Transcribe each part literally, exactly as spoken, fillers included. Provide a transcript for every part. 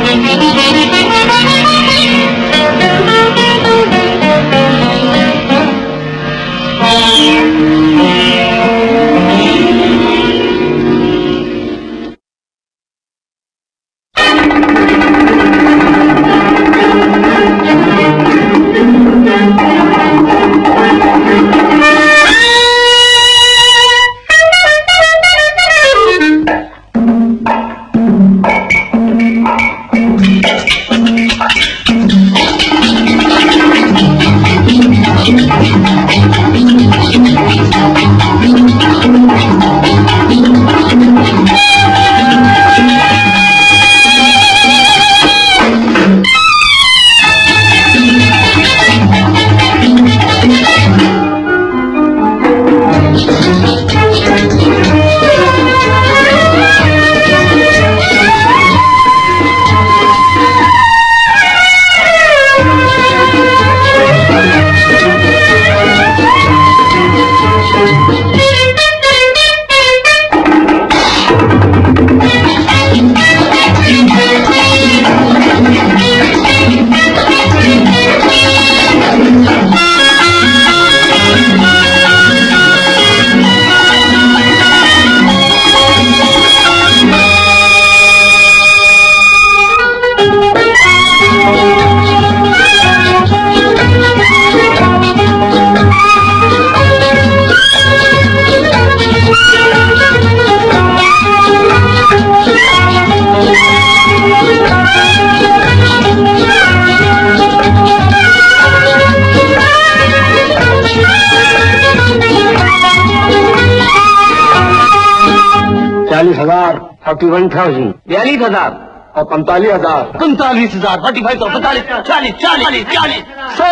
चालीस हजार forty one thousand बयालीस हजार और पैंतालीस हजार पैंतालीस हजार फोर्टी फाइव पैंतालीस चालीस चालीस चालीस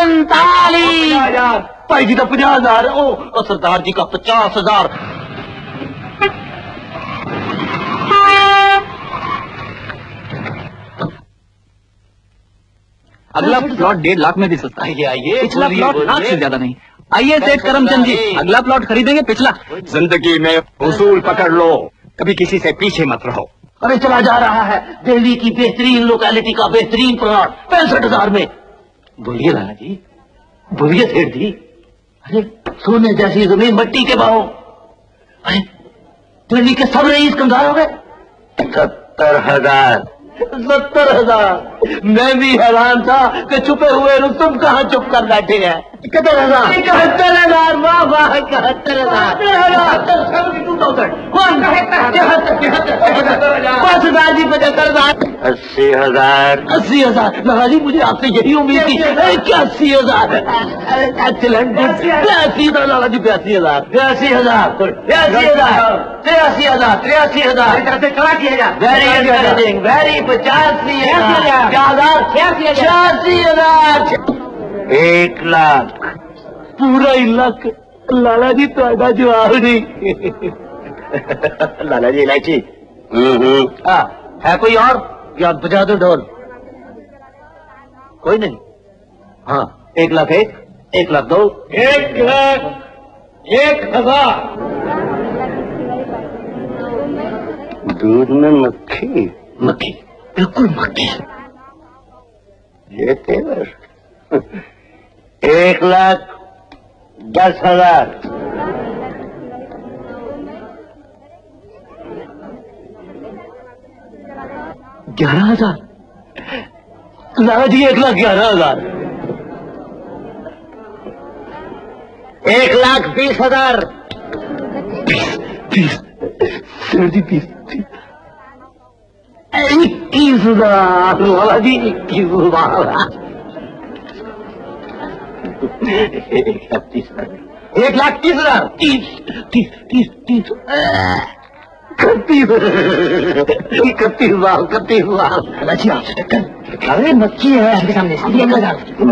सैतालीस हजार भाई जी का पचास हजार ओ और सरदार जी का पचास हजार अगला प्लॉट डेढ़ लाख में दे सकता है। आइए पिछला प्लॉट लाख से ज्यादा नहीं। आइए सेठ करमचंद जी, अगला प्लॉट खरीदेंगे पिछला। जिंदगी में उसूल पकड़ लो, कभी किसी से पीछे मत रहो। अरे चला जा रहा है दिल्ली की बेहतरीन लोकेलिटी का बेहतरीन प्लॉट पैंसठ हजार में। बोलिए राणा जी, बोलिए सेठ जी। अरे सोने जैसी जमीन मट्टी के भाव। अरे दिल्ली के सब रईस कंगाल हो गए। सत्तर हजार सत्तर हजार मैं भी हैरान था कि छुपे हुए तुम कहाँ चुप कर बैठे हैं। इकहत्तर हजार इकहत्तर हजार वाह वाह इकहत्तर हजार पाँच हजार जी पचहत्तर हजार अस्सी हजार अस्सी हजार लाला जी मुझे आपसे यही उम्मीद थी। इक्यासी हजार एक्सीलेंट बयासी लाला जी बयासी हजार बयासी हजार बयासी हजार तिरासी हजार तिरासी हजार वेरी इंटरेस्टिंग वेरी पचासी हजार छियासी हजार एक लाख पूरा ही लाख। लाला जी तो जवाब नहीं। लाला जी इलायची हाँ है कोई और या बजा दो ढोल। कोई नहीं। हाँ एक लाख एक एक लाख दो एक लाख एक हजार। दूध में मक्खी मक्खी बिल्कुल मक्खी। ये तेवर एक लाख दस हजार ग्यारह हजार लाला जी एक लाख ग्यारह हजार एक लाख बीस हजार बीस सर जी बीस इक्कीस हजार लाला जी इक्कीस हजार एक लाख तीस हजार तीस तीस तीस तीस इकतीस इकतीस हजार इकतीस हजार अच्छी आपसे टक्कर। अरे मक्खी है आपके सामने एक हजार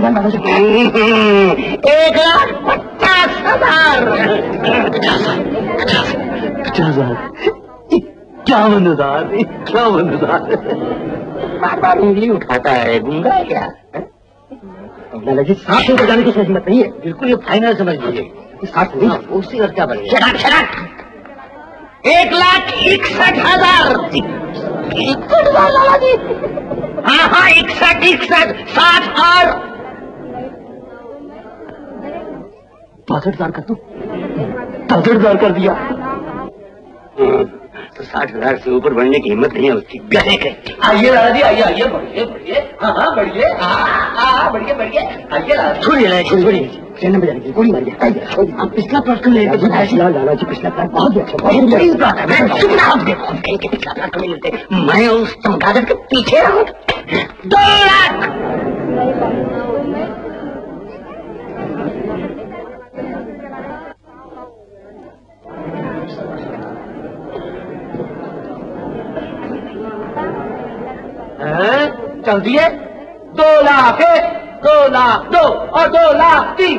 एक लाख पचास हजार पचास पचास पचास हजार इक्यावन हजार इक्यावन हजार बाबा उंगली उठाता है गुंगा क्या। लाला जी सात सौ बजाने की सोच मत नहीं है बिल्कुल ये फाइनल समझ लीजिए सात नहीं उसी का क्या बनेगा। एक लाख इकसठ हजार इकसठ हजार लाला जी हाँ हाँ इकसठ इकसठ साठ और चौसठ हजार कर दो। चौसठ हजार कर दिया तो साठ हजार से ऊपर बढ़ने की हिम्मत नहीं है उसकी। गधे के आइए दादा जी, आइए आइए, बढ़िए बढ़िए, हाँ हाँ बढ़िए, हाँ बढ़िए बढ़िए, आइए दादा। छोड़िए लाए छोड़िए छोड़िए ट्रेन में जाएंगे, गोली मारिए। आप पिछला प्लॉट कर लेंगे तो लाला जी पिछला प्लॉट बहुत अच्छा बहुत पिछला प्लॉट नहीं मिलते। मैं उस चमगादड़ के पीछे रहूँ। दो लाख चल दिए। दो लाख एक, दो लाख दो और दो लाख तीन।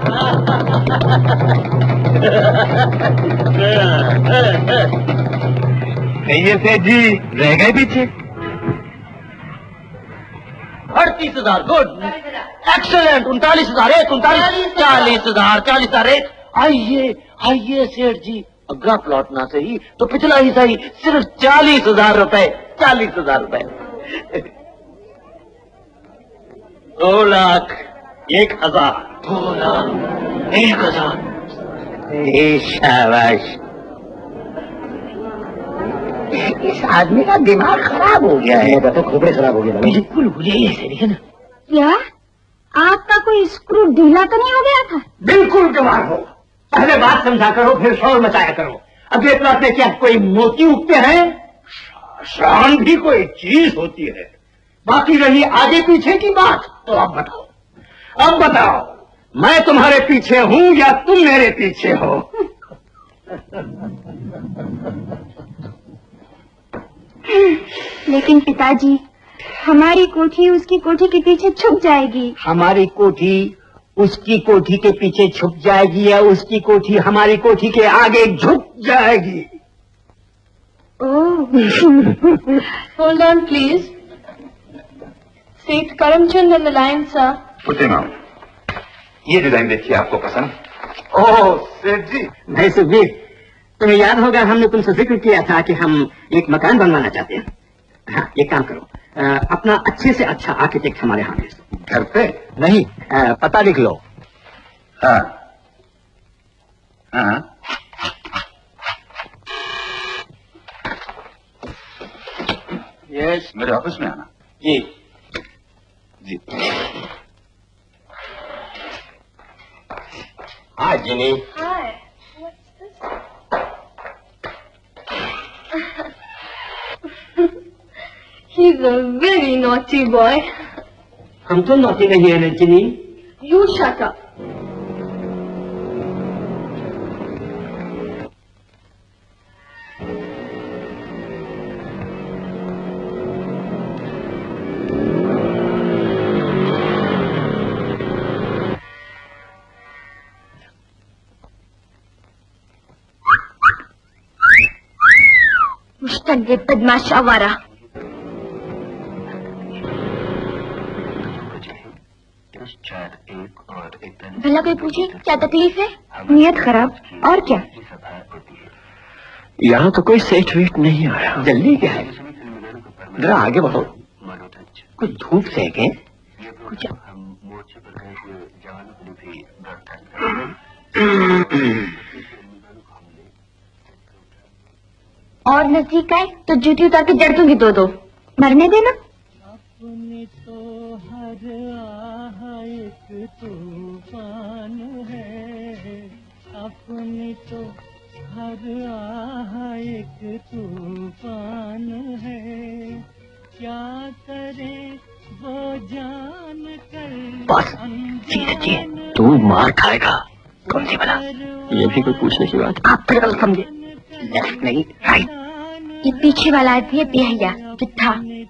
कहिए सेठ जी, रह गए पीछे। अड़तीस हजार गुड, एक्सलेंट। उनतालीस हजार एक, उनतालीस, चालीस हजार, चालीस हजार एक। आइए आइए सेठ जी, अगला प्लॉट ना सही तो पिछला ही सही, सिर्फ चालीस हजार रुपए, चालीस हजार रुपए। दो लाख एक हजार, दो लाख एक हजार। शाबाश, इस आदमी का दिमाग खराब हो गया है। तो खोपड़े खराब हो गया, बिल्कुल हो गया ऐसे, देखे ना। क्या आपका कोई स्क्रू ढीला तो नहीं हो गया था? बिल्कुल जवाब हो। पहले बात समझा करो फिर शोर मचाया करो। अब ये प्लॉट में क्या कोई मोती उगते हैं? शान भी कोई चीज होती है। बाकी रही आगे पीछे की बात, तो अब बताओ, अब बताओ, मैं तुम्हारे पीछे हूं या तुम मेरे पीछे हो? लेकिन पिताजी, हमारी कोठी उसकी कोठी के पीछे छुप जाएगी। हमारी कोठी उसकी कोठी के पीछे छुप जाएगी या उसकी कोठी हमारी कोठी के आगे झुक जाएगी? Hold on please. Seth Karamchand and the line sir. पुते माम, ये डिजाइन देखिए, आपको पसंद? ओह सेठ जी, भाई सुखबीर, तुम्हें याद होगा हमने तुमसे जिक्र किया था कि हम एक मकान बनवाना चाहते हैं। हाँ, एक काम करो, आ, अपना अच्छे से अच्छा आर्किटेक्ट हमारे यहाँ भेज दो। घर पे? नहीं, आ, पता लिख लो। हाँ हाँ, यस, मेरे ऑफिस में आना। जी जी। हाँ जिनी। Hi. He's a very naughty boy. हम तो नौती नहीं है ना जिनी। You shut up. मुश्तंगे बदमाश आवारा। भला कोई पूछे क्या तकलीफ है? नियत खराब, और क्या? यहाँ तो कोई सेठ वेठ नहीं आया। जल्दी क्या है? जरा आगे बढ़ो। कुछ धूप सेके कुछ। और नजदीक आए तो जूती उतार के जड़ दूंगी दो दो। मरने देना। अपनी तो हर आह एक तूफान है, अपनी तो हर आह एक तूफान है, क्या करे वो जान कर। बस सीधे तू मार खाएगा। कौन सी भला? ये भी कोई पूछने की बात? आप फिर गलत समझे। लेफ्ट नहीं राइट। ये पीछे वाला आदमी है बेहया था।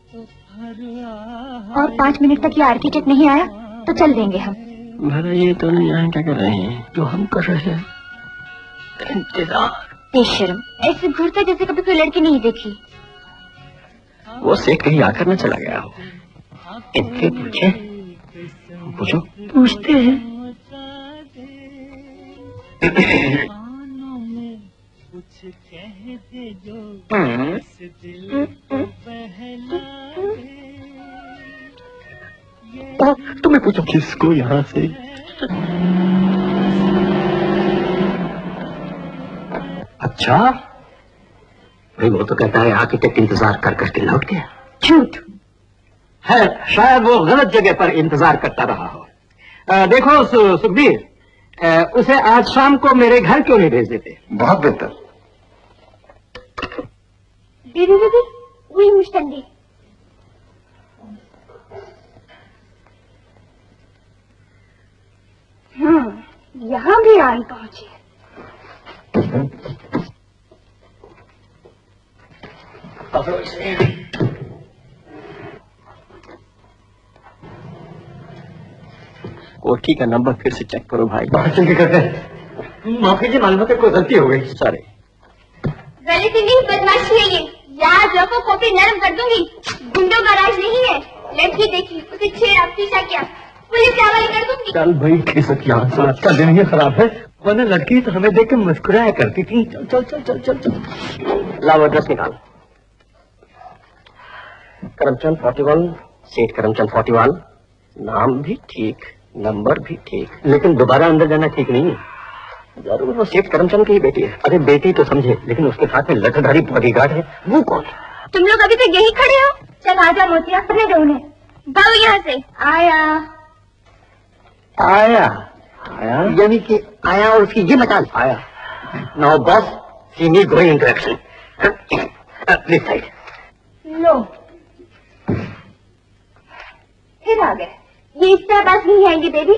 और पाँच मिनट तक ये आर्किटेक्ट नहीं आया तो चल देंगे हम। भला ये तो नहीं यहाँ क्या कर रहे हैं जो हम कर रहे हैं? इंतजार। बेशर्म, ऐसे घूरता जैसे कभी कोई लड़की नहीं देखी। वो सेठ कहीं आकर न चला गया हो। इनसे पूछे, पूछो, पूछते हैं। कुछ कह दे जो हम्म। इस दिल को बहला दे। तुम्हें पूछो किसको यहाँ से? अच्छा भाई, वो तो कहता है आर्किटेक्ट इंतजार कर करके लौट गया। झूठ है, शायद वो गलत जगह पर इंतजार करता रहा हो। आ, देखो सु, सुखबीर, आ, उसे आज शाम को मेरे घर क्यों नहीं भेज देते? बहुत बेहतर। दीदी दीदी वही मुश्तंडी। हम्म, यहाँ भी आन पहुंचे। कोठी का नंबर फिर से चेक करो भाई। चल के करते हैं। माफ कीजिए, मालूम है कोई गलती हो गई। सॉरी। गलती नहीं, बदमाशी है ये। याद रखो, कॉपी नरम कर दूंगी। गुंडों का राज नहीं है। लड़की देखी, उसे छेड़ा, पीछा किया, पुलिस के हवाले कर दूंगी। चल भाई खिसक यहाँ से, आज का दिन ही खराब है। वरना लड़की तो हमें देख के मुस्कुराया करती थी। चल चल चल चल चल चल। लाओ एड्रेस निकाल। करमचंद फोर्टी वन, सेठ करमचंद फोर्टी वन। नाम भी ठीक, नंबर भी ठीक, लेकिन दोबारा अंदर जाना ठीक नहीं है। जरूर वो सेठ करमचंद की ही बेटी है। अरे बेटी तो समझे, लेकिन उसके साथ में लठधारी बॉडीगार्ड है। वो कौन? तुम लोग अभी तक यही खड़े हो? चल आजा मोतिया, अपने दो उन्हें। भागो यहाँ से। आया आया आया यानी कि आया और उसकी ये मचाल आया। Now boss, see me going into action. Please side. लो फिर आ गए। ये इस तरह बात नहीं आएंगी बेबी।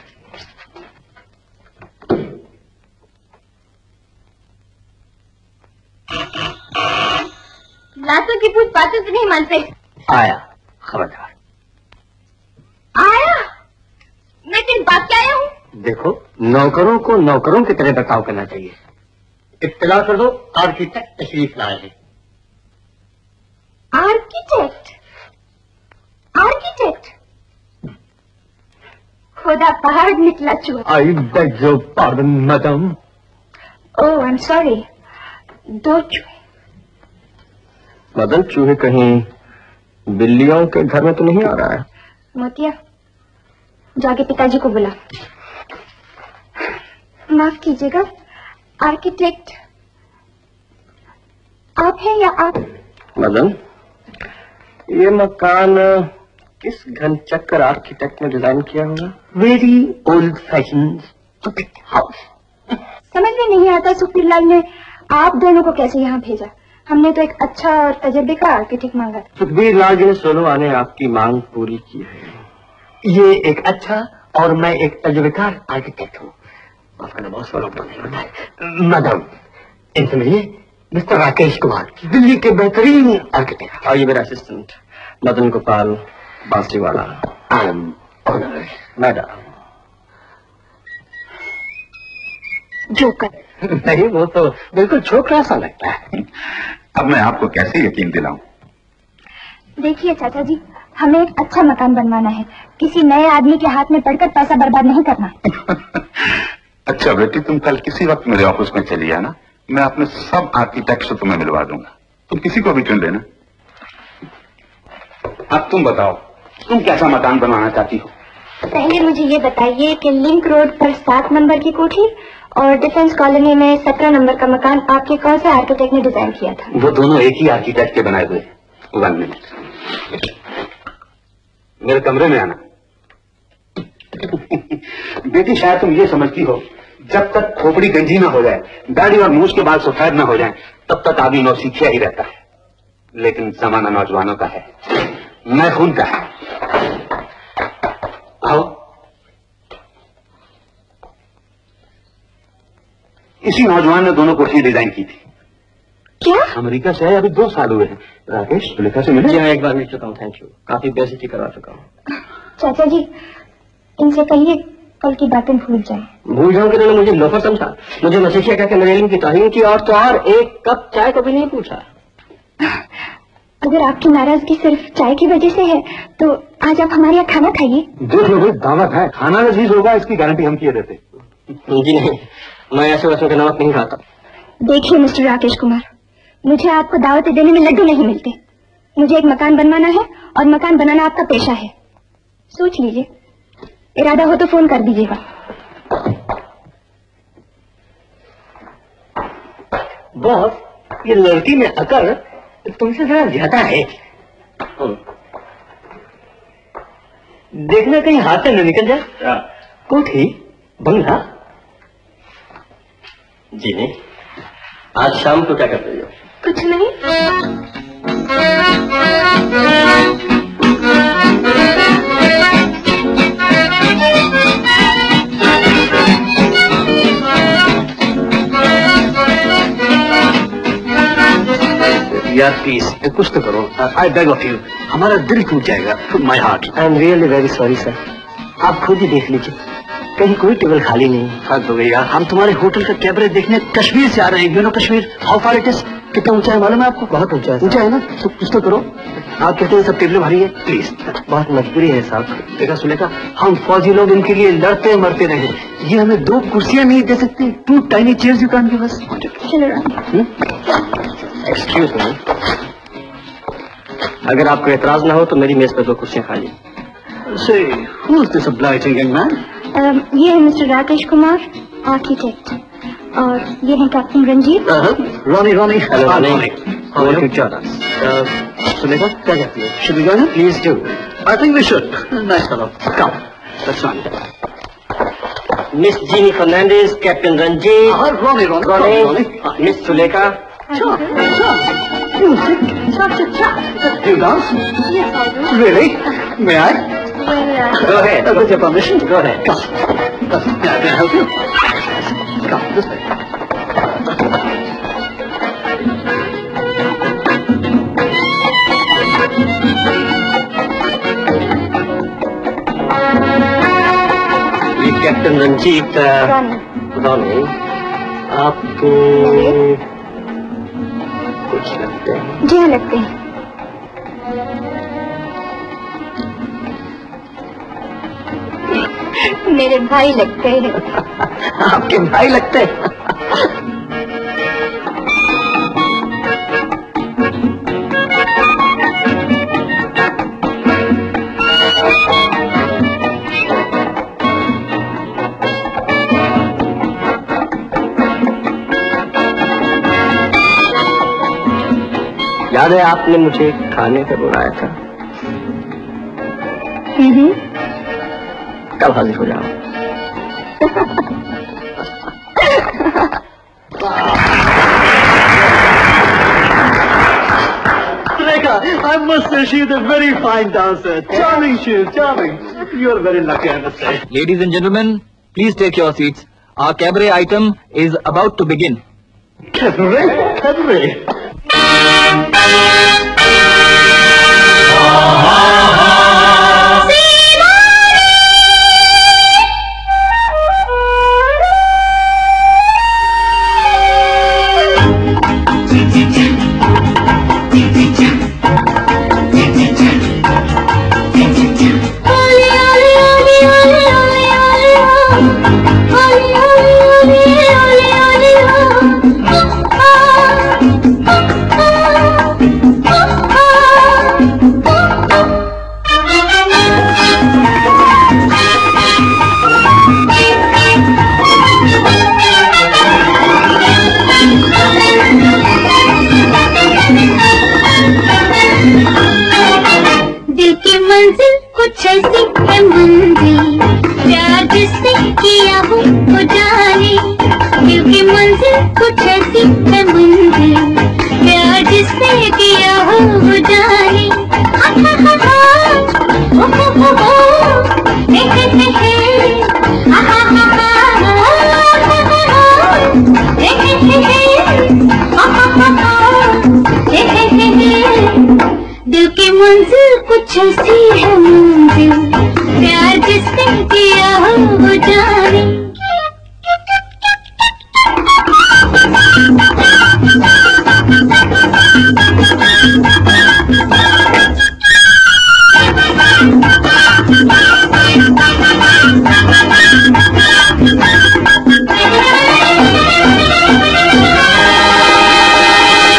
लातों की पूछ बातों से नहीं मानते। आया, खबरदार। आया? मैं किन बात के आया हूँ? देखो, नौकरों को नौकरों की तरह बर्ताव करना चाहिए। इत्तला कर दो, आर्किटेक्ट तशरीफ लाए हैं। आर्किटेक्ट? आर्किटेक्ट? खुदा पहाड़ निकला चूहा। I beg your pardon madam. Oh I am sorry. दो चूहे। मदन, चूहे कहीं बिल्लियों के घर में तो नहीं आ रहा है? मोतिया, जाके पिताजी को बुला। माफ कीजिएगा, आर्किटेक्ट आप हैं या आप? मदन, ये मकान किस घन चक्कर आर्किटेक्ट ने डिजाइन किया होगा? Very old fashion house. समझ में नहीं आता सुखबीर लाल ने आप दोनों को कैसे यहाँ भेजा। हमने तो एक अच्छा और तजर्बेकार आर्किटेक्ट मांगा। सुखबीर लाल जी ने सोलो आने आपकी मांग पूरी की है। ये एक अच्छा और मैं एक तजर्बेकार आर्किटेक्ट हूँ। आपका नाम सोलो तो नहीं होता है। मैडम, इनसे मिलिए, मिस्टर राकेश कुमार, दिल्ली के बेहतरीन आर्किटेक्ट। और ये मेरा assistant Madan Gopal Bansiwala. I am honoured madam. Joker नहीं, वो तो बिल्कुल छोकरा सा लगता है। अब मैं आपको कैसे यकीन दिलाऊं? देखिए चाचा जी, हमें एक अच्छा मकान बनवाना है। किसी नए आदमी के हाथ में पड़कर पैसा बर्बाद नहीं करना। अच्छा बेटी, तुम कल किसी वक्त मेरे ऑफिस में चली आना। मैं अपने सब आर्किटेक्ट से तुम्हें मिलवा दूंगा। तुम किसी को भी चुन लेना। अब तुम बताओ, तुम कैसा मकान बनवाना चाहती हो? पहले मुझे ये बताइए कि लिंक रोड पर सात नंबर की कोठी और डिफेंस कॉलोनी में सत्रह नंबर का मकान आपके कौन से आर्किटेक्ट ने डिजाइन किया था? वो दोनों एक ही आर्किटेक्ट के बनाए हुए। वन मिनट, मेरे कमरे में आना। बेटी, शायद तुम ये समझती हो जब तक खोपड़ी गंजी ना हो जाए, दाढ़ी और मूछ के बाल सफेद ना हो जाए, तब तक आदमी नौसिखिया ही रहता है। लेकिन जमाना नौजवानों का है, मैं खून का है। आओ, इसी नौजवान ने दोनों कोठी डिजाइन की थी। क्या? अमेरिका से है, अभी दो साल हुए हैं। राकेश, सुलेखा से मिले? एक बार मिल चुका हूँ, थैंक यू। काफी बेइज्जती करवा चुका हूँ। चाचा जी, इनसे कहिए कल की बातें भूल जाए। भूल जाऊं कि तुमने मुझे लोफर समझा, मुझे मसीहिया कहकर मेरे इल्म की तौहीन की, और तो और एक कप चाय को भी नहीं पूछा। अगर आपकी नाराजगी सिर्फ चाय की वजह से है तो आज आप हमारे यहाँ खाना खाइए। देख लो भाई, दावत है, खाना लजीज होगा, इसकी गारंटी हम किए देते। जी नहीं, मैं ऐसे वैसे के नमक नहीं खाता। देखिए मिस्टर राकेश कुमार, मुझे आपको दावतें देने में लड्डू नहीं मिलते। मुझे एक मकान बनवाना है और मकान बनाना आपका पेशा है। सोच लीजिए, इरादा हो तो फोन कर दीजिएगा। बॉस, ये लड़की में अकल तुमसे जरा ज्यादा है। देखना कहीं हाथ से न निकल जाए। कोठी, बंगला? जी नहीं। आज शाम को क्या करते हो? कुछ नहीं। यार प्लीज कुछ तो करो। I beg of you. हमारा दिल टूट जाएगा। My heart. I am really very sorry sir. आप खुद ही देख लीजिए, कहीं कोई टेबल खाली नहीं। हद हो गई यार, हम तुम्हारे होटल का कैबरे देखने कश्मीर से आ रहे हैं। You know Kashmir, how far it is? कितना ऊंचा है मालूम है आपको? बहुत ऊंचा है। ऊंचा है ना? तो कुछ तो करो। आप कहते हैं सब टेबलें भरी है। प्लीज, बहुत मजबूरी है साहब। देखा सुलेखा, हम फौजी लोग इनके लिए लड़ते मरते रहे। ये हमें दो कुर्सियां नहीं दे सकते? Two tiny chairs you can give us. Excuse me, अगर आपको एतराज ना हो तो मेरी मेज पर दो कुर्सियां खाली। Say who is this obliging young man? ये है मिस्टर राकेश कुमार, आर्किटेक्ट, और ये है captain Ranjit. Ronnie Ronnie hello Ronnie. How are you Charles? Sulekha क्या कहती है? शुड वी गो ना? Please do. I think we should. Nice fellow, come let's run. Miss Jeanie Fernandes, captain Ranjit, Ronnie Ronnie, miss Sulekha. Chop, chop, music, chop, chop, chop. You dance? Yes, I do. Really? May I? Well, uh, Go ahead. Uh, with your permission, go ahead. Come. Come. Yeah, can I help you? Come, this way. ये captain Ranjit, Ronnie, आपको कुछ लगते हैं? जी हाँ, लगते हैं। मेरे भाई लगते हैं। आपके भाई लगते हैं? याद है आपने मुझे खाने पे बुलाया था? हम्म। कब हाजिर हो जाओ? Surekha, I must say she is a very fine dancer. Charming she is, charming. You are very lucky, I must say. Ladies and gentlemen, please take your seats. Our cabaret item is about to begin. Cabaret? Cabaret? दिल की मंजिल कुछ ऐसी है मंजिल, प्यार जिसने किया हो वो जाने।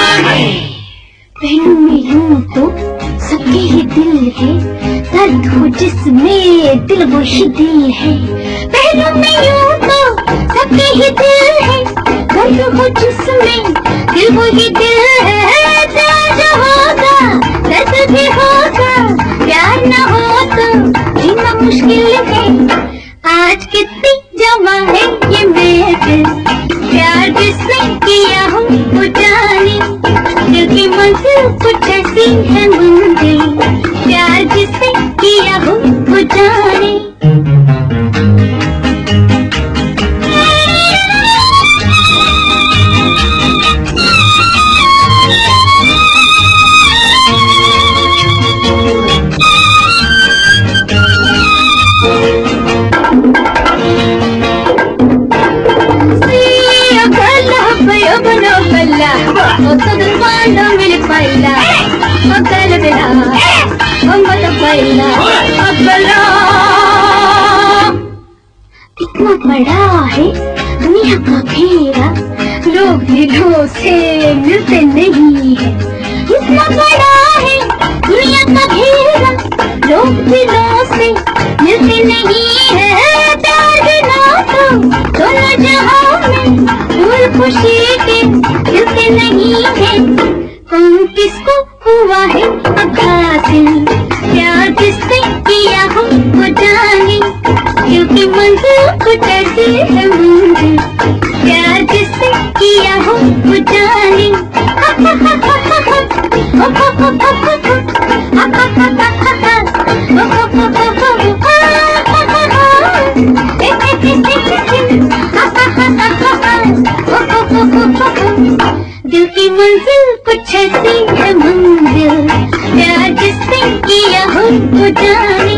पहलू में यूं तो सबके ही दिल है, दर्द हो जिसमें दिल वो ही दिल है, पहलू में यूं तो सबके ही दिल है, दर्द वो जिसमें दिल वो ही दिल है। प्यार जो होगा दर्द भी होगा, प्यार न हो तो जीना मुश्किल है। आज कितनी जमा है ये महफिल, प्यार जिससे किया हूँ वो जाने, दिल की मंजिल कुछ ऐसी है मंजिल, प्यार जिससे किया हूँ वो जाने। इतना बड़ा है दुनिया का घेरा, लोग दिलों से मिलते नहीं है। इतना बड़ा है दुनिया का घेरा, लोग दिलों से मिलते नहीं है। प्यार बिना तो दोनों जहां में फूल खुशी के मिलते नहीं है। कौन किसको हुआ है अब हासिल, प्यार जिससे किया हो वो जाने, क्योंकि मंजिल कुछ ऐसी है मंजिल, प्यार जिससे किया हो वो जाने। दिल की मंजिल कुछ ऐसी है मंजिल, प्यार जिससे किया हो वो जाने।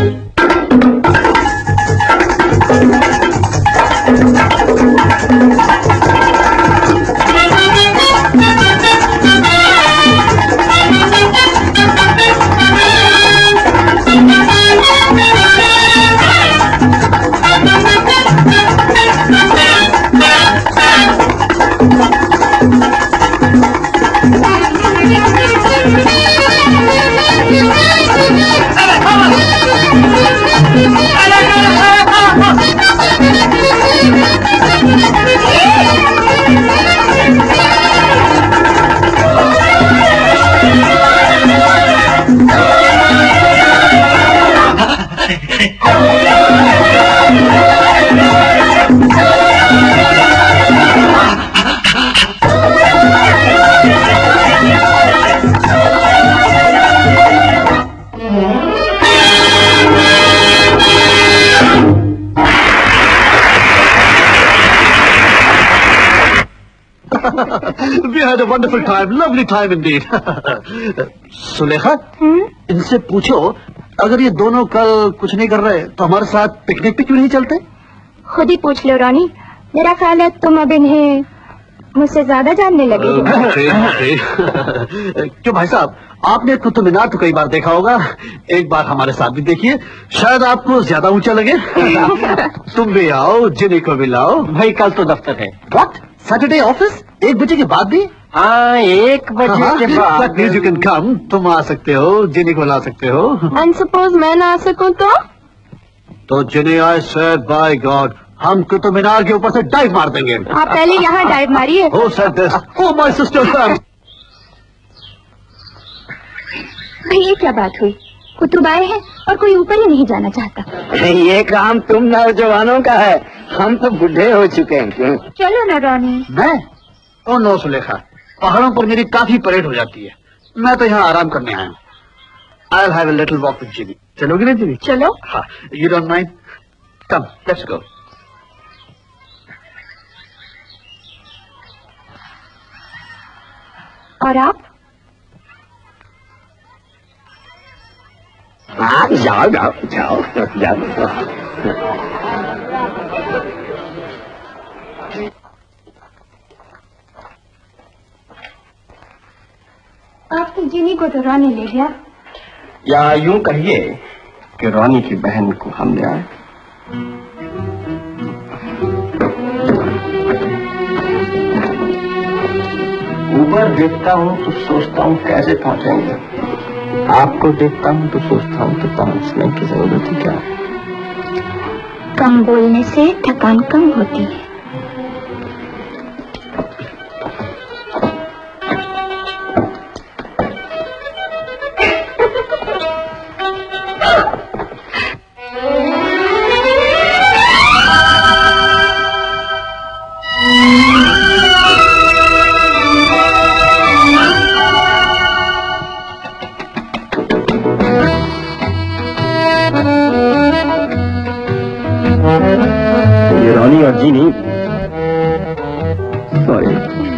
We had a wonderful time, lovely time indeed. Sulekha, इनसे पूछो अगर ये दोनों कल कुछ नहीं कर रहे तो हमारे साथ पिकनिक पे क्यों नहीं चलते? खुद ही पूछ लो रॉनी, मेरा ख्याल है तुम अब इन्हें मुझसे ज्यादा जानने लगे हो। क्यों भाई साहब, आपने कुतुब मीनार तो कई बार देखा होगा, एक बार हमारे साथ भी देखिए, शायद आपको ज्यादा ऊंचा लगे। तुम भी आओ, जिनी को भी लाओ। भाई कल तो दफ्तर है। व्हाट, सैटरडे ऑफिस एक बजे के बाद भी? हाँ, एक बजे के बाद। यू कैन कम, तुम आ सकते हो, जिनी को ला सकते हो। एंड सपोज मैं ना आ सकूं तो? तो Jeanie, I swear by god, हम कुतुब मीनार के ऊपर से डाइव मार देंगे। आप पहले यहाँ डाइव मारिए। Oh, said this. Oh, my sister. ये क्या बात हुई? कुतुब आए हैं और कोई ऊपर ही नहीं जाना चाहता। ये काम तुम नौजवानों का है, हम तो बूढ़े हो चुके हैं। क्यों? चलो ना रॉनी। मैं? ओ नो सुलेखा, पहाड़ों पर मेरी काफी परेड हो जाती है, मैं तो यहाँ आराम करने आया हूँ। I'll have a little walk with Jimmy. चलोगे ना जिमी? चलो। हाँ, you don't mind? Come, let's go. और आप? हाँ, जाओ जाओ जाओ जाओ। आपकी जिनी को तो रॉनी ले गया। या यूं कहिए कि रॉनी की बहन को हम ले आए। ऊपर देखता हूँ तो सोचता हूँ कैसे पहुंचेंगे। आपको देखता हूँ तो सोचता हूँ कि पहुँचने की जरूरत ही क्या है। कम बोलने से थकान कम होती है। ये रानी और जीनी, सॉरी,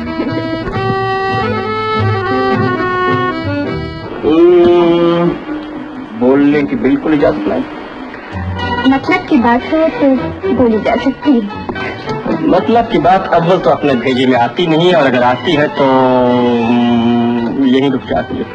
बोलने की बिल्कुल इजाजत नहीं। मतलब की बात है तो बोली जा सकती है। मतलब की बात अव्वल तो अपने भेजे में आती नहीं, और अगर आती है तो यही रुक जाती है।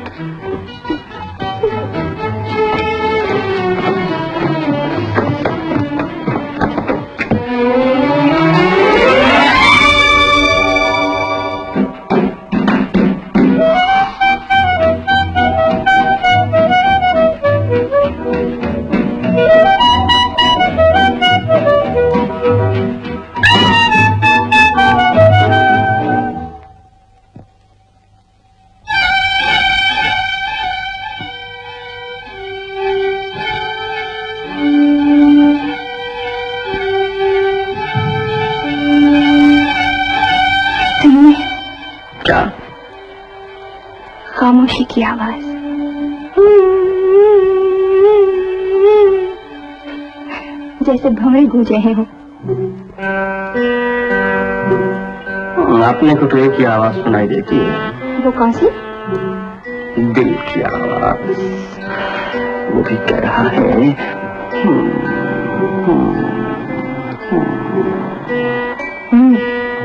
खामोशी की आवाज, जैसे भंवरे गूंज रहे हो। अपने को तो एक ही आवाज सुनाई देती है। वो कौन सी? दिल की आवाज। वो भी कह रहा है हम्म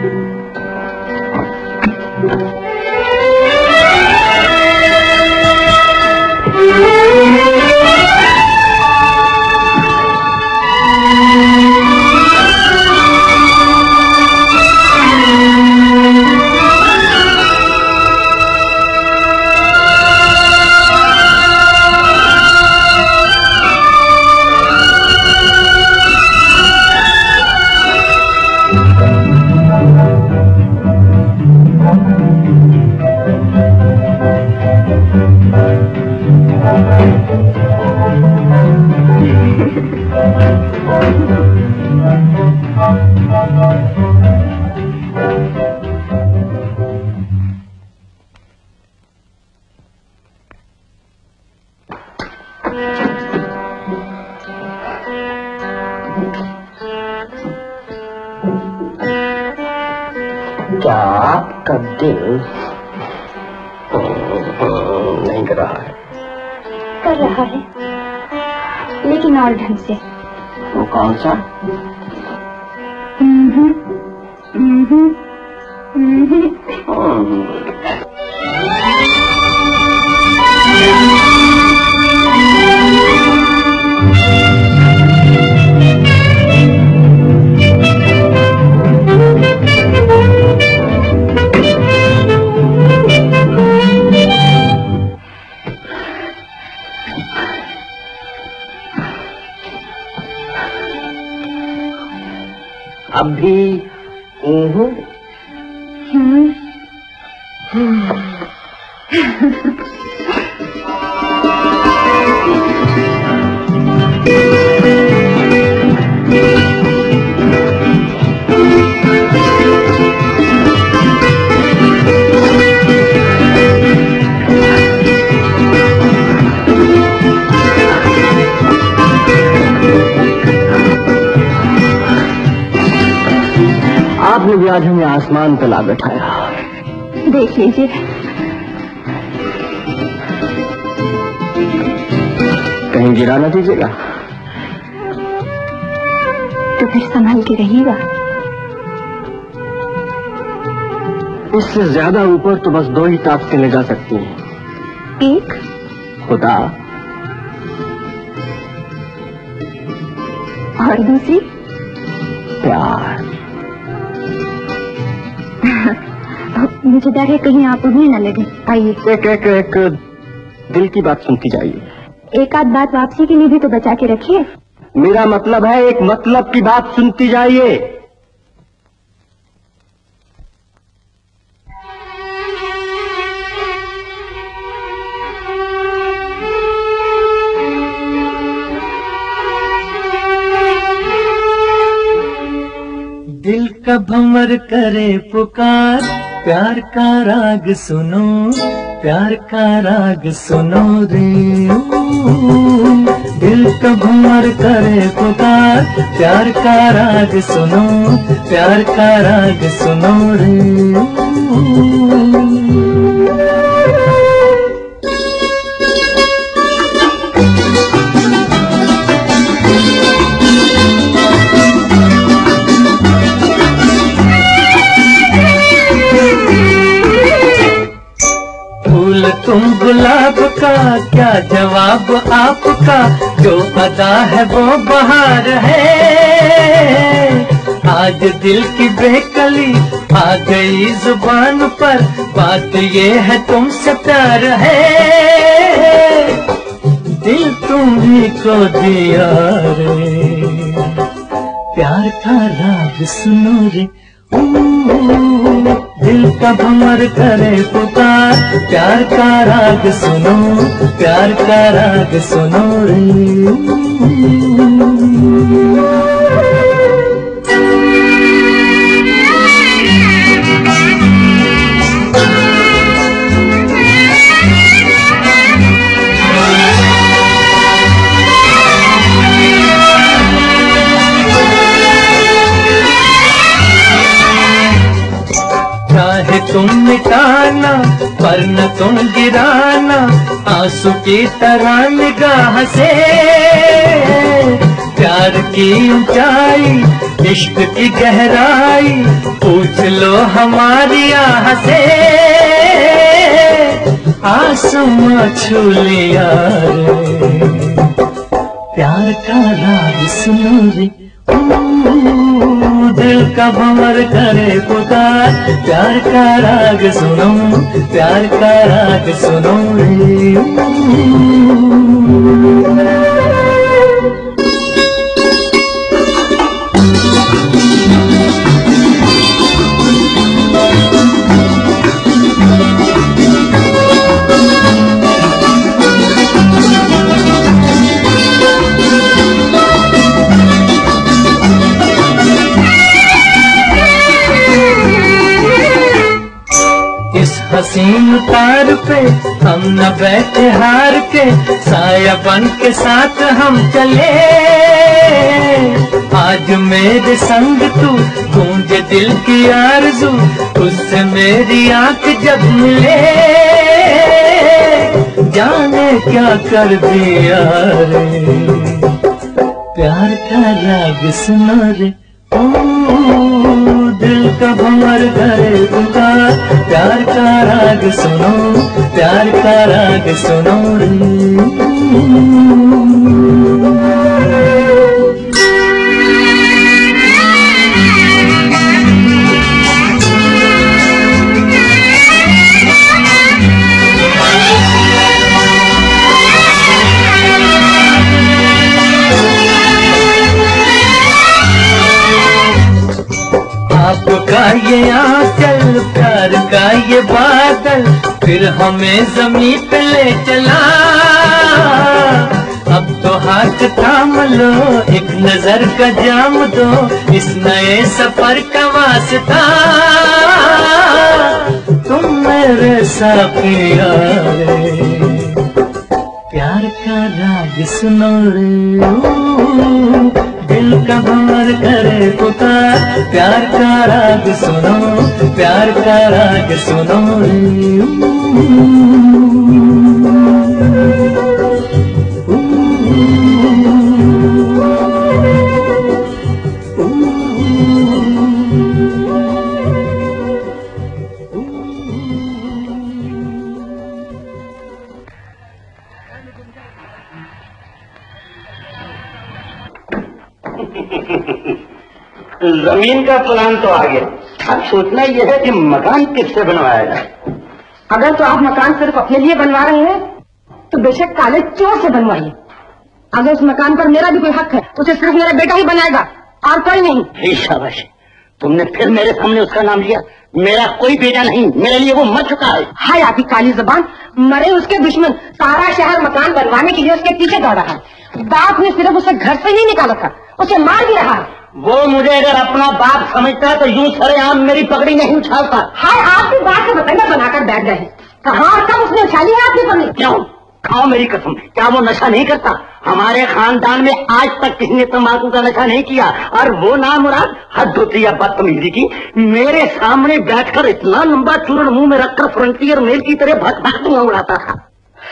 क्या आपका दिल नहीं कर रहा है? कर रहा है, लेकिन और ढंग से। वो कौन सा? हम्म हम्म हम्म अब भी हम्म आपने भी आज हमें आसमान पे ला बैठाया। देख लीजिए, कहीं गिरा न दीजिएगा। तो फिर संभाल के रहिएगा। इससे ज्यादा ऊपर तो बस दो ही ताकतें ले जा सकती हैं। एक खुदा और दूसरी प्यार। मुझे डर है कहीं आप उन्हें न लगे। आइए। एक एक एक दिल की बात सुनती जाइए। एक आध बात वापसी के लिए भी तो बचा के रखिए। मेरा मतलब है एक मतलब की बात सुनती जाइए। दिल का भंवर करे पुकार, प्यार का राग सुनो, प्यार का राग सुनो रे। दिल का भंवर करे पुकार, प्यार का राग सुनो, प्यार का राग सुनो रे। तुम गुलाब का क्या जवाब आपका, जो अदा है वो बहार है। आज दिल की बेकली आ गई जुबान पर, बात ये है तुमसे प्यार है। दिल तुम्ही को दिया रे, प्यार का राग सुनो रे। दिल का भंवर करे पुकार, प्यार का राग सुनो, प्यार का राग सुनो रे। चाहे तुम मिटाना पर न तुम गिराना, आंसू की तरह निगाह से। प्यार की ऊंचाई, इश्क की गहराई, पूछ लो हमारी आह से। आसमां छू लिया रे, प्यार का राग सुनो रे। दिल का भंवर करे पुकार, प्यार का राग सुनो, प्यार का राग सुनो रे। हसीन तार पे हम न बैठे हार के, साया बन के साथ हम चले। आज मेरे संग तू, गूंजे दिल की आरज़ू, उससे मेरी आंख जब मिले। जाने क्या कर दिया रे, प्यार का राग सुनो रे। दिल का भंवर करे पुकार, प्यार का राग सुनो, प्यार का राग सुनो रे। आपका ये आंचल, प्यार का ये बादल, फिर हमें जमीन पे ले चला। अब तो हाथ थाम लो, एक नजर का जाम दो, इस नए सफर का वास्ता। तुम मेरे साथिया रे, प्यार का राग सुनो रे। दिल का भंवर करे पुकार, प्यार का राग सुनो, प्यार का राग सुनो रे। जमीन का प्लान तो आ गया, अब सोचना यह है कि मकान किससे बनवाया जाए। अगर तो आप मकान सिर्फ अपने लिए बनवा रहे हैं तो बेशक काले चोर से बनवाइए। अगर उस मकान पर मेरा भी कोई हक है तो उसे सिर्फ मेरा बेटा ही बनाएगा और कोई नहीं। शाबाश, तुमने फिर मेरे सामने उसका नाम लिया। मेरा कोई बेटा नहीं, मेरे लिए वो मर चुका है। हाय आपकी काली जबान, मरे उसके दुश्मन सारा शहर मकान बनवाने के लिए उसके पीछे दौड़ा है। बाप ने सिर्फ उसे घर से ही निकाला था, उसे मार भी रहा है। वो मुझे अगर अपना बाप समझता है तो यूं सरेआम मेरी पगड़ी नहीं उछालता। हाय आपकी बात से बतंगा बनाकर बैठ गए हैं। कहाँ तक उसने उछाली है आपकी पगड़ी? क्यों? खाओ मेरी कसम, क्या वो नशा नहीं करता? हमारे खानदान में आज तक किसी ने तंबाकू का नशा नहीं किया। और वो ना मुराद हद होती है बदतमीजी की, मेरे सामने बैठकर इतना लंबा चूर्ण मुंह में रखकर फ्रंटियर मेल की तरह भग भग धुआं उड़ाता था।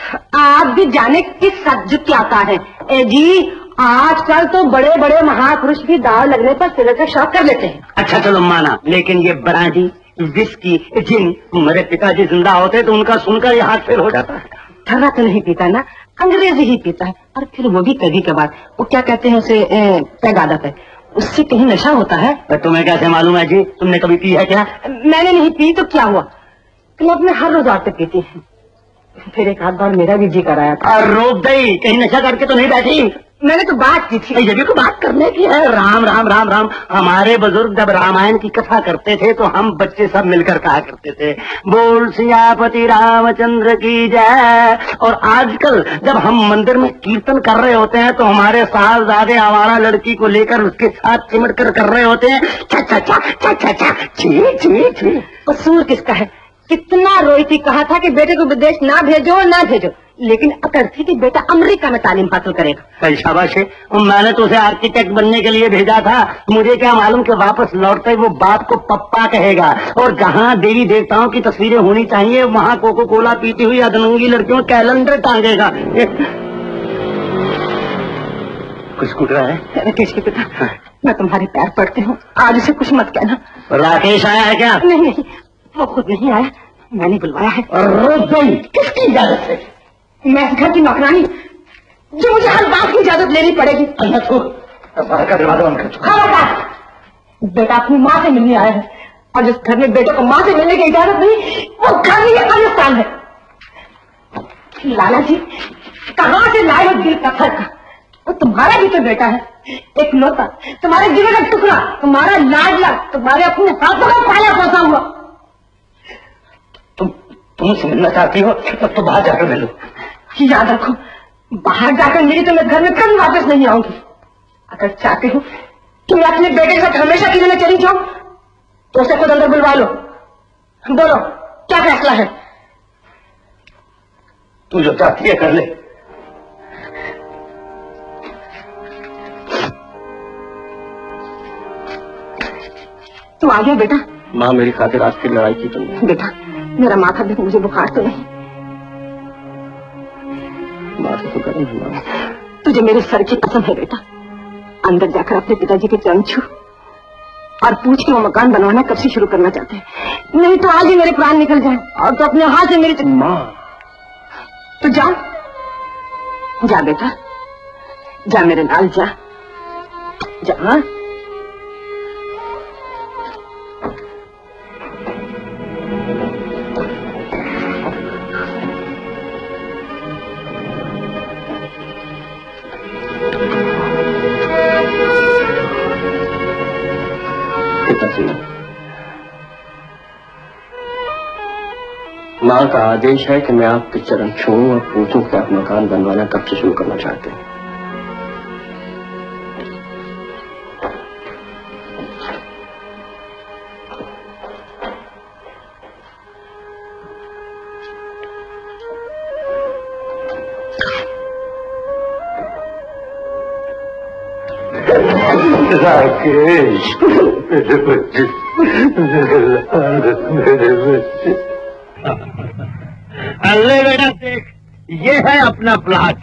आप भी जाने किस सब्ज क्या आता है। ए जी, आजकल तो बड़े बड़े महापुरुष भी दाव लगने पर सिगरेट का शौक कर लेते हैं। अच्छा चलो माना, लेकिन ये ब्रांडी, विस्की, जिन, मेरे पिताजी जिंदा होते तो उनका सुनकर ये हाथ फेल हो जाता है। ठर्रा तो नहीं पीता ना, अंग्रेजी ही पीता है, और फिर वो भी कभी कभार। वो क्या कहते हैं उसे, पैग आदत है, उससे कहीं नशा होता है। तो तुम्हें कैसे मालूम है जी? तुमने कभी पी है क्या? मैंने नहीं पी तो क्या हुआ, क्लब में हर रोज औरतें पीती हैं। फिर एक आध बार मेरा भी जी कराया था। और रोक गई, कहीं नशा करके तो नहीं बैठी? मैंने तो बात की थी। ये भी तो बात करने की है। राम राम राम राम। हमारे बुजुर्ग जब रामायण की कथा करते थे तो हम बच्चे सब मिलकर कहा करते थे, बोल सियापति रामचंद्र की जय। और आजकल जब हम मंदिर में कीर्तन कर रहे होते हैं तो हमारे साहबजादे आवारा लड़की को लेकर उसके साथ चिमट कर कर रहे होते हैं, चा चा चा चा चा चा छी छी छी। कसूर किसका है? कितना रोई थी, कहा था कि बेटे को विदेश ना भेजो ना भेजो, लेकिन अकड़ थी कि बेटा अमेरिका में तालीम हासिल करेगा। शाबाश है, मैंने तो उसे आर्किटेक्ट बनने के लिए भेजा था। मुझे क्या मालूम कि वापस लौटते वो बाप को पप्पा कहेगा। और जहाँ देवी देवताओं की तस्वीरें होनी चाहिए वहाँ कोको कोला पीती हुई अधनंगी लड़कियों कैलेंडर टांगेगा। कुछ कुट रहा है? राकेश के पिता, मैं तुम्हारे पैर पड़ती हूँ, आज उसे कुछ मत कहना। राकेश आया है क्या? नहीं नहीं, वो खुद नहीं आया, मैंने बुलवाया है। रोक गई, किसकी इजाजत से? मैं इस घर की नौकरानी, जो मुझे हर बात की इजाजत लेनी पड़ेगी। खबरदार, बेटा अपनी माँ से मिलने आया है, और जिस घर में बेटे को माँ से मिलने की इजाजत नहीं, वो घर में अफगानिस्तान है। लाला जी, कहाँ से लाए हो दिल पत्थर का? वो तुम्हारा भी तो बेटा है, एक लौता, तुम्हारे जीवन का टुकड़ा, तुम्हारा लाडला, तुम्हारे अपने हाथों में पाला पोसा हुआ। तुम तुमसे मिलना चाहती हो तब तो बाहर जाकर मिलो। याद रखो, बाहर जाकर मेरी तो मैं घर में कभी वापस नहीं आऊंगी। अगर चाहते हो कि मैं अपने बेटे के साथ हमेशा के लिए चली जाऊं तो उसे खुद अंदर बुलवा लो। बोलो, क्या फैसला है? तू जो चाहती है कर ले। तू आ गया बेटा? माँ, मेरी खातिर आज की लड़ाई की तुमने। बेटा, मेरा माथा देख, मुझे बुखार तो नहीं। माथा तो गर्म है। तुझे मेरे सर की कसम है बेटा, अंदर जाकर अपने पिताजी के चरण छू और पूछ के वो मकान बनवाना कब से शुरू करना चाहते हैं। नहीं तो आज ही मेरे प्राण निकल जाए और तो अपने हाथ से मेरी माँ। तो जा जा बेटा, जा मेरे नाल, जा जा। माँ का आदेश है कि मैं आपके चरण छूऊं और पूछूं कि आप मकान बनवाना कब से शुरू करना चाहते हैं। राकेश, मेरे बच्चे, मेरे बच्चे। अल्ले बेटा देख, ये है अपना प्लाट।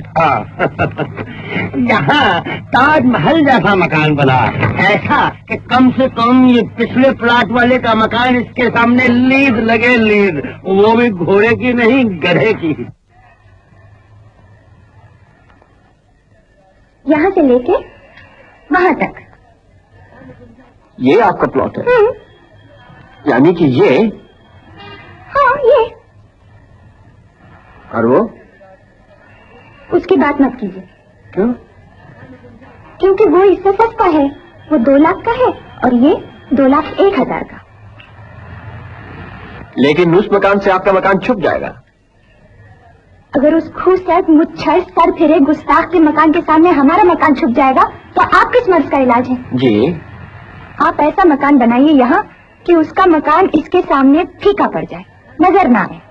यहाँ ताजमहल जैसा मकान बना, ऐसा कि कम से कम ये पिछले प्लाट वाले का मकान इसके सामने लीद लगे, लीद, वो भी घोड़े की नहीं गधे की। यहाँ से लेके वहाँ तक। ये आपका प्लॉट है? यानी कि ये? हाँ, ये। और वो? की बात मत कीजिए। क्यों? क्योंकि वो इससे सस्ता है, वो दो लाख का है और ये दो लाख एक हजार का। लेकिन उस मकान से आपका मकान छुप जाएगा। अगर उस खूबसूरत मुच्छर सर फिरे गुस्ताख के मकान के सामने हमारा मकान छुप जाएगा तो आप किस मर्ज का इलाज है? जी, आप ऐसा मकान बनाइए यहाँ कि उसका मकान इसके सामने फीका पड़ जाए, नजर ना आए।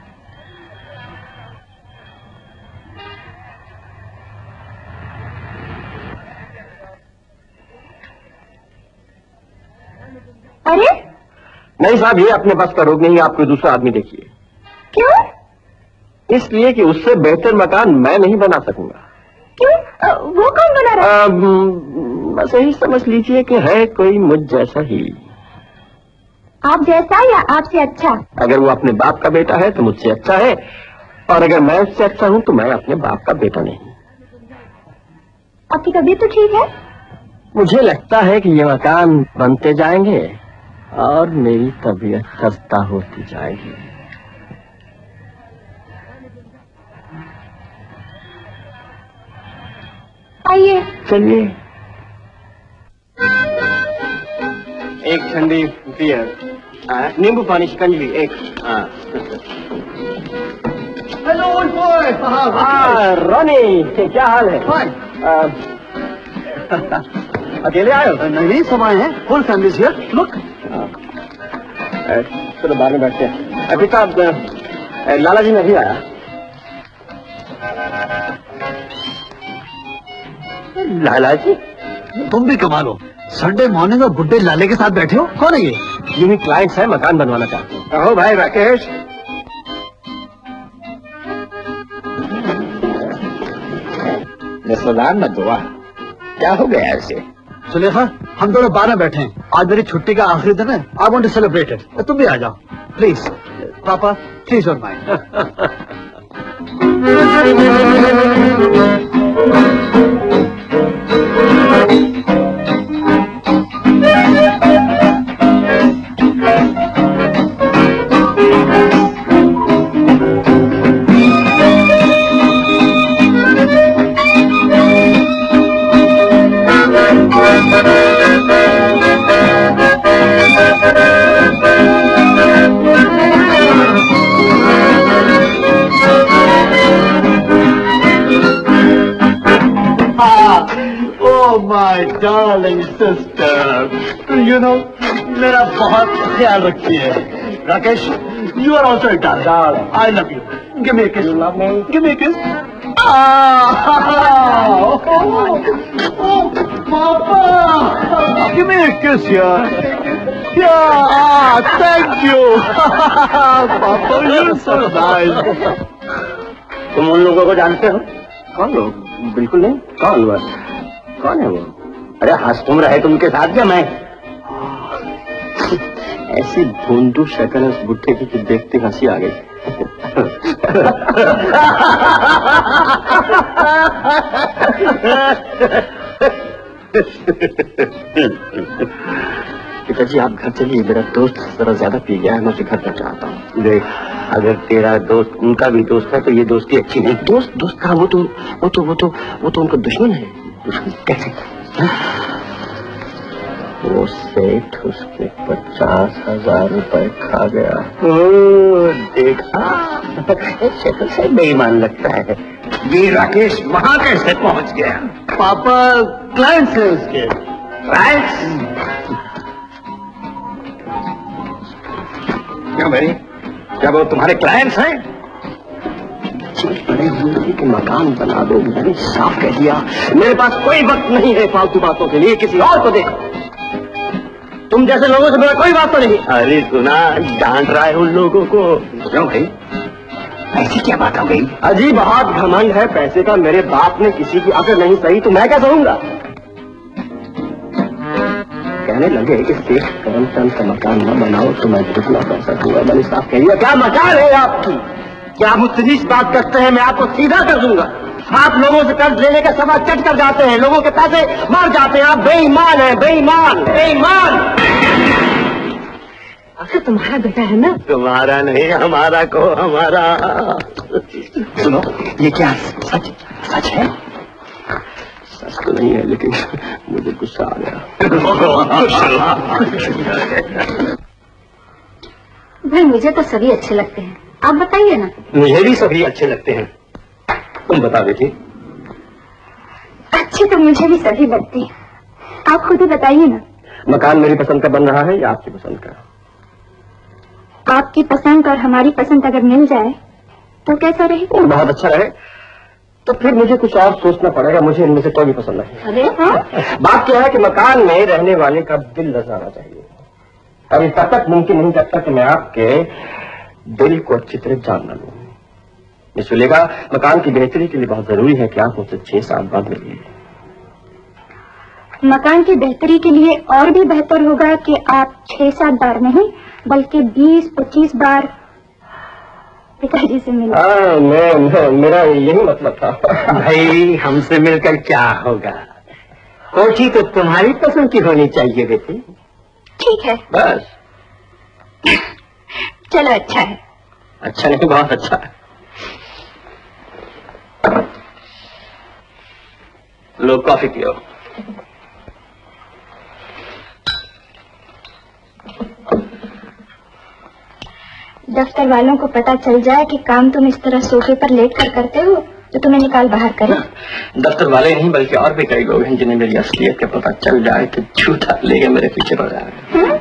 अरे नहीं साहब, ये अपने बस का रोग नहीं, आप कोई दूसरा आदमी देखिए। क्यों? इसलिए कि उससे बेहतर मकान मैं नहीं बना सकूंगा। क्यों? अ, वो कौन बना रहा है? अम, बस यही समझ लीजिए कि है कोई मुझ जैसा ही। आप जैसा या आपसे अच्छा? अगर वो अपने बाप का बेटा है तो मुझसे अच्छा है, और अगर मैं उससे अच्छा हूं तो मैं अपने बाप का बेटा नहीं। आपकी तबीयत तो ठीक है? मुझे लगता है कि ये मकान बनते जाएंगे और मेरी तबीयत खस्ता होती जाएगी। आइए। चलिए। एक ठंडी बियर, नींबू पानी, शिकंजी एक। Hello old boy. हाँ रोनी, क्या हाल है? आ, अकेले आए हो? नहीं, सब आए हैं, फुल फैमिली हियर। लुक। चलो बाहर में बैठते हैं। अभी साहब, लाला जी नहीं आया। लाला जी? तुम भी कमाल हो, संडे मॉर्निंग और बुड्ढे लाले के साथ बैठे हो। कौन है ये? ये क्लाइंट्स है, मकान बनवाना चाहते हैं। कहो भाई राकेश। रिश्तेदार न दुआ, क्या हो गया ऐसे? सुलेखा, हम दोनों बारह बैठे हैं, आज मेरी छुट्टी का आखिरी दिन है। I want to celebrate it. तुम भी आ जाओ please. Papa please don't mind. My darling sister, you know मेरा बहुत ख्याल रखती है। Rakesh, you are also darling, I love you. Give me a kiss. Love me. Give me a किस। पापा, गिव मी अ किस यार। Yeah, thank you. पापा, you're so nice. तुम उन लोगों को जानते हो? कौन लोग? बिल्कुल नहीं। कौन वो? कौन है वो? अरे हंस तुम रहे तुम के साथ क्या मैं? ऐसी भोंदू शक्ल उस बुट्टे की देखते हंसी आ गई। पिताजी आप घर चलिए, मेरा दोस्त जरा ज्यादा पी गया है, मैं उसे घर पर चाहता हूँ। देख, अगर तेरा दोस्त उनका भी दोस्त है तो ये दोस्ती अच्छी नहीं। दोस्त दोस्त का वो तो वो तो वो तो वो तो उनका दुश्मन है। दुश्मन कैसे? वो सेठ उसके पचास हजार रुपए खा गया। ओ, देखा, शक्ल से बेईमान लगता है। ये राकेश वहां कैसे पहुंच गया? पापा क्लाइंट्स है उसके। क्लाइंट्स? क्या मेरी? क्या वो तुम्हारे क्लाइंट्स हैं? बड़े हुए कि मकान बना दो, मैंने साफ कह दिया। मेरे पास कोई वक्त नहीं है फालतू बातों के लिए, किसी और को देखो। तुम जैसे लोगों से मेरा कोई बात तो नहीं। अरे सुना, डांट रहा है उन लोगों को। क्यों भाई, ऐसी क्या बात हो गई? अजीब बहुत घमंड है पैसे का। मेरे बाप ने किसी की अगर नहीं सही तो मैं क्या सहूंगा? कहने लगे कि शेख करमचंद का मकान न बनाओ तो मैं कितना पैसा दूंगा। मैंने साफ कह दिया। क्या मकान है आपकी? क्या मुझसे नीच बात करते हैं? मैं आपको सीधा कर दूंगा। आप लोगों से कर्ज लेने का समा चट कर जाते हैं, लोगों के पैसे मार जाते हैं। आप बेईमान हैं, बेईमान बेईमान। आखिर तुम्हारा बेटा है ना। तुम्हारा नहीं, हमारा को हमारा। सुनो, ये क्या सच सच है? सच तो नहीं है, लेकिन मुझे गुस्सा आ गया। भाई मुझे तो सभी अच्छे लगते हैं, आप बताइए ना। मुझे भी सभी अच्छे लगते हैं, तुम बता बेटी। अच्छे तो मुझे भी सभी लगते हैं, आप खुद ही बताइए ना। मकान मेरी पसंद का बन रहा है या आपकी पसंद का? आपकी पसंद और हमारी पसंद अगर मिल जाए तो कैसा रहे? बहुत अच्छा रहे। तो फिर मुझे कुछ और सोचना पड़ेगा, मुझे इनमें से कोई भी पसंद नहीं। अरे हाँ, बात क्या है कि मकान में रहने वाले का दिल नजर आना चाहिए। अभी तब तक मुमकिन नहीं जब तक कि मैं आपके दिल को अच्छी तरह जान न लूं। इसलिए मकान की बेहतरी के लिए बहुत जरूरी है कि आप मुझसे छह साल बाद मिलिए। मकान की बेहतरी के लिए और भी बेहतर होगा कि आप छह सात बार नहीं बल्कि बीस पच्चीस बार पिताजी से मिले। हाँ, मैं, मैं मेरा यही मतलब था। भाई हमसे मिलकर क्या होगा? कोठी तो तुम्हारी पसंद की होनी चाहिए बेटी। ठीक है, बस। चलो अच्छा है। अच्छा नहीं, बहुत अच्छा है। लो कॉफी पियो। दफ्तर वालों को पता चल जाए कि काम तुम इस तरह सोफे पर लेट कर करते हो तो तुम्हें निकाल बाहर करें। दफ्तर वाले नहीं बल्कि और भी कई लोग हैं जिन्हें मेरी असलियत का पता चल जाए कि झूठा लेके मेरे पीछे पड़ रहा है।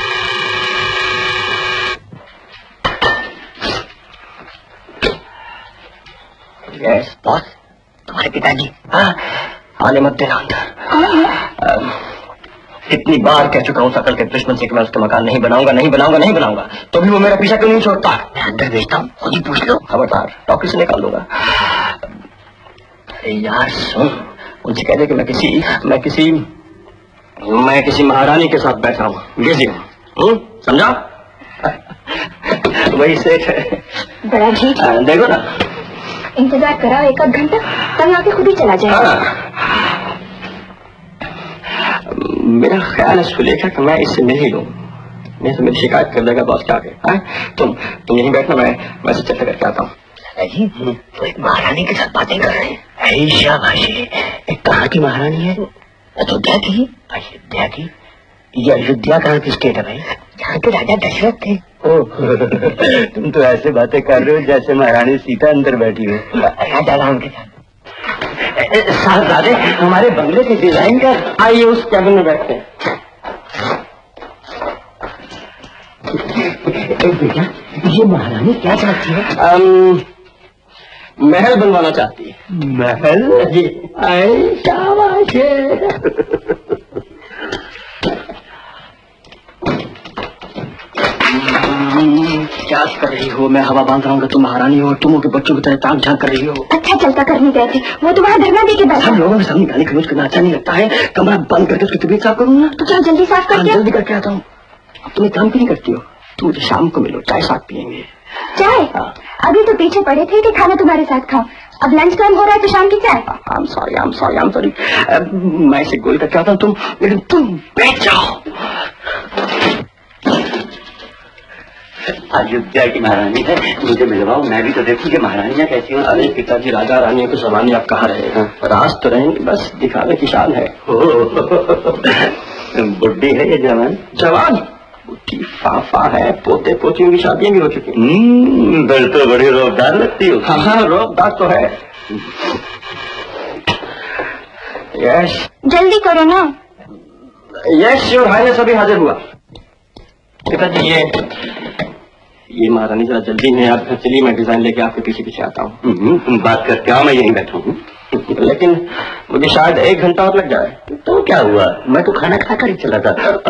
यस बॉस, तुम्हारे पिताजी। हाँ, आने मत देना अंदर। कितनी बार कह चुका हूँ सकल के दुश्मन से कि मैं उसका मकान नहीं बनाऊंगा, नहीं बनाऊंगा, नहीं बनाऊंगा, तो भी वो मेरा पीछा क्यों नहीं छोड़ता? मैं अंदर भेजता हूँ, खुद ही पूछ लो। खबरदार, टॉकी से निकाल दूंगा। यार सुन, उनसे कह दे कि मैं किसी मैं किसी मैं किसी महारानी के साथ बैठा हूँ, बिजी हूँ, समझा? वही सेठ है। बड़ा ठीक है। देखो ना, इंतजार कराओ एक आध घंटा, तब आके खुद ही चला जाएगा। मेरा ख्याल है सुलेखा कि मैं इससे मिल ही लूं, नहीं तो मेरी शिकायत कर देगा बॉस जाके। तुम तुम यहीं बैठना, मैं मैं से चलते करके आता हूँ। तो एक महारानी के साथ बातें कर रहे हैं। शाबाश। एक कहाँ की महारानी है? अयोध्या की। अयोध्या की? ये अयोध्या कहाँ की स्टेट है भाई? जहाँ के राजा दशरथ थे। ओह, तुम तो ऐसे बातें कर रहे हो जैसे महारानी सीता अंदर बैठी हो। राजा राम के साथ। साहबजादे, हमारे बंगले के डिजाइन का। आइए उस कैबिन में बैठते हैं। बेटा, ये महारानी क्या चाहती है? um, महल बनवाना चाहती है। महल? जी। अरे शाबाश। क्या कर रही हो? मैं हवा बांध रहा हूँ, तुम महारानी हो, तुम के बच्चों की तरह ताक झांक कर रही हो। अच्छा चलता करने गए थे, वो तुम्हारा धरना दे के बैठा। हम लोगों के सामने गाली खरोच करना अच्छा नहीं लगता है। कमरा बंद करके उसकी तबीयत साफ करूँ ना? तो चलो जल्दी साफ करके। जल्दी करके आता हूँ। अब तुम एक काम क्यों नहीं करती हो? तुम मुझे शाम को मिलो, चाय साथ पियेंगे। चाय? अभी तो पीछे पड़े थे कि खाना तुम्हारे साथ खाओ, अब लंच टाइम हो रहा है तो शाम की चाय। I am sorry, I am sorry, I am sorry. मैं इसे गोल करके आता हूँ, तुम लेकिन तुम बैठ जाओ। अयोध्या की महारानी है, मुझे मिलवाओ, मैं भी तो देखूं कि महारानियाँ कैसी हो। अरे पिताजी, राजा रानियों की जमाने आप कहाँ रहे? राज तो रहेंगे, बस दिखाने की शान है। बुढ़ी है ये जवान? जवान बुढ़ी फाफा है, पोते पोतियों की शादियां भी हो चुकी। हम्म, फिर तो बड़ी रोबदार लगती हो। हाँ हाँ, रोबदार तो है। यस जल्दी करो ना। यस, योर हाइनेस अभी हाजिर हुआ। पिताजी, ये ये महारानी जरा जल्दी में, आप चलिए, मैं डिजाइन लेके आपके पीछे पीछे आता हूँ। तुम बात करके आओ, मैं यहीं बैठा हूँ। लेकिन मुझे शायद एक घंटा और लग जाए। तो क्या हुआ, मैं तो खाना खाकर ही चला था।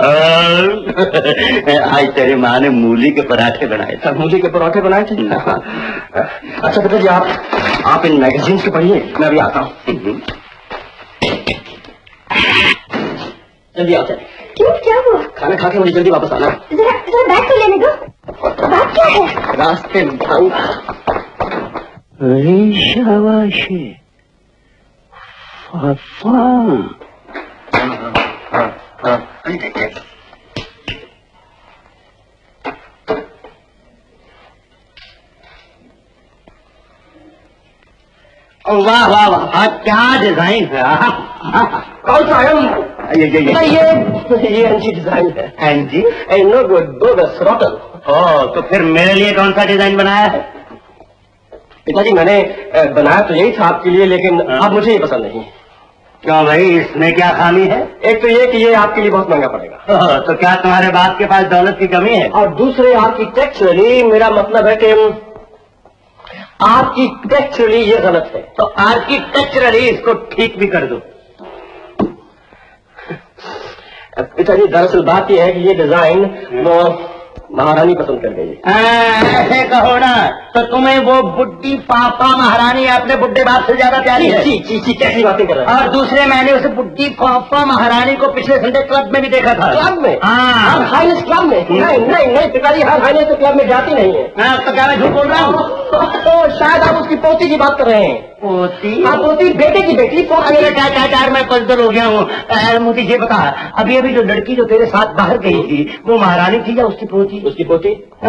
आज तेरी माँ ने मूली के पराठे बनाए थे। मूली के पराठे बनाए थे? अच्छा पिताजी, आप आप इन मैगजीन्स के पढ़िए, मैं अभी आता हूँ। जल्दी आओ। क्यों, क्या हुआ? खाना खा के मुझे जल्दी वापस आना। जरा जरा बैग तो लेने दो। बात क्या है? रास्ते में खाऊंगा। अरे शाबाश। वाह वाह वाह, क्या डिजाइन है। कौन सा है? ये ये ये ये ये एनजी डिजाइन है। एनजी? नो दो बस रोटल। ओ, तो फिर मेरे लिए कौन सा डिजाइन बनाया है? पिताजी मैंने बनाया तो यही था आपके लिए, लेकिन अब मुझे ये पसंद नहीं। क्यों भाई, इसमें क्या खामी है? एक तो ये कि ये आपके लिए बहुत महंगा पड़ेगा। तो क्या तुम्हारे बाप के पास दौलत की कमी है? और दूसरे आर्किटेक्चरली मेरा मतलब है कि आर्किटेक्चरली ये गलत है। तो आर्किटेक्चरली इसको ठीक भी कर दो। पिताजी दरअसल बात यह है कि ये डिजाइन वो महारानी पसंद कर गई। ऐसे कहो ना, तो तुम्हें वो बुड्ढी पापा महारानी अपने बुड्ढे बाप से ज्यादा प्यारी है। जी जी जी, कैसी बातें कर रहे हैं। और दूसरे मैंने उस बुड्ढी पापा महारानी को पिछले संडे क्लब में भी देखा था। क्लब में? हाँ। हाइनेस क्लब में? नहीं नहीं नहीं पिताजी, हर हाइनेस तो क्लब में जाती नहीं है। हाँ, तो क्या मैं झूठ बोल रहा हूँ? तो शायद आप उसकी पोती की बात कर रहे हैं। पोती? हाँ पोती, बेटे की बेटी पोती। अरे क्या क्या क्या, मैं पजदर हो गया हूँ। मुझे ये बता, अभी अभी जो लड़की जो तेरे साथ बाहर गई थी वो महारानी थी या उसकी पोती? उसकी पोती।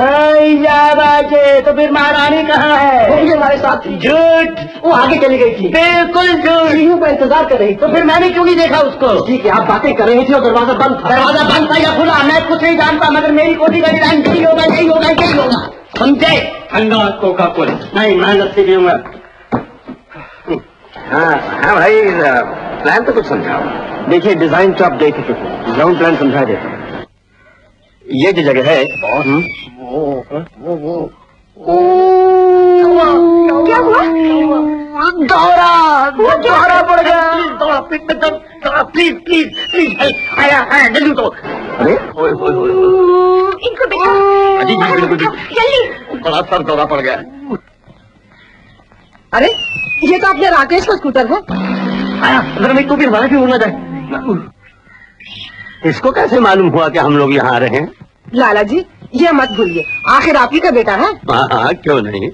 तो फिर महारानी कहाँ है? वो भी हमारे साथ थी। झूठ, वो आगे चली गई थी। बिल्कुल झूठ। यूं का इंतजार कर रही। तो फिर मैंने क्यों नहीं देखा उसको? ठीक है, आप बातें कर रही थी और दरवाजा बंद था। दरवाजा बंद था या खुला मैं कुछ नहीं जानता, मगर मेरी कोठी का डिजाइन यही होगा यही होगा यही होगा, समझे? ठंडा कोका कोला नहीं, मैं लस्सी पीऊंगा। हाँ हाँ भाई, प्लान तो कुछ समझाओ। देखिए डिजाइन तो आप देख चुके हैं, ग्राउंड प्लान समझा देता हूँ। ये जो जगह है और वो वो वो क्या हुआ? दौरा दौरा पड़ गया। दौरा पीठ में दर्द, दौरा प्लीज प्लीज प्लीज, आया आया जल्दी तो। अरे ओए ओए ओए, इनको बैठा अजी जी बिल्कुल जल्दी। बड़ा सर दौरा पड़ गया। अरे ये तो अपने राकेश का स्कूटर है। आया, अगर मैं तो भी हमारा क्यों होना जाए? इसको कैसे मालूम हुआ कि हम लोग यहाँ आ रहे हैं? लाला जी ये मत भूलिए, आखिर आप ही का बेटा है। हाँ हाँ, क्यों नहीं।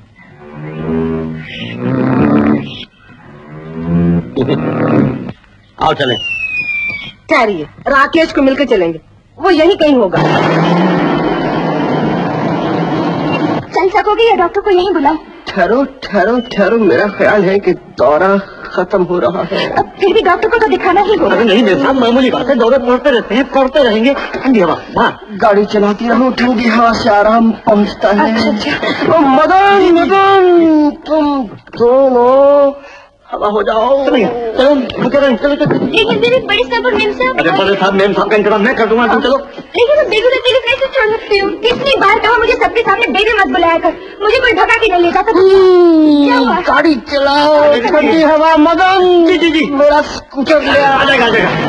आओ चलें। ठहरिए, राकेश को मिलकर चलेंगे, वो यही कहीं होगा। चल सकोगे या डॉक्टर को यहीं बुलाओ? ठहरो ठहरो ठहरो, मेरा ख्याल है कि दौरा खत्म हो रहा है। अब फिर भी डॉक्टर को तो दिखाना ही होगा। अरे नहीं देखा, मामूली बात है, दौरे पड़ते रहते हैं, पड़ते रहेंगे। ठंडी हवा, हाँ गाड़ी चलाती रहो, ठंडी हवा से आराम पहुंचता है। अच्छा, ओ मदन मदन, तुम दोनों हवा हो जाओ। चलो चलो चलो चलो। लेकिन मेरे बड़े साहब और मेम साहब। अरे बड़े साहब मेम साहब का इंतजाम मैं कर दूंगा, तुम चलो। लेकिन मैं बेगुन अकेले कैसे छोड़ सकती हूँ? कितनी बार कहा मुझे सबके सामने बेबी मत बुलाया कर, मुझे कोई भगा के नहीं ले जाता। क्या हुआ? गाड़ी चलाओ, ठंडी हवा। मदन जी जी जी, मेरा स्कूटर ले आ जाएगा, आ जाएगा।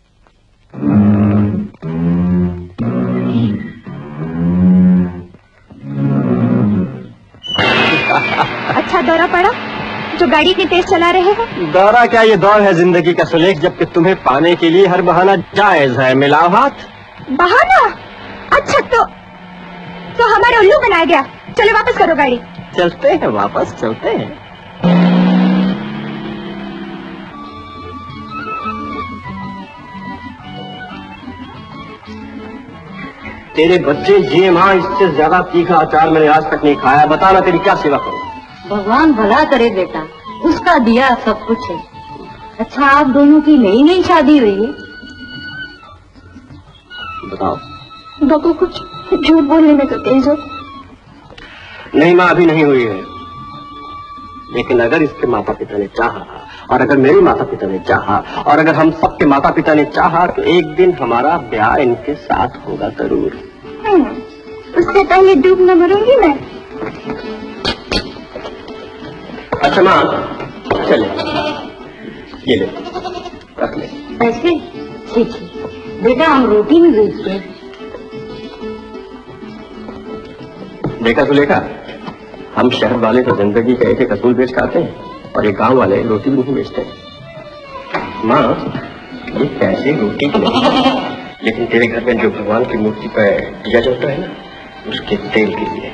अच्छा दौरा पड़ा जो गाड़ी इतनी तेज चला रहे हैं? दौरा क्या, ये दौर है जिंदगी का सुलेख, जबकि तुम्हें पाने के लिए हर बहाना जायज है। मिलाओ हाथ। बहाना? अच्छा तो तो हमारा उल्लू बनाया गया। चलो वापस करो गाड़ी। चलते हैं, वापस चलते हैं। तेरे बच्चे ये माँ, इससे ज्यादा तीखा अचार मैंने आज तक नहीं खाया। बताना तेरी क्या सेवा करूं? भगवान भला करे बेटा, उसका दिया सब कुछ है। अच्छा आप दोनों की नई नई शादी हुई है? बताओ। बबू कुछ झूठ बोलने में तो तेज हो। नहीं माँ, अभी नहीं हुई है, लेकिन अगर इसके माता पिता ने चाहा, और अगर मेरे माता पिता ने चाहा, और अगर हम सबके माता पिता ने चाहा, तो एक दिन हमारा ब्याह इनके साथ होगा जरूर। उससे पहले डूब न मरूंगी मैं। अच्छा माँ चले, ये ले रख ले। ऐसे ठीक है बेटा, हम रोटी में बेचते हैं। देखा तो देखा, हम शहर वाले तो जिंदगी का एक एक असूल बेच खाते हैं, और ये गांव वाले रोटी भी नहीं बेचते। माँ ये पैसे रोटी के नहीं, लेकिन तेरे घर में जो भगवान की मूर्ति पर दिया जाता है ना, उसके तेल के लिए।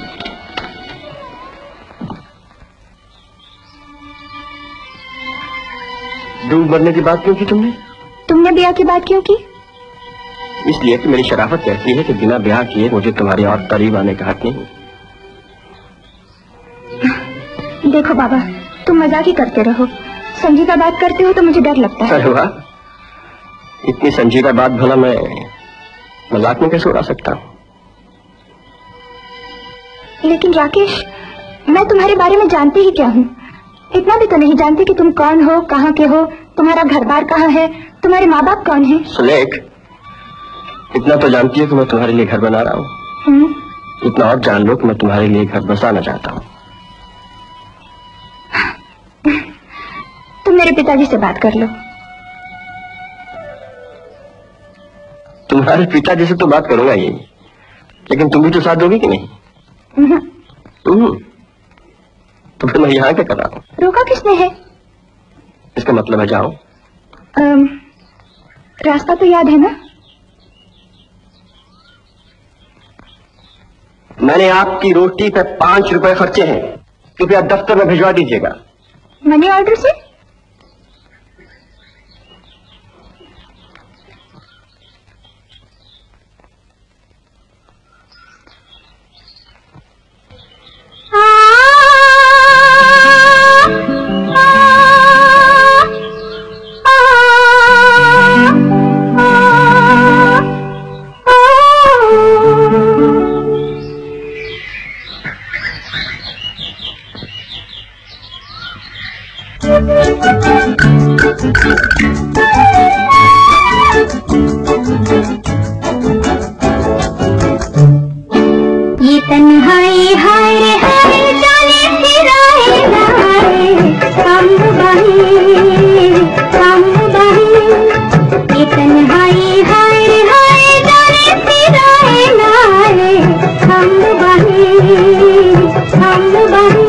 डूब मरने की बात क्यों की तुमने? तुमने ब्याह की बात क्यों की? इसलिए कि मेरी शराफत कहती है कि बिना ब्याह किए मुझे तुम्हारे और करीब आने का हक नहीं। देखो बाबा, तुम मजाक ही करते रहो। संजीदा बात करते हो तो मुझे डर लगता है। अरे वाह, इतनी संजीदा बात भला मैं मजाक में कैसे उड़ा सकता हूँ? लेकिन राकेश, मैं तुम्हारे बारे में जानती ही क्या हूँ? इतना भी तो नहीं जानती कि तुम कौन हो, कहाँ के हो, तुम्हारा घर बार कहाँ है, तुम्हारे माँ बाप कौन है। सुलेख, इतना तो जानती है कि मैं तुम्हारे लिए घर बना रहा हूँ। इतना और जान लो कि मैं तुम्हारे लिए घर बसाना चाहता हूँ। तुम मेरे पिताजी से बात कर लो। तुम्हारे पिताजी से तो बात करूंगा ही, लेकिन तुम भी तो साथ दोगी कि नहीं? तुम तो फिर मैं यहाँ क्या कर रहा हूँ? रोका किसने है? इसका मतलब है जाओ। अम, रास्ता तो याद है ना? मैंने आपकी रोटी पे पांच रुपए खर्चे हैं, कृपया दफ्तर में भिजवा दीजिएगा। मनी ऑर्डर से? ये तन्हाई हाय रे हाय जाने फिराए लाए कम बही कम बही। ये तन्हाई हाय रे हाय जाने फिराए लाए कम बही कम बही।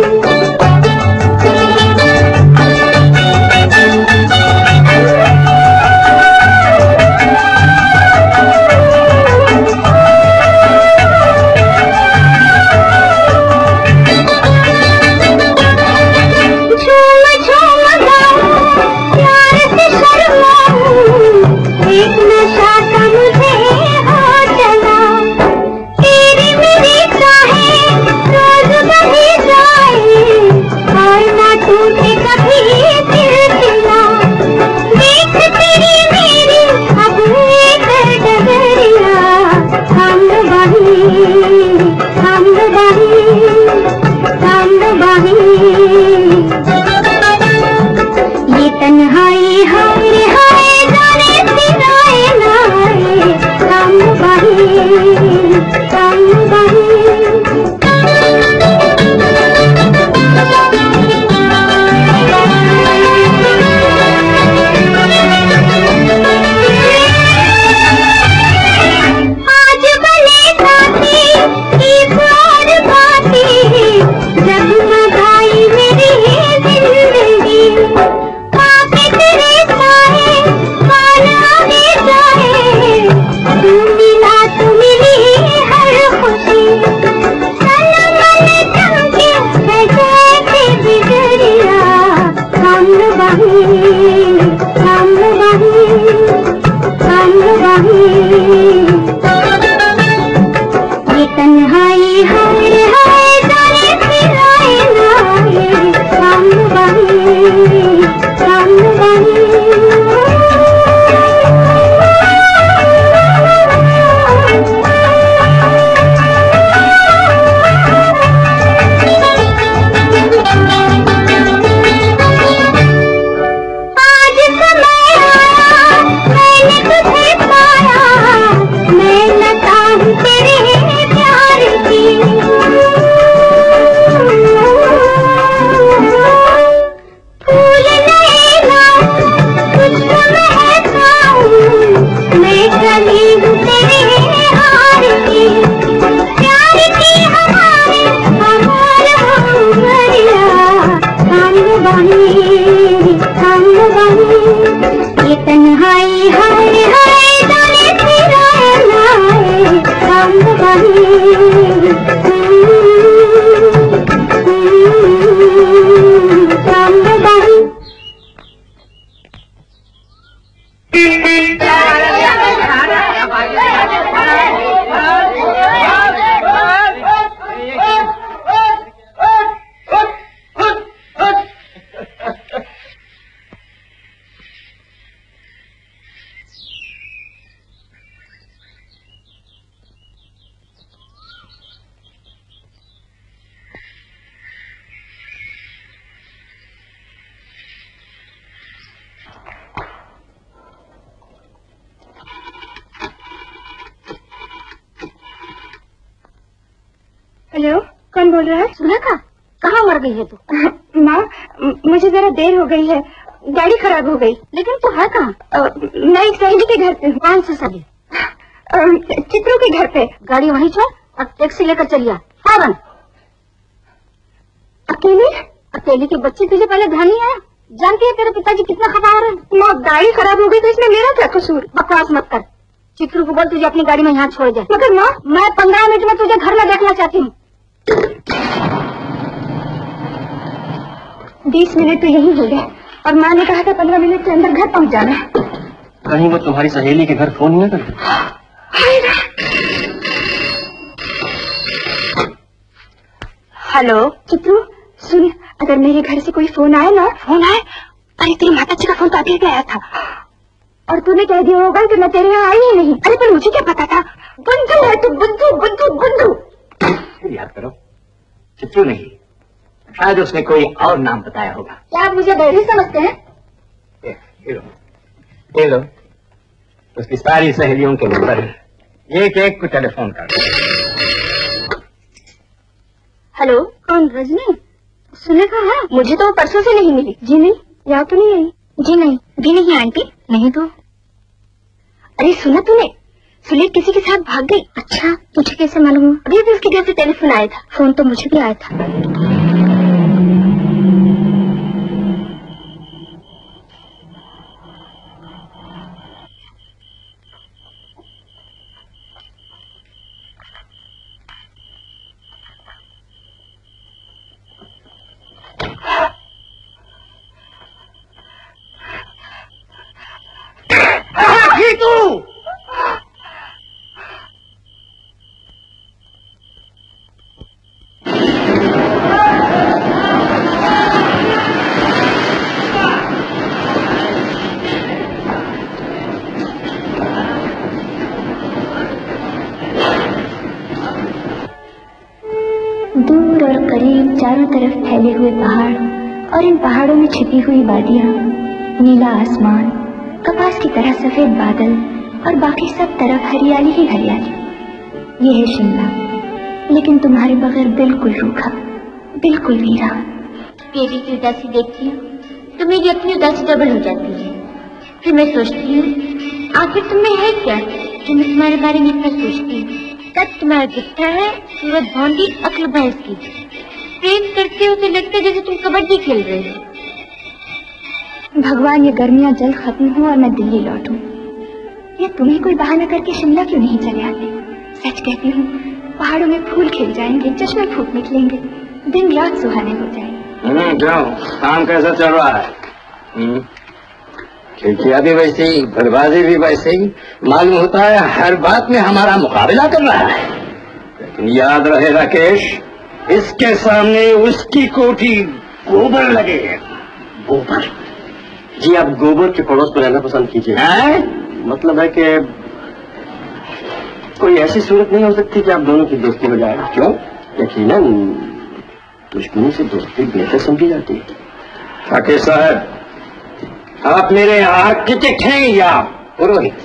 ये तन्हाई हाय रे हाय जाने फिराए लाए कम बही कम बही। आज बने साथी एक और बाती जगमगाई मेरी जिंदगी। पाके तेरे साए कान आगे जाए, तू मिला तू मिली हर खुशी। तन मन चमके है जैसे बिजलियाँ कम बही कम बही कम बही। ये तन्हाई हाय रे हाय जाने फिराए लाए कम बही कम बही। आज समय आया मैंने तुझे पाया, मैं लता हूँ तेरे प्यार की। फूल नए लाऊं तुझको महकाऊं, मैं कली हूँ तेरे हार की। प्यार की हमारे हमार हो मरिया कम बही कम बही। ये तन्हाई हाय हाय जाने फिराए लाए कम बही कम बही। कौन बोल रहा है? सुलेखा, कहाँ मर गई है तू? माँ, मुझे जरा देर हो गई है, गाड़ी खराब हो गई। लेकिन तू है कहाँ? मैं एक सहेली के घर पे हूँ। कौन सी सहेली? चित्रू के घर पे। गाड़ी वहीं छोड़ और टैक्सी लेकर चलिए फौरन। अकेले? अकेली की बच्ची तुझे पहले ध्यान नहीं आया? जानती है तेरे पिताजी कितना खपा हो रहे हैं? माँ, गाड़ी खराब हो गई तो इसमें मेरा क्या कसूर? बकवास मत कर। चित्रू को बोल तुझे अपनी गाड़ी में यहाँ छोड़ जाए। मगर माँ, मैं पंद्रह मिनट में तुझे घर में देखना चाहती हूँ। बीस मिनट तो यही हो गए और माँ ने कहा था पंद्रह मिनट के अंदर घर पहुँच जाना। कहीं वो तुम्हारी सहेली के घर फोन न कर? हेलो चित्रू, सुन, अगर मेरे घर से कोई फोन आए ना। फोन आए? अरे तेरी माता जी का फोन तो अभी गया था और तूने कह दिया होगा कि मैं तेरे यहाँ आई ही नहीं। अरे पर मुझे क्या पता था? बुद्धू है तू, बुद्धू बुद्धू बुद्धू। याद करो, चित्रू नहीं, शायद उसने कोई और नाम बताया होगा। क्या आप मुझे बहरी समझते हैं? ये लो, उसकी सारी सहेलियों के नंबर एक एक को टेलीफोन कर। हेलो, कौन? रजनी? सुलेखा है? मुझे तो परसों से नहीं मिली। जी नहीं, यहाँ तो नहीं आई। जी नहीं, जी नहीं आंटी, नहीं तो। अरे सुना तूने, सुलेख किसी के साथ भाग गई। अच्छा, तुझे कैसे मालूम? अभी भी उसके घर से टेलीफोन आया था। फोन तो मुझे भी आया था। दूर और करीब चारों तरफ फैले हुए पहाड़ और इन पहाड़ों में छिपी हुई वादियां, नीला आसमान, कपास की तरह सफेद बादल और बाकी सब तरफ हरियाली ही हरियाली। ये है शिमला, लेकिन तुम्हारे बगैर बिल्कुल रूखा, बिल्कुल वीरा। बेबी की उदासी देखती हूँ तो मेरी अपनी उदासी डबल हो जाती है। फिर मैं सोचती हूँ आखिर तुम्हें है क्या जो मैं तुम्हारे बारे में इतना सोचती हूँ। कद तुम्हारा दिखता है, सूरत भौंडी, अक्ल भैंस की। प्रेम करते हो तो लगता है जैसे तुम कबड्डी खेल रहे हो। भगवान ये गर्मियाँ जल्द खत्म हो और मैं दिल्ली लौटूं। ये तुम्हें कोई बहाना करके शिमला क्यों नहीं चले आते? सच कहती हूँ, पहाड़ों में फूल खिल जाएंगे, चश्मे फूट निकलेंगे, दिन रात सुहाने हो जाएंगे। जाओ, काम कैसा चल रहा है? खिड़कियाँ भी वैसे ही, दरवाजे भी वैसे ही। मालूम होता है हर बात में हमारा मुकाबला कर रहा है। लेकिन याद रहे राकेश, इसके सामने उसकी कोठी गोबर लगे। गोबर? जी, आप गोबर के पड़ोस में रहना पसंद कीजिए। मतलब है कि कोई ऐसी सूरत नहीं हो सकती कि आप दोनों की दोस्ती हो जाए। क्यों? यकीनन दुश्मनी से दोस्ती बेहतर समझी जाती है। राकेश साहब, आप मेरे आर्किटेक्ट हैं या पुरोहित?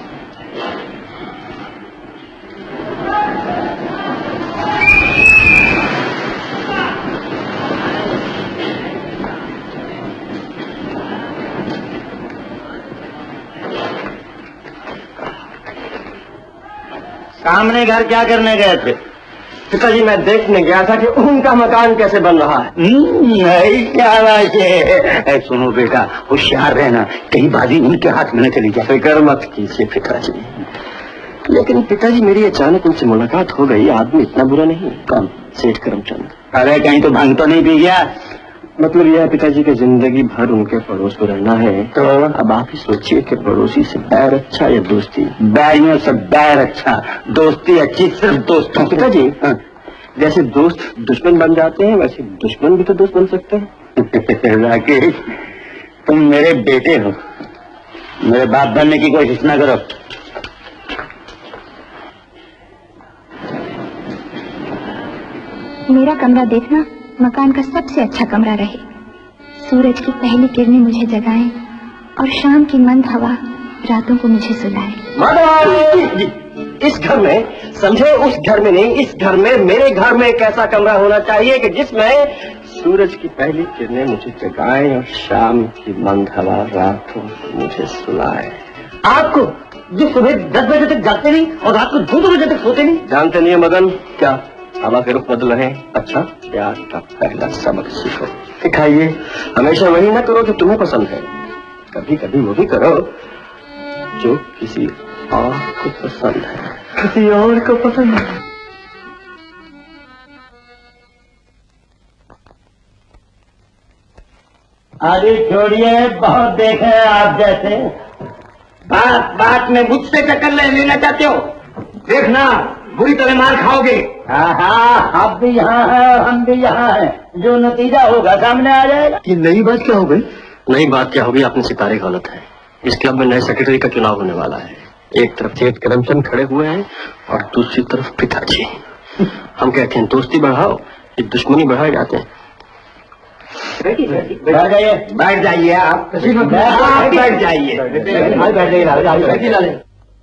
सामने घर क्या करने गए थे? पिताजी, मैं देखने गया था कि उनका मकान कैसे बन रहा है। नहीं, क्या बात है। सुनो बेटा, होशियार रहना, कहीं बाजी उनके हाथ में न चली जाए। फिक्र मत कीजिए पिताजी। लेकिन पिताजी, मेरी अचानक उनसे मुलाकात हो गई। आदमी इतना बुरा नहीं। कौन? सेठ करमचंद। अरे कहीं तो भांग तो नहीं पी गया? मतलब यह है पिताजी की जिंदगी भर उनके पड़ोस में रहना है। तो अब आप ही सोचिए कि पड़ोसी से बैर अच्छा या दोस्ती? बैरियों से बैर अच्छा, दोस्ती अच्छी सिर्फ दोस्तों। पिताजी, जैसे दोस्त दुश्मन बन जाते हैं, वैसे दुश्मन भी तो दोस्त बन सकते हैं। राकेश, तुम मेरे बेटे हो, मेरे बाप बनने की कोशिश ना करो। मेरा कमरा देखना मकान का सबसे अच्छा कमरा रहे। सूरज की पहली किरणें मुझे जगाएं और शाम की मंद हवा रातों को मुझे सुलाए। माधव! इस घर में, समझे, उस घर में नहीं, इस घर में, मेरे घर में एक ऐसा कमरा होना चाहिए कि जिसमें सूरज की पहली किरणें मुझे जगाएं और शाम की मंद हवा रातों मुझे सुलाए। आपको जो सुबह दस बजे तक जागते नहीं और रात को दो दो बजे तक सोते नहीं, जानते नहीं है मदन, क्या हवा के रुख बदल रहे हैं? अच्छा, प्यार का पहला सबक सीखो, सिखाइए। हमेशा वही ना करो जो तुम्हें पसंद है, कभी कभी वो भी करो जो किसी और को पसंद है, किसी और को पसंद है। अरे छोड़िए, बहुत देखे हैं आप जैसे। बात बात में मुझसे टक्कर ले लेना चाहते हो? देखना बुरी तरह मार खाओगे। हाँ हाँ, आप भी यहाँ हैं और हम भी यहाँ हैं, जो नतीजा होगा सामने आ जाएगा। ये नई बात क्या हो गई? नई बात क्या होगी? आपने सितारे गलत है। इस क्लब में नए सेक्रेटरी का चुनाव होने वाला है। एक तरफ सेठ करमचंद खड़े हुए हैं और दूसरी तरफ पिताजी। हम कहते हैं दोस्ती बढ़ाओ, ये दुश्मनी बढ़ाए जाते हैं। बैठ जाइए, बैठ जाइए, आप बैठ जाइए, बैठ जाइए।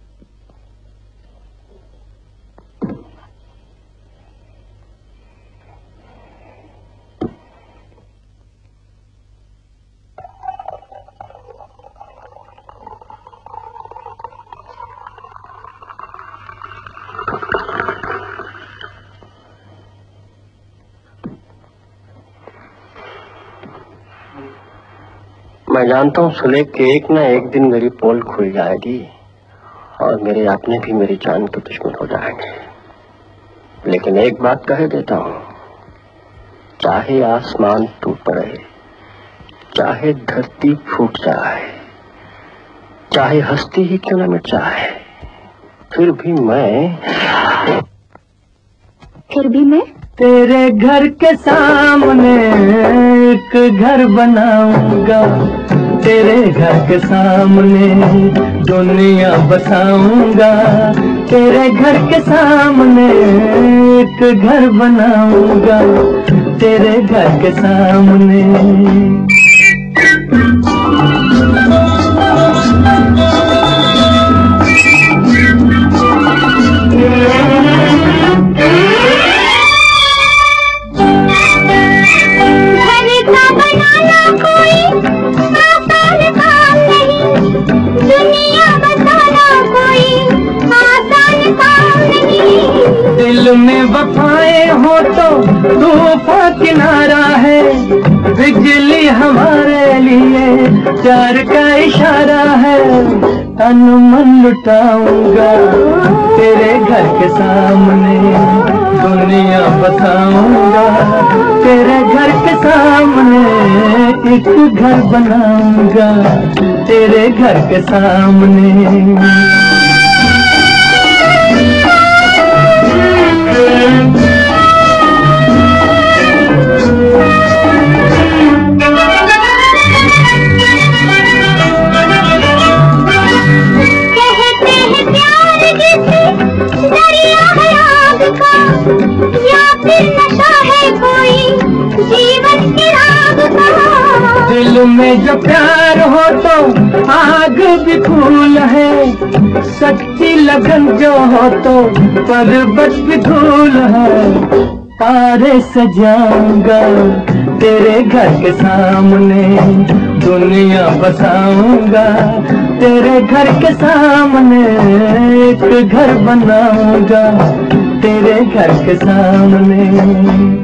मैं जानता हूँ सुलेख के एक ना एक दिन मेरी पोल खुल जाएगी और मेरे अपने भी मेरी जान के दुश्मन हो जाएंगे, लेकिन एक बात कह देता हूँ, चाहे आसमान टूट पड़े, चाहे धरती फूट जाए, चाहे हस्ती ही क्यों न मिट जाए, फिर भी मैं फिर भी मैं तेरे घर के सामने एक घर बनाऊंगा, तेरे घर के सामने दुनिया बसाऊंगा, तेरे घर के सामने एक घर बनाऊंगा, तेरे घर के सामने। दिल में वफाएं हो तो तूफान किनारा है, बिजली हमारे लिए प्यार का इशारा है, तन मन लुटाऊंगा, तेरे घर के सामने दुनिया बसाऊंगा, तेरे घर के सामने एक घर बनाऊंगा, तेरे घर के सामने। दिल में जो प्यार हो तो आग भी फूल है, सच्ची लगन जो हो तो पर्वत भी धूल है, तारे सजाऊंगा, तेरे घर के सामने दुनिया बसाऊंगा, तेरे घर के सामने एक घर बनाऊंगा, तेरे घर के सामने।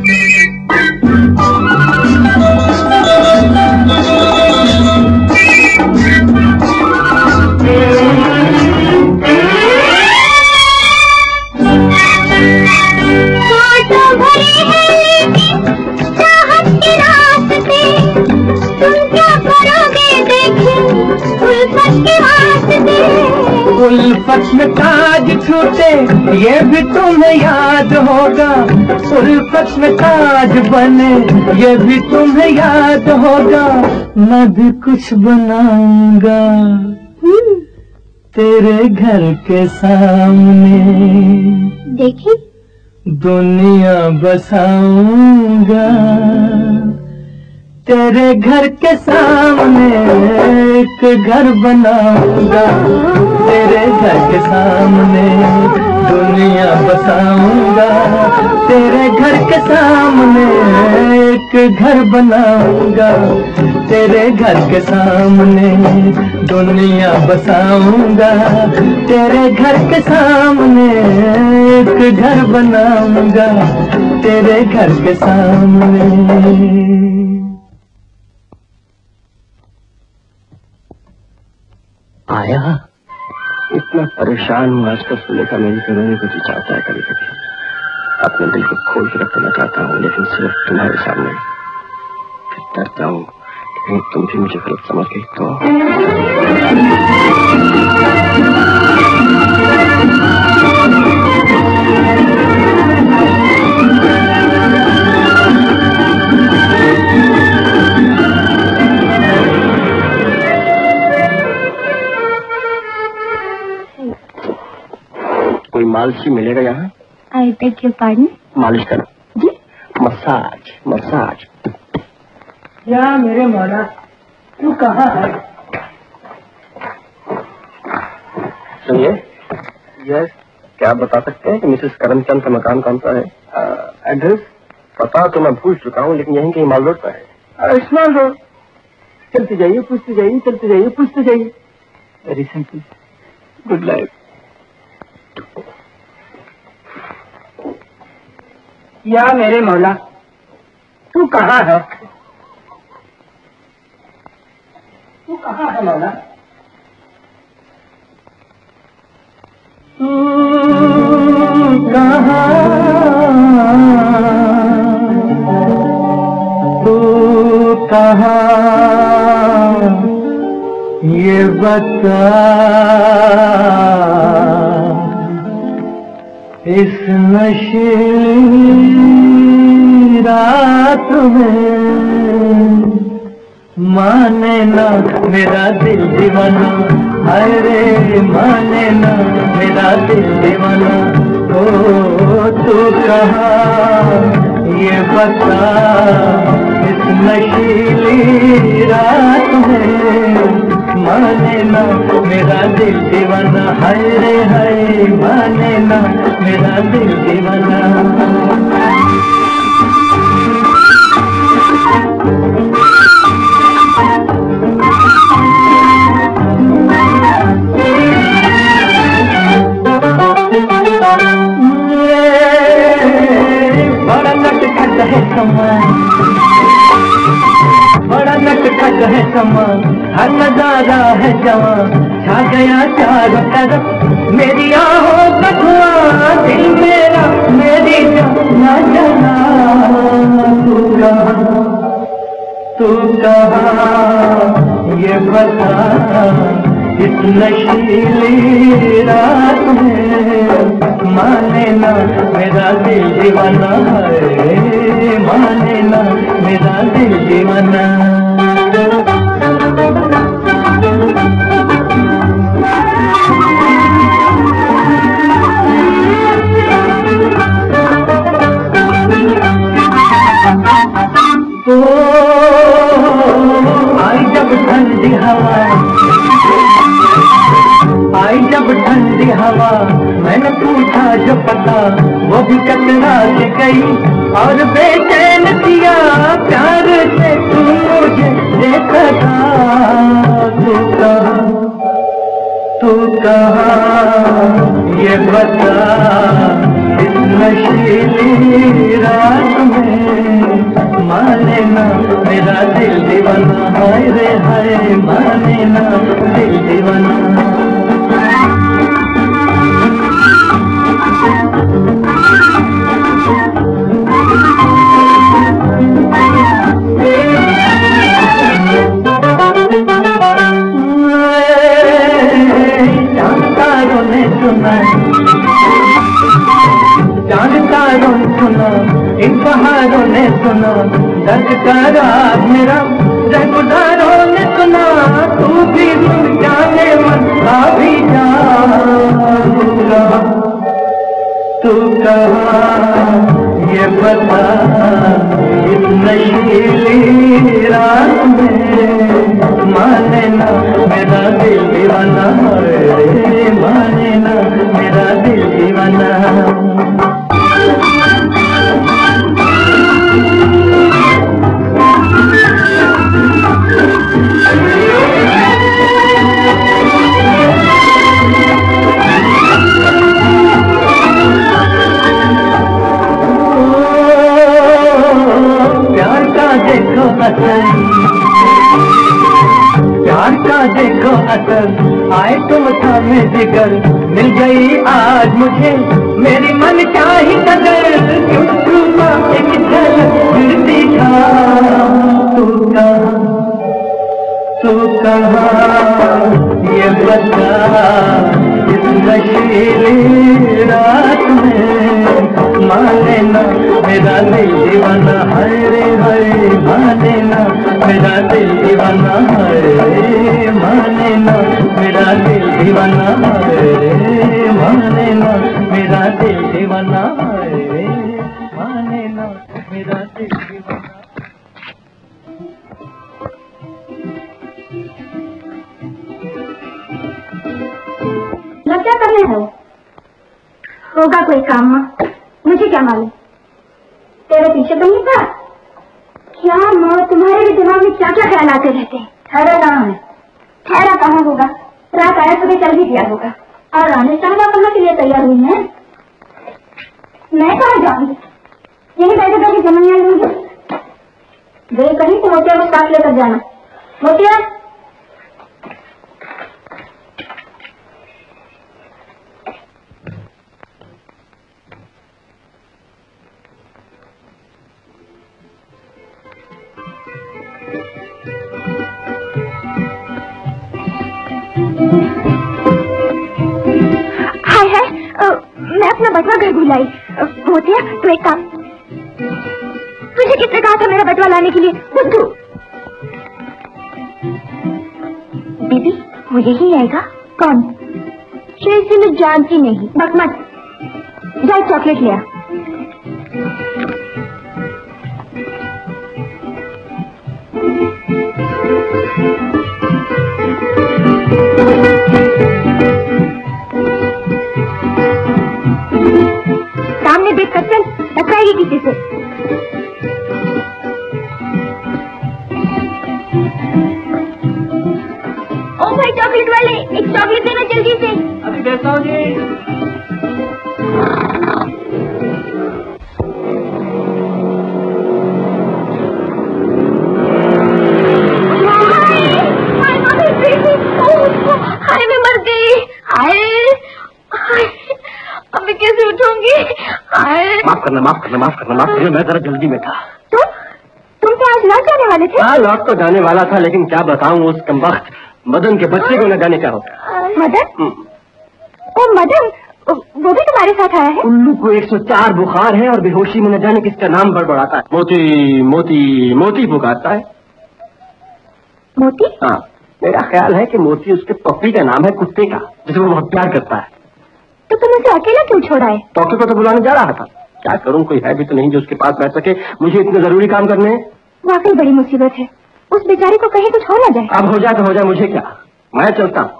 उल्फत में ताज छूटे ये भी तुम्हें याद होगा, उल्फत में ताज बने ये भी तुम्हें याद होगा, मैं भी कुछ बनाऊंगा तेरे घर के सामने, देखी दुनिया बसाऊंगा, तेरे घर के सामने एक घर बनाऊंगा, तेरे घर के सामने बसाऊंगा, तेरे घर के सामने एक घर बनाऊंगा, तेरे घर के सामने दुनिया बसाऊंगा, तेरे घर के सामने एक घर बनाऊंगा, तेरे घर के सामने। आया इतना परेशान हूँ आजकल सुनने का, मेरी तो रोने को जी चाहता है कभी कभी, अपने दिल को खोल के रखना चाहता हूँ, लेकिन सिर्फ तुम्हारे सामने। फिर डरता हूँ कहीं तुम भी मुझे गलत समझ गई तो। कोई मालिश मिलेगा यहाँ? I beg your pardon. मालिश करो जी, मसाज मसाज। या मेरे मौला, तू कहाँ है? सुनिए, यस, क्या आप बता सकते हैं कि मिसेस करमचंद का मकान कौन सा है? एड्रेस पता तो मैं भूल चुका हूँ, लेकिन यहीं कहीं माल रोड पर है। आयुष्मान रोड। चलते जाइए, पूछते जाइए, चलते जाइए, पूछते जाइए। Very simple. Good life. या मेरे मौला, तू कहाँ है? तू कहाँ है मौला? तू कहाँ, तू कहाँ ये बता, इस नशीली रात में माने ना मेरा दिल दीवाना, हाय रे माने ना मेरा दिल दीवाना। ओ तू कहाँ ये बता, इस नशीली रात में माने ना मेरा दिल दीवाना, हाय रे हाय माने ना मेरा दिल दीवाना। बड़ा नटखट है समान, बड़ा नटखट है समान, हर नजारा है जवान, छा गया चारों तरफ मेरी आहों का धुआं, दिल मेरा मेरी जान जना। तू कहाँ, तू कहाँ ये बता, इस नशीली रात में माने ना मेरा दिल दीवाना, है माने ना मेरा दिल दीवाना। तो आई जब ठंडी हवा, आई जब ठंडी हवा, मैंने पूछा जो पता, वो भी कतरा के गई और बेचैन किया, प्यार से तू मुझे देखा था। तू कहाँ, तू कहाँ ये बता, इस नशीली रात में माने ना मेरा दिल दीवाना, हाय रे हाय माने ना दिल दीवाना। चांद ने सुना, चांद तारों ने सुना, इन पहाड़ों ने सुना, दर्द का राग मेरा रहगुजारों ने सुना, तू भी सुन जाने मन का भी जा। तू कहाँ ये बता, इस नशीली रात में माने ना मेरा दिल दीवाना, रे माने ना मेरा दिल दीवाना। प्यार का देखो असर, प्यार का देखो असर, आए तुम थामे जिगर, मिल गई आज मुझे मेरी मन चाही कदर, क्यों छुपा एक झलक फिर दिखा, तू कहाँ तू कहाँ ये बता, इस नशीली रात में माने ना मेरा दिल दीवाना, हाय रे हाय माने ना मेरा दिल दीवाना, हाय रे माने ना मेरा दिल दीवाना, हाय रे माने ना मेरा दिल दीवाना, हाय रे माने ना मेरा दिल दीवाना। क्या करना है? होगा कोई काम, माँ मुझे क्या मालूम, तेरे पीछे तो नहीं था क्या? माँ तुम्हारे भी दिमाग में क्या क्या ख्याल आते रहते हैं। ठहरा कहाँ है? ठहरा कहाँ होगा, रात आया सुबह चल भी दिया होगा। और रानी साहबा कहाँ के लिए तैयार हुई है? मैं कहाँ जाऊंगी, यही बैठे बैठे जमनिया लूंगी। गई कहीं तो मोतिया को साथ लेकर जाना। मोतिया हाय हाय, मैं अपना बटवा घर भुलाई। मोतिया तू एक काम, तुझे किसने कहा था मेरा बटवा लाने के लिए? बुद्धू दीदी वो यही आएगा। कौन? श्रेयसी मैं जानती नहीं। बक मत, जा चॉकलेट ले आ। सामने देख कर चल, टकराएगी किसी से। ओ भाई चॉकलेट वाले, एक चॉकलेट देना जल्दी से। अभी देता हूँ जी। हाय मैं मर गई। हाय हाय अब मैं कैसे उठूंगी? हाय माफ करना माफ करना माफ करना माफ करना, मैं जरा जल्दी में था। तुम तुम क्या आज लौट जाने वाले थे? हाँ लौट तो जाने वाला था, लेकिन क्या बताऊं उस कमबख्त मदन के बच्चे को न जाने क्या होता। मदन? ओ मदन, वो भी तुम्हारे साथ आया है? उल्लू को एक सौ चार बुखार है और बेहोशी में न जाने किसका नाम बड़बड़ाता है। मोती मोती मोती पुकारता है। मोती? हाँ मेरा ख्याल है कि मोती उसके पप्पी का नाम है, कुत्ते का, जिसे वो बहुत प्यार करता है। तो तुम उसे अकेला क्यों छोड़ा है? डॉक्टर को तो बुलाने जा रहा था। क्या करूं, कोई है भी तो नहीं जो उसके पास बैठ सके। मुझे इतने जरूरी काम करने हैं। वाकई बड़ी मुसीबत है, उस बेचारे को कहीं कुछ हो ना जाए। अब हो जाए तो हो जाए, मुझे क्या, मैं चलता हूँ।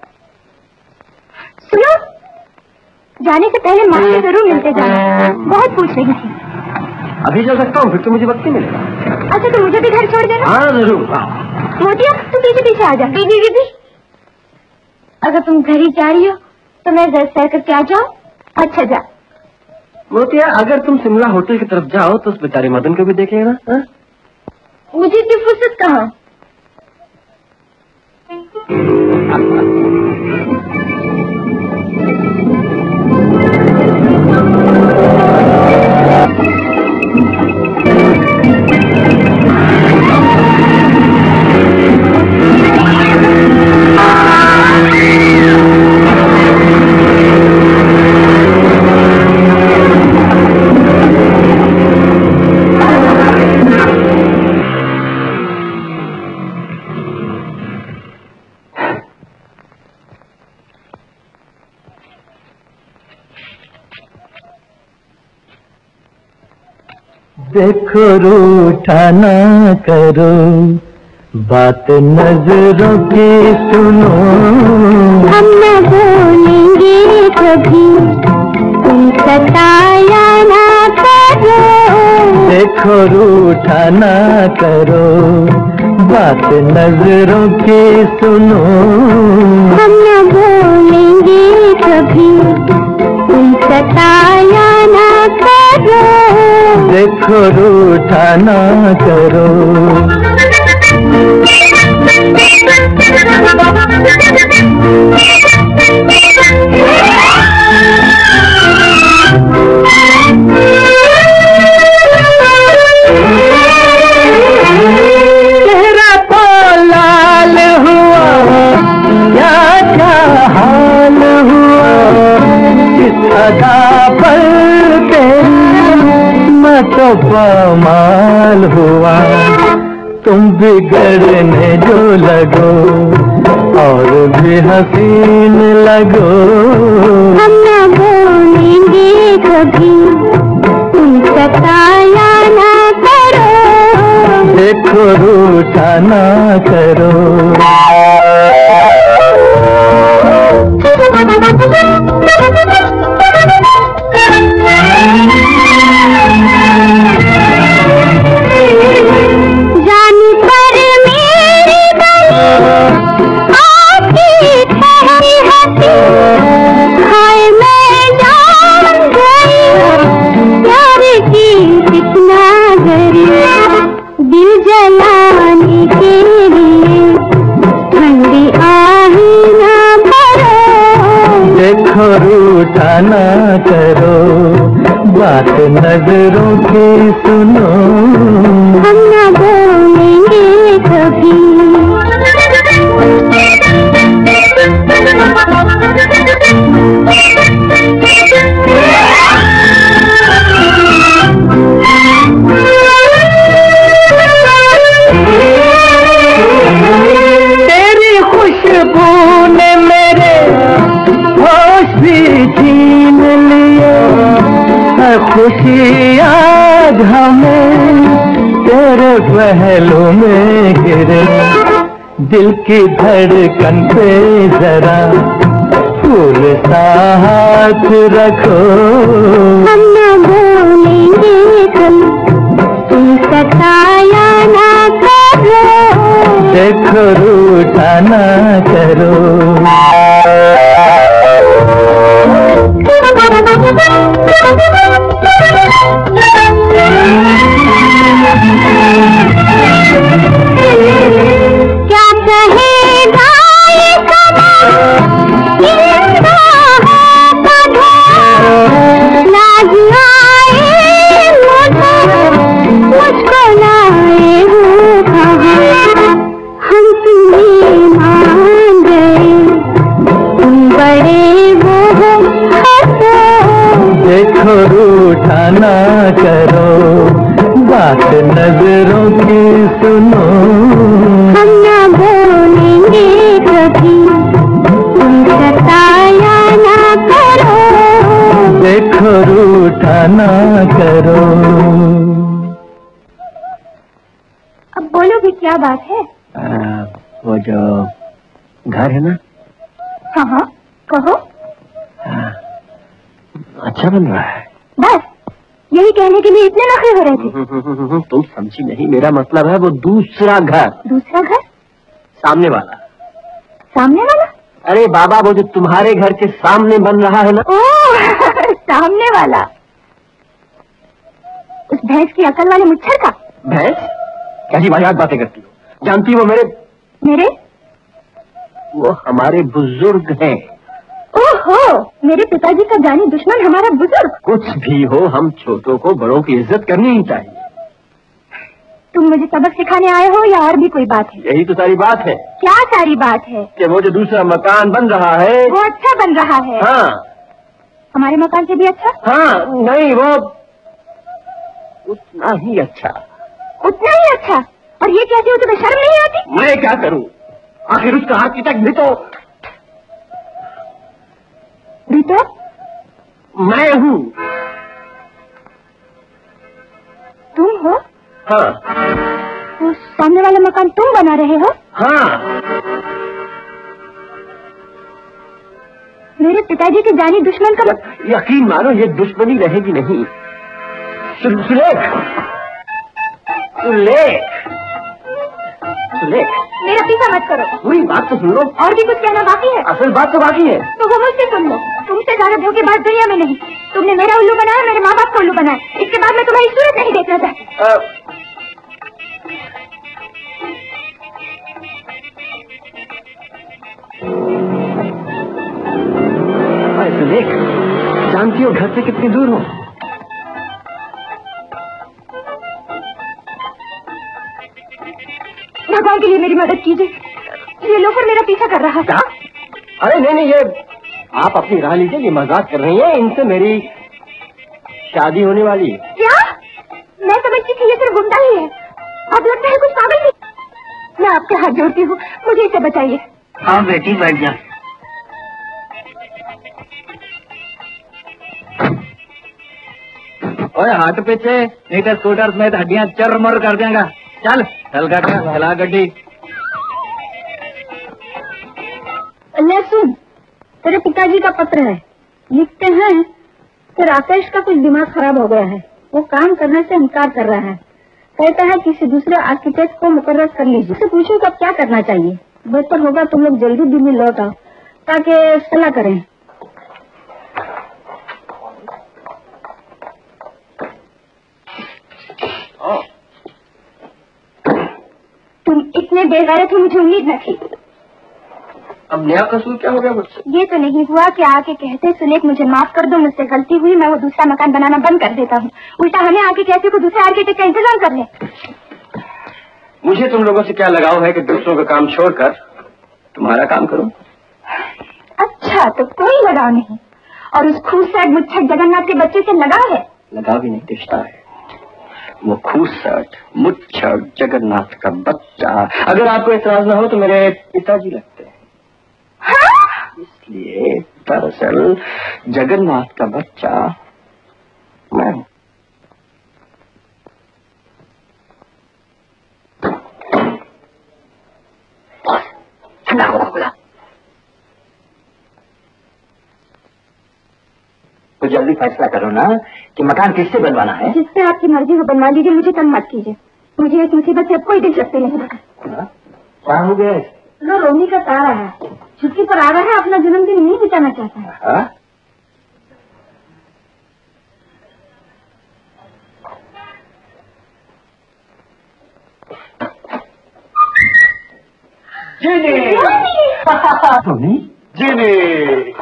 सुनो, जाने से पहले माँ से जरूर मिलते जाना, बहुत पूछ रही थी। अभी चल सकता हूँ, फिर तो मुझे वक्त ही मिलेगा। अच्छा तो मुझे भी घर छोड़ देना। हाँ जरूर। मोतिया तुम पीछे पीछे आ जा। दीदी दीदी अगर तुम घर ही जा रही हो तो मैं घर सैर करके आ जाऊँ? अच्छा जा। मोतिया अगर तुम शिमला होटल की तरफ जाओ तो उस बेचारे मदन को भी देख लेना। मुझे इतनी फुर्सत कहाँ? देखो रूठा ना करो, बात नजरों की सुनो, हम न बोलेंगे कभी, तुम सताया ना करो। देखो रूठा ना करो, बात नजरों की सुनो। हम न बोलेंगे कभी, तुम सताया ना करो। देखो रूठा ना करो। चेहरा तो लाल हुआ, क्या क्या हाल हुआ, इस अदा पर तेरी मैं तो पामाल हुआ। तुम बिगड़ने जो लगो और भी हसीन लगो। हम न बोलेंगे कभी, तुम सताया ना करो। देखो रूठा ना करो। जानी पर मेरी गली आपकी ठहरी हंसी, हाय मैं जान गई प्यार की कितना गरी। दिल जलाने के लिए ठंडी आही ना भरो। देखो रूठा ना करो, बात नजरों की सुनो। हम न बोलेंगे कभी। तेरी खुशबू ने मेरे होश भी छीन लिए। खुशी आज हमें तेरे पहलू में गिरे। दिल की धड़कन पे जरा फूल सा हाथ रखो। हम न बोलेंगे कभी, तुम सताया ना करो। देखो रूठा ना करो। क्या कहेगा ये समा, जिंदा है कभी। लाज आए मुझे, मुझको लाए हो कहाँ। हम तुम्हें मान गए, तुम बड़े वो हंसो। देखो रूठा ना करो, बात नजरों की सुनो। हम न बोलेंगे कभी, तुम सताया ना करो। देखो रूठा ना करो। अब बोलो भी क्या बात है। आ, वो जो घर है ना, हाँ हाँ कहो। अच्छा बन रहा है। बस यही कहने के लिए इतने नखरे हो रहे थे। तुम समझी नहीं, मेरा मतलब है वो दूसरा घर। दूसरा घर? सामने वाला। सामने वाला? अरे बाबा, वो जो तुम्हारे घर के सामने बन रहा है ना। ओह सामने वाला, उस भैंस की अकल वाले मुच्छर का। भैंस? कैसी वाहियात बातें करती हो। जानती हो मेरे मेरे वो हमारे बुजुर्ग हैं। ओहो, मेरे पिताजी का जानी दुश्मन हमारा बुजुर्ग। कुछ भी हो, हम छोटों को बड़ों की इज्जत करनी ही चाहिए। तुम मुझे सबक सिखाने आए हो या और भी कोई बात है? यही तो सारी बात है। क्या सारी बात है? कि वो जो दूसरा मकान बन रहा है वो अच्छा बन रहा है। हाँ हमारे मकान से भी अच्छा? हाँ, नहीं वो उतना ही अच्छा। उतना ही अच्छा? और ये कैसे हो, तुम्हें शर्म नहीं आती? मैं क्या करूं, आखिर उसका आर्किटेक्ट भी तो भी तो मैं हूँ। तुम हो? हाँ तो सामने वाला मकान तुम बना रहे हो? हाँ। वे मेरे पिताजी के जानी दुश्मन का। यकीन मानो ये दुश्मनी रहेगी नहीं। सुलेख, सुलेख, सुलेख, मेरा पीछा मत करो। पूरी बात तो सुन लो। और भी कुछ कहना बाकी है? असल बात तो बाकी है। तो वो मुझसे सुन लो। तुमसे ज्यादा धोखेबाज दुनिया में नहीं। तुमने मेरा उल्लू बनाया, मेरे माँ बाप को उल्लू बनाया। इसके बाद मैं तुम्हारी सूरत नहीं देखना चाहती। सुलेख, जानती हो घर से कितनी दूर हो? भगवान के लिए मेरी मदद कीजिए। ये लोफर मेरा पीछा कर रहा है। क्या? अरे नहीं नहीं, ये आप अपनी राह लीजिए। ये मजाक कर रही है। इनसे मेरी शादी होने वाली है। क्या? मैं समझती थी ये सिर्फ गुंडा ही है। अब लगता है कुछ पागल ही। मैं आपके हाथ जोड़ती हूँ, मुझे इसे बचाइए। हाँ बेटी, बैठ जा। ओए हाथ पीछे, नहीं तो स्कूटर समेत हड्डियां चरमर कर देगा। चल चल काका, चला गड्डी। ले सुन, तेरे पिताजी का पत्र है। लिखते हैं कि राकेश का कुछ दिमाग खराब हो गया है। वो काम करने से इनकार कर रहा है। कहता है किसी दूसरे आर्किटेक्ट को मुकर्रर कर लीजिए। उससे पूछो कब क्या करना चाहिए। बेहतर होगा तुम लोग जल्दी दिल्ली लौट आओ ताकि सलाह करें। तुम इतने बेगैरत हो, मुझे उम्मीद न थी। अब नया कसूर क्या हो गया मुझसे? ये तो नहीं हुआ कि आके कहते सुलेख मुझे माफ कर दो, मुझसे गलती हुई, मैं वो दूसरा मकान बनाना बंद कर देता हूँ। उल्टा हमें आके कहते को दूसरे आर्किटेक्ट का इंतजाम कर ले। मुझे तुम लोगों से क्या लगाव है कि दूसरों का काम छोड़कर तुम्हारा काम करूं? अच्छा, तो कोई लगाव नहीं। और उस खूबसूरत मुच्छर जगन्नाथ के बच्चे से लगाव है? लगाव भी नहीं, रिश्ता है। वो खूबसूरत मुच्छर जगन्नाथ का बच्चा, अगर आपको एतराज न हो तो मेरे पिताजी लगते हैं। हाँ? इसलिए दरअसल जगन्नाथ का बच्चा मैं हूं। ठंडा हो बोला तो जल्दी फैसला करो ना कि मकान किससे बनवाना है। जिससे आपकी मर्जी हो बनवा लीजिए, मुझे तंग मत कीजिए। मुझे इस मुसीबत से कोई दिलचस्पी नहीं है। क्या हो गया? लो रोनी का तारा है, छुट्टी पर आ रहा है, अपना जन्मदिन नहीं बिताना चाहता है। हाँ? Jeanie Ronnie, Jeanie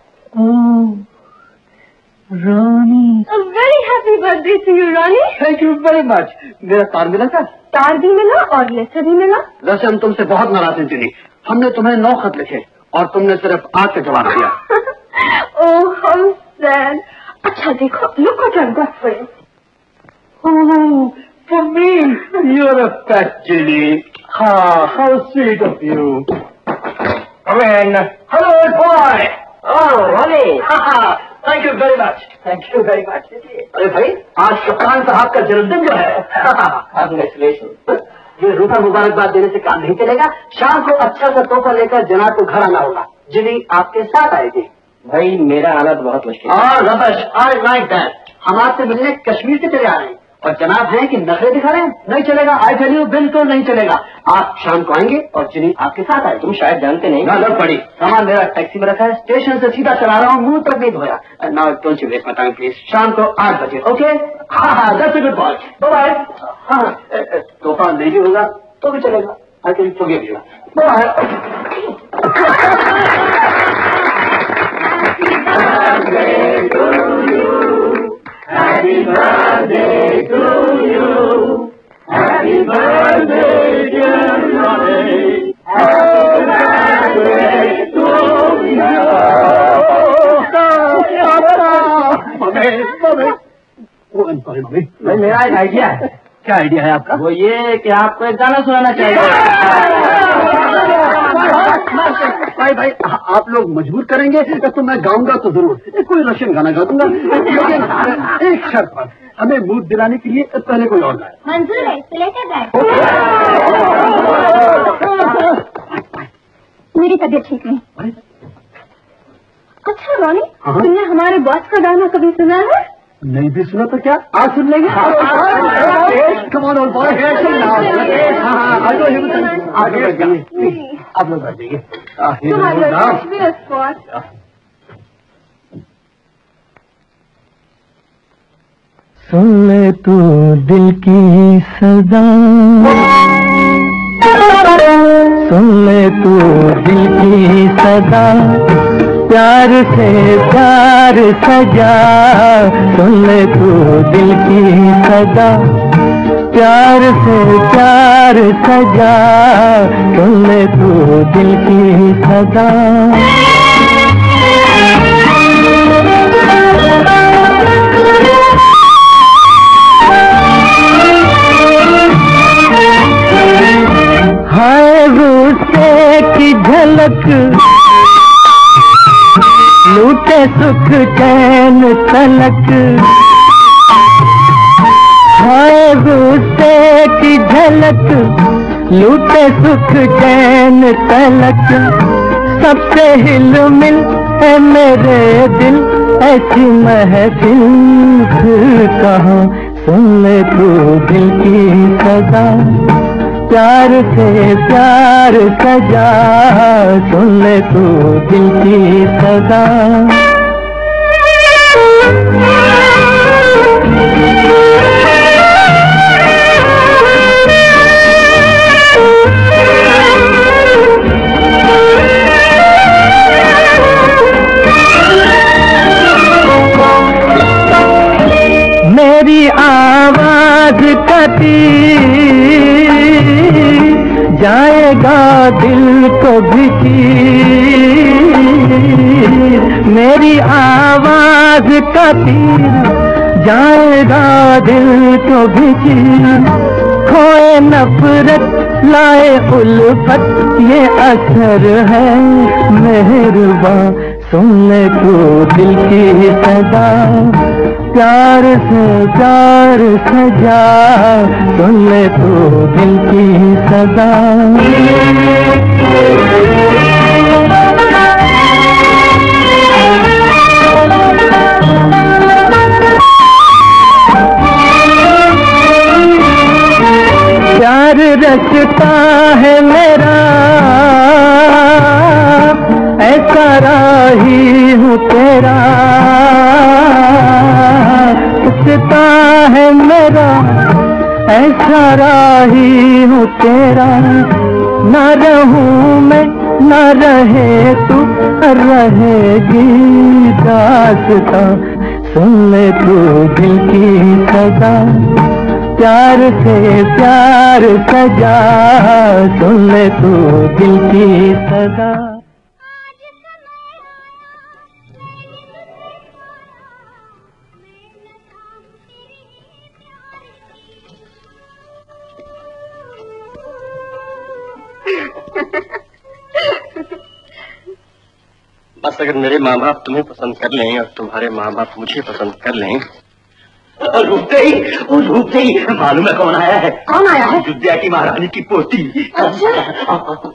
Ronnie, very happy birthday to you Ronnie. Thank you very much. मेरा तार मिला था? तार भी मिला और लेटर भी मिला। वैसे हम तुमसे बहुत नाराज हैं जीनी। हमने तुम्हें नौ खत लिखे और तुमने सिर्फ आठ का जवाब दिया। Oh how sad. अच्छा देखो, look what I got for you. Oh, for me, you're a fat Ginny. Ah, how sweet of you. Come in. Hello, boy. Oh, Ronnie, Thank you very much. Thank you very much. अरे भाई, आज कप्तान साहब का जन्मदिन जो है। Congratulation. ये रूखा मुबारकबाद देने से काम नहीं चलेगा। शाम को अच्छा सा तोहफा लेकर जनाब को घर आना होगा। जिनी आपके साथ आएगी। भाई मेरा हालत बहुत मुश्किल है। Ah, rubbish. I like that. हम आपसे मिलने कश्मीर से चले आ रहे हैं और जनाब हैं कि नखरे दिखा रहे हैं। नहीं चलेगा, आई टेल यू, बिल्कुल नहीं चलेगा। आप शाम को आएंगे और जिनी आपके साथ आए। तुम शायद जानते नहीं, नजर पड़ी। सामान मेरा टैक्सी में रखा है, स्टेशन से सीधा चला रहा हूँ, मुंह तक नहीं धोया। Now don't you waste my time please. शाम को आठ बजे, ओके? हाँ हाँ, that's a good boy. Bye. हाँ, तोहफा नहीं होगा तो भी चलेगा। I can forgive you. Happy birthday to you. Happy birthday, dear Ronnie. Happy birthday to you. Mummy, mummy. Oh, I'm sorry, mummy. भाई मेरा एक आइडिया है। क्या आइडिया है आपका? वो ये कि आपको एक गाना सुनाना चाहिए। भाई भाई, आप लोग मजबूर करेंगे तो मैं गाऊंगा तो जरूर। कोई रशियन गाना गा दूंगा, लेकिन एक शर्त पर, हमें मूड दिलाने के लिए पहले कोई और गाए। मंजूर है, तो लेकर जाए। मेरी तबीयत ठीक नहीं। अच्छा रोनी, तुमने हमारे बॉस का गाना कभी सुना है? नहीं भी सुना तो क्या, आज सुन लेंगे। कम ऑन बॉय, आगे बढ़ जाइए, आप लोग बढ़ जाइए। सुन ले तू दिल की सदा, सुन ले तू दिल की सदा, प्यार से प्यार सजा। सुन ले तू दिल की सदा, प्यार से प्यार सजा। सुन ले तू दिल की सदा। हाय गुस्से की झलक, लूटे सुख चैन तलक। हाय गुस्से की झलक, लूटे सुख चैन तलक। सबसे हिल मिल है मेरे दिल, ऐसी महफिल फिर कहाँ। सुन ले तू दिल की सदा, प्यार से प्यार सजा। सुन ले तू दिल की सदा। मेरी आवाज का तीर जाएगा दिल को भी चीर। मेरी आवाज का तीर जाएगा दिल को भी चीर। खोए नफरत लाए उल्फत, ये असर है मेहरबान। सुन ले तू दिल की सदा, प्यार से प्यार सजा। सुन ले तू दिल की सदा। प्यार रचता है मेरा, ऐसा राही हूँ तेरा। रचता है मेरा, ऐसा राही हूँ तेरा। न रहूँ मैं न रहे तू, रहेगी दास्तां। सुन ले तू दिल की सदा, प्यार से प्यार सजा। सुन ले तू दिल की सदा। बस अगर मेरे माँ बाप तुम्हें पसंद कर लें और तुम्हारे माँ बाप मुझे पसंद कर लें, और रुकते ही वो रुकते ही मालूम है कौन आया है? कौन आया है? अयोध्या की महारानी की पोती। अच्छा।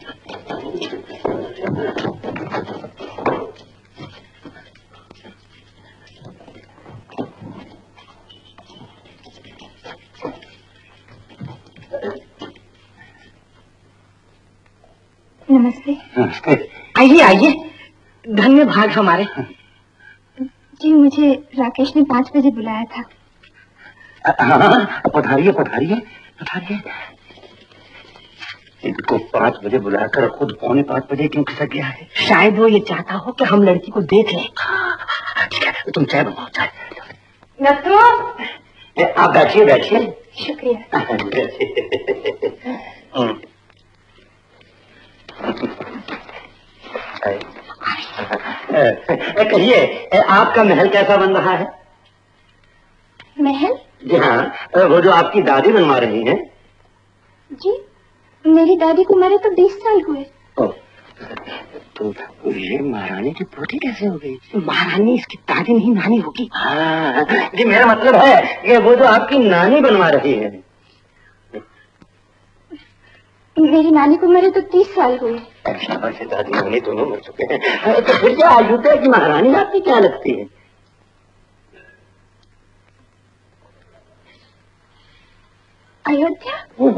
नमस्ते। नमस्ते। आइए आइए, धन्य भाग हमारे। जी मुझे राकेश ने पाँच बजे बुलाया था। हाँ, पधारिए पधारिए पधारिए। इनको पाँच बजे बुलाकर खुद पौने पाँच बजे क्यों खिसक गया है? शायद वो ये चाहता हो कि हम लड़की को देख लें। ठीक है, तुम चाय बनाओ। चाय नथु, आप बैठिए बैठिए। शुक्रिया। कहिए, आपका महल कैसा बन रहा है? महल? जी हाँ, वो जो आपकी दादी बनवा रही हैं। जी मेरी दादी को मरे तो बीस साल हुए। तो ये महारानी की पोती कैसे हो गई? महारानी इसकी दादी नहीं, नानी होगी। हाँ जी, मेरा मतलब है कि वो जो आपकी नानी बनवा रही है। मेरी नानी को मरे तो तीस साल हुए। शाबाश दादी, हमने दोनों मर चुके हैं। तो फिर क्या अयोध्या की महारानी आपकी क्या लगती है? अयोध्या?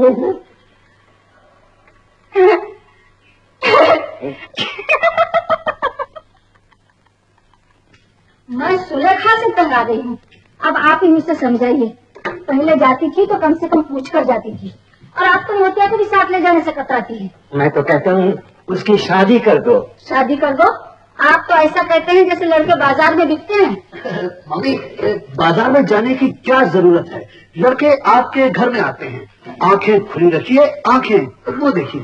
मैं सुलेखा से टकरा गई हूँ। अब आप ही मुझसे समझाइए। पहले जाती थी तो कम से कम पूछ कर जाती थी, और आप तो मोतिया को भी साथ ले जाने से कतराती है। मैं तो कहता हूँ उसकी शादी कर दो। शादी कर दो? आप तो ऐसा कहते हैं जैसे लड़के बाजार में बिकते हैं। मम्मी, बाजार में जाने की क्या जरूरत है? लड़के आपके घर में आते हैं। आंखें खुली रखिए, आंखें वो देखिए।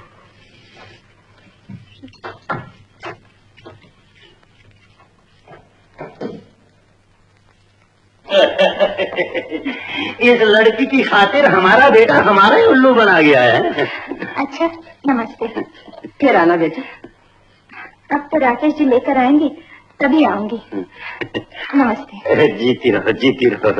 इस लड़की की खातिर हमारा बेटा हमारा ही उल्लू बना गया है। अच्छा, नमस्ते। फिर आना बेटा। अब तो राकेश जी लेकर आएंगी तभी आऊंगी। नमस्ते। जीती रहो, जीती रहो।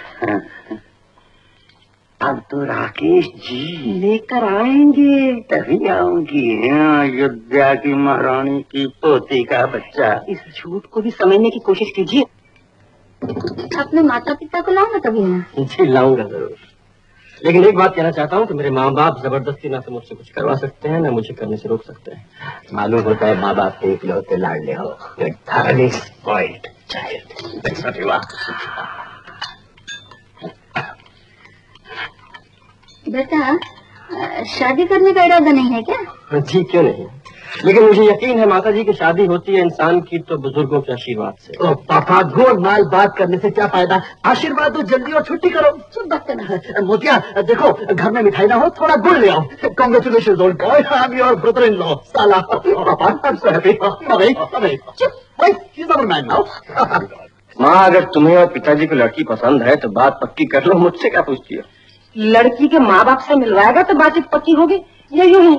अब तो राकेश जी लेकर आएंगे तभी आऊंगी। अयोध्या की महारानी की पोती का बच्चा। इस झूठ को भी समझने की कोशिश कीजिए। अपने माता पिता को लाओ ना तभी ना। जी लाऊंगा जरूर, लेकिन एक बात कहना चाहता हूँ कि मेरे माँ बाप जबरदस्ती ना तो मुझसे कुछ करवा सकते हैं ना मुझे करने से रोक सकते हैं। मालूम होता है माँ बाप के इकलौते लाडले हो। Spoiled child. बेटा, शादी करने का इरादा नहीं है क्या? जी क्यों नहीं, लेकिन मुझे यकीन है माता जी की शादी होती है इंसान की तो बुजुर्गों के आशीर्वाद से। ओ पापा, गोलमाल बात करने से क्या फायदा? आशीर्वाद दो जल्दी और छुट्टी करो। चुप बकना। मोतिया देखो, घर में मिठाई ना हो, थोड़ा गुड़ ले आओ। Congratulation old boy, I am your brother in law. साला papa, I am so happy. अरे अरे चुप, भाई he is our man now. माँ, अगर तुम्हें और पिताजी को लड़की पसंद है तो बात पक्की कर लो, मुझसे क्या पूछती हो? लड़की के माँ बाप से मिलवाएगा तो बातचीत पक्की होगी, या यूं ही?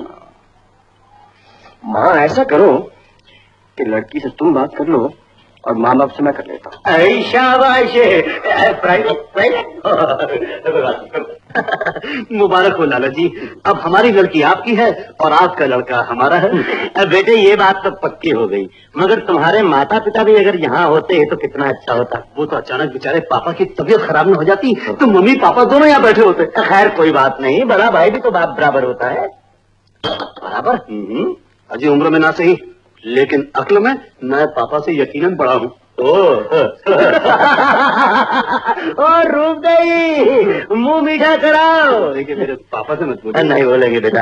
माँ, ऐसा करो कि लड़की से तुम बात कर लो और माँ बाप से मैं कर लेता हूँ। शाबाश, प्राइवेट प्राइवेट। मुबारक हो लाला जी, अब हमारी लड़की आपकी है और आपका लड़का हमारा है। बेटे, ये बात तो पक्की हो गई, मगर तुम्हारे माता पिता भी अगर यहाँ होते तो कितना अच्छा होता। वो तो अचानक बेचारे पापा की तबीयत खराब न हो जाती तो मम्मी पापा दोनों यहाँ बैठे होते। खैर कोई बात नहीं, बड़ा भाई भी तो बाप बराबर होता है। बराबर? अजी उम्र में ना सही, लेकिन अक्ल में मैं पापा से यकीनन बड़ा हूँ। और रूप गई, मुंह मीठा कराओ। लेकिन मेरे पापा से मत बोलो। नहीं बोलेंगे बेटा।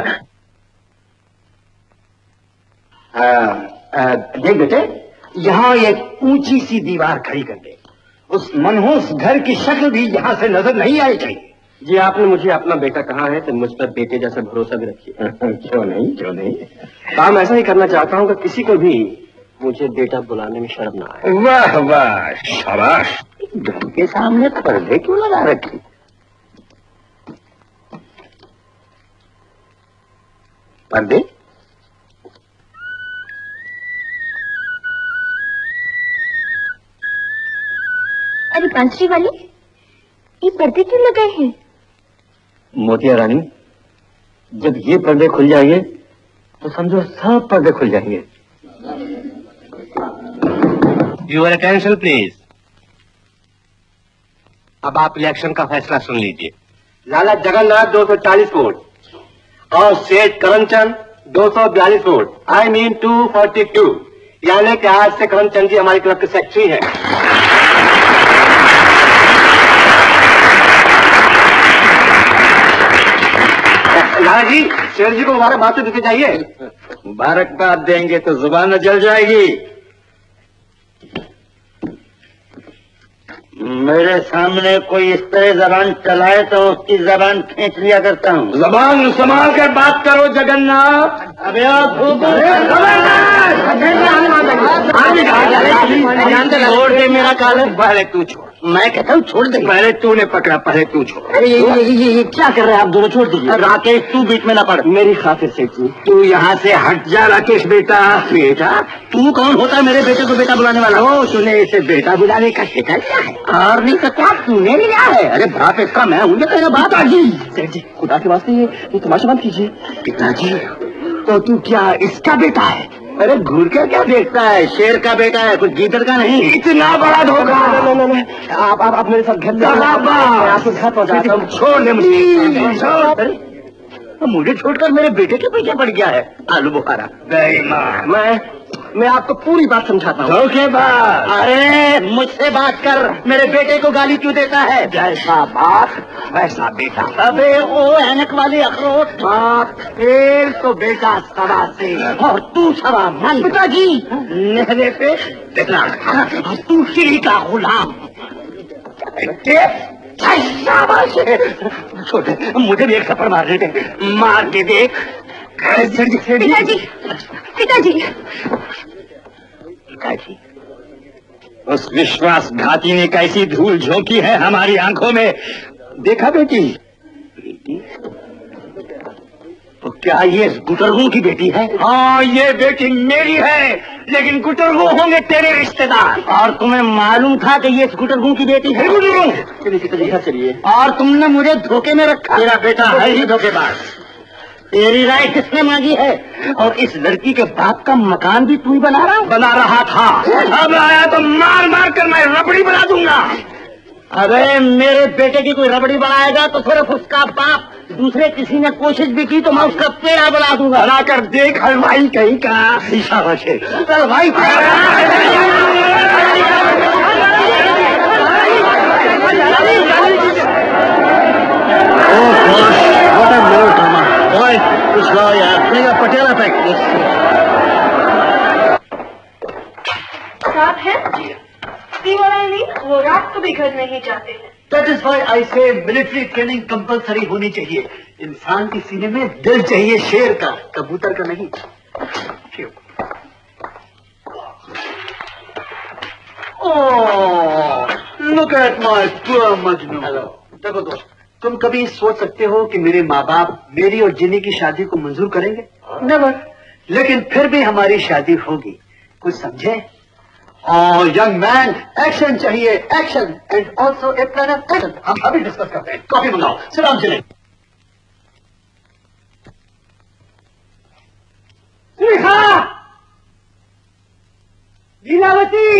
देख बेटे, यहाँ एक ऊंची सी दीवार खड़ी कर दे। उस मनहूस घर की शक्ल भी यहाँ से नजर नहीं आई चाहिए। जी, आपने मुझे अपना बेटा कहा है तो मुझ पर बेटे जैसा भरोसा भी रखिए। क्यों नहीं, क्यों नहीं। काम ऐसा ही करना चाहता हूँ कि किसी को भी मुझे बेटा बुलाने में शर्म ना आए। वाह वाह, शाबाश। घर के सामने पर्दे क्यों लगा रखे? पर्दे? अरे बांसुरी वाली, ये पर्दे क्यों लगाए हैं? मोतिया रानी, जब ये पर्दे खुल जाएंगे तो समझो सब पर्दे खुल जाएंगे। Your attention please. अब आप इलेक्शन का फैसला सुन लीजिए। लाला जगन्नाथ दो सौ चालीस वोट और सेठ करमचंद दो सौ बयालीस vote, I mean two forty two. यानी कि आज से करमचंद जी हमारे क्लब के सेक्रेटरी हैं। लाला जी, शेर जी को मुबारकबाद तो देते जाइए। मुबारकबाद देंगे तो जुबान न जल जाएगी। मेरे सामने कोई इस तरह जबान चलाए तो उसकी जबान खींच लिया करता हूँ। जबान संभाल कर बात करो जगन्नाथ। अबे छोड़ दे मेरा कालर। पहले तू छोड़। मैं कहता हूँ छोड़ दे। पहले तूने पकड़ा, पहले तू छोड़। अरे ये, ये, ये, ये क्या कर रहे हैं आप दोनों? छोड़ दीजिए। राकेश, तू बीच में ना पड़ मेरी खातिर से। तू यहाँ से हट जा राकेश। बेटा बेटा, तू कौन होता है मेरे बेटे को बेटा बुलाने वाला? हो, तूने इसे बेटा बुलाने का ठेका लिया है? और नहीं तो क्या तूने लिया है? अरे बाप इसका मैं हूँ, तेरा बाप। जी खुदा के वास्ते ये तमाशा बंद कीजिए। पिताजी, तो तू क्या इसका बेटा है? अरे घूर कर क्या देखता है? शेर का बेटा है, कुछ गीदड़ का नहीं। इतना बड़ा धोखा! आप आप आप मेरे साथ घर में आपको घर पहुंचाता हूँ। छोड़ दे मुझे। मुझे छोड़कर मेरे बेटे के पीछे पड़ गया है आलू बुखारा। मैं मैं आपको पूरी बात समझाता हूँ। धोखेबाज! अरे मुझसे बात कर, मेरे बेटे को गाली क्यों देता है? जैसा बाप वैसा बेटा। अबे ओ ऐनक वाली अखरोट, बाप तेल तो बेटा सवा से और तू सवा मन। पिताजी मेरे पे बेटा, तू श्री का गुलाम। छोटे मुझे भी एक थप्पड़ मार देते, मार के देख। पिताजी पिताजी पिताजी, उस विश्वासघाती ने कैसी धूल झोंकी है हमारी आंखों में, देखा बेटी? बेटी तो क्या ये गुटरगू की बेटी है? हाँ, ये बेटी मेरी है, लेकिन गुटरगू होंगे तेरे रिश्तेदार। और तुम्हें मालूम था कि ये गुटरगू की बेटी है? गुटरगू चलिए चलिए। और तुमने मुझे धोखे में रखा। तेरा बेटा है ही धोखेबाज। तेरी राय किसने मांगी है? और इस लड़की के बाप का मकान भी तू ही बना रहा बना रहा था। अब आया तो मार मार कर मैं रबड़ी बना दूंगा। अरे मेरे बेटे की कोई रबड़ी बनाएगा तो सिर्फ उसका बाप, दूसरे किसी ने कोशिश भी की तो मैं उसका पेड़ा बना दूंगा। बना कर देख हलवाई कहीं का। शाबाश है हलवाई। कुछ लो यार, पटेला पैक साथ है नहीं, वो रात को भी घर नहीं जाते हैं। That is why I say military training compulsory होनी चाहिए। इंसान के सीने में दिल चाहिए शेर का, कबूतर का नहीं। Oh, look at my poor Majnu. Hello, देखो दोस्त, तुम कभी सोच सकते हो कि मेरे माँ बाप मेरी और जिनी की शादी को मंजूर करेंगे? नेवर। लेकिन फिर भी हमारी शादी होगी, कुछ समझे? और यंग मैन, एक्शन चाहिए, action and also a plan of action. हम अभी डिस्कस करते हैं। कॉफी मंगाओ, सलाम चले। सुरेखा, लीलावती,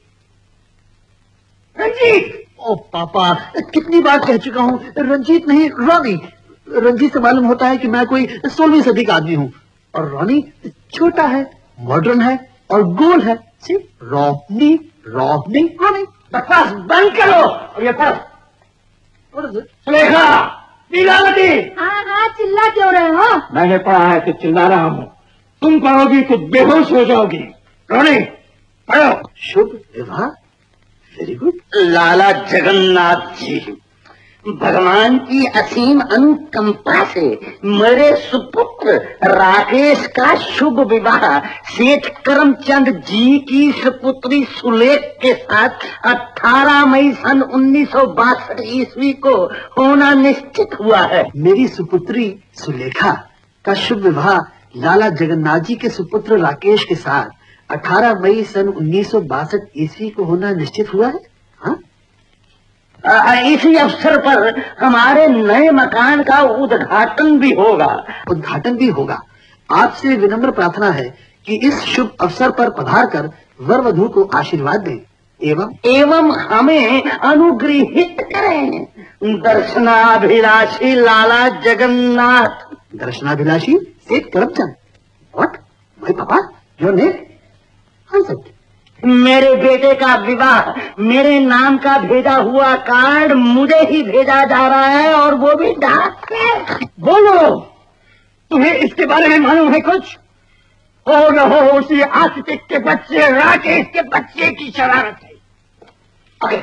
रंजीत। ओ पापा, कितनी बार कह चुका हूँ, रंजीत नहीं रॉनी। रंजीत से मालूम होता है कि मैं कोई सोलहवीं सदी का आदमी हूँ, और रॉनी छोटा है, मॉडर्न है और गोल है। रोशनी रोशनी रोनी। बकवास बंद करो। और ये सुलेखा, लीलावती। हाँ हाँ, चिल्ला क्यों रहे हो? मैंने पढ़ा है तो चिल्ला रहा हूँ। तुम पढ़ोगी तो बेहोश हो जाओगी। रोनी पढ़ो। शुभ विवाह, वेरी गुड। लाला जगन्नाथ जी, भगवान की असीम अनुकंपा से मेरे सुपुत्र राकेश का शुभ विवाह सेठ करमचंद जी की सुपुत्री सुलेख के साथ अठारह मई सन उन्नीस सौ बासठ ईस्वी को होना निश्चित हुआ है। मेरी सुपुत्री सुलेखा का शुभ विवाह लाला जगन्नाथ जी के सुपुत्र राकेश के साथ अठारह मई सन उन्नीस सौ बासठ ईस्वी को होना निश्चित हुआ है। हाँ? इसी अवसर पर हमारे नए मकान का उद्घाटन भी होगा। उद्घाटन भी होगा। आपसे विनम्र प्रार्थना है कि इस शुभ अवसर पर पधार कर वर वधू को आशीर्वाद दें एवं एवं हमें अनुग्रहित करें। दर्शनाभिलाषी लाला जगन्नाथ। दर्शनाभिलाषी Seth Karamchand. What my papa, your name? हाँ सर। मेरे बेटे का विवाह, मेरे नाम का भेजा हुआ कार्ड मुझे ही भेजा जा रहा है, और वो भी डाक से। बोलो, तुम्हें इसके बारे में मालूम है कुछ? हो न हो उसी आशिक के बच्चे राकेश के बच्चे की शरारत है। ओके।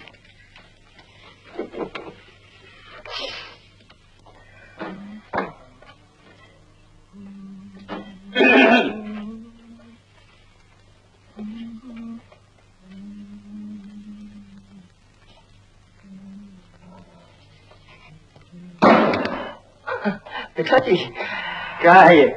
पिताजी, क्या है ये?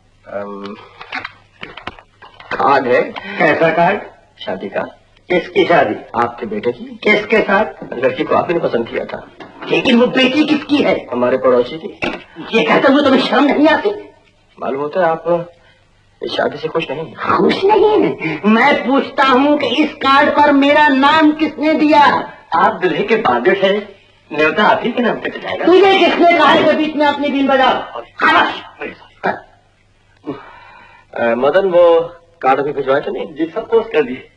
कार्ड है। कैसा कार्ड? शादी का। किसकी शादी? आपके बेटे की। किसके साथ? लड़की को आपने पसंद किया था। लेकिन वो बेटी किसकी है? हमारे पड़ोसी की। ये कहते हुए तुम्हें शर्म नहीं आती? मालूम होता है आप इस शादी से खुश नहीं। खुश नहीं? मैं पूछता हूँ कि इस कार्ड पर मेरा नाम किसने दिया? आप दुल्हे के फादर है, न्योता आप ही के नाम पे जाएगा। तुझे किसने कहा के बीच में अपनी बीन बजाओ? मदन वो कार्ड अभी भिजवाए तो नहीं? जी सब पोस्ट कर दिए।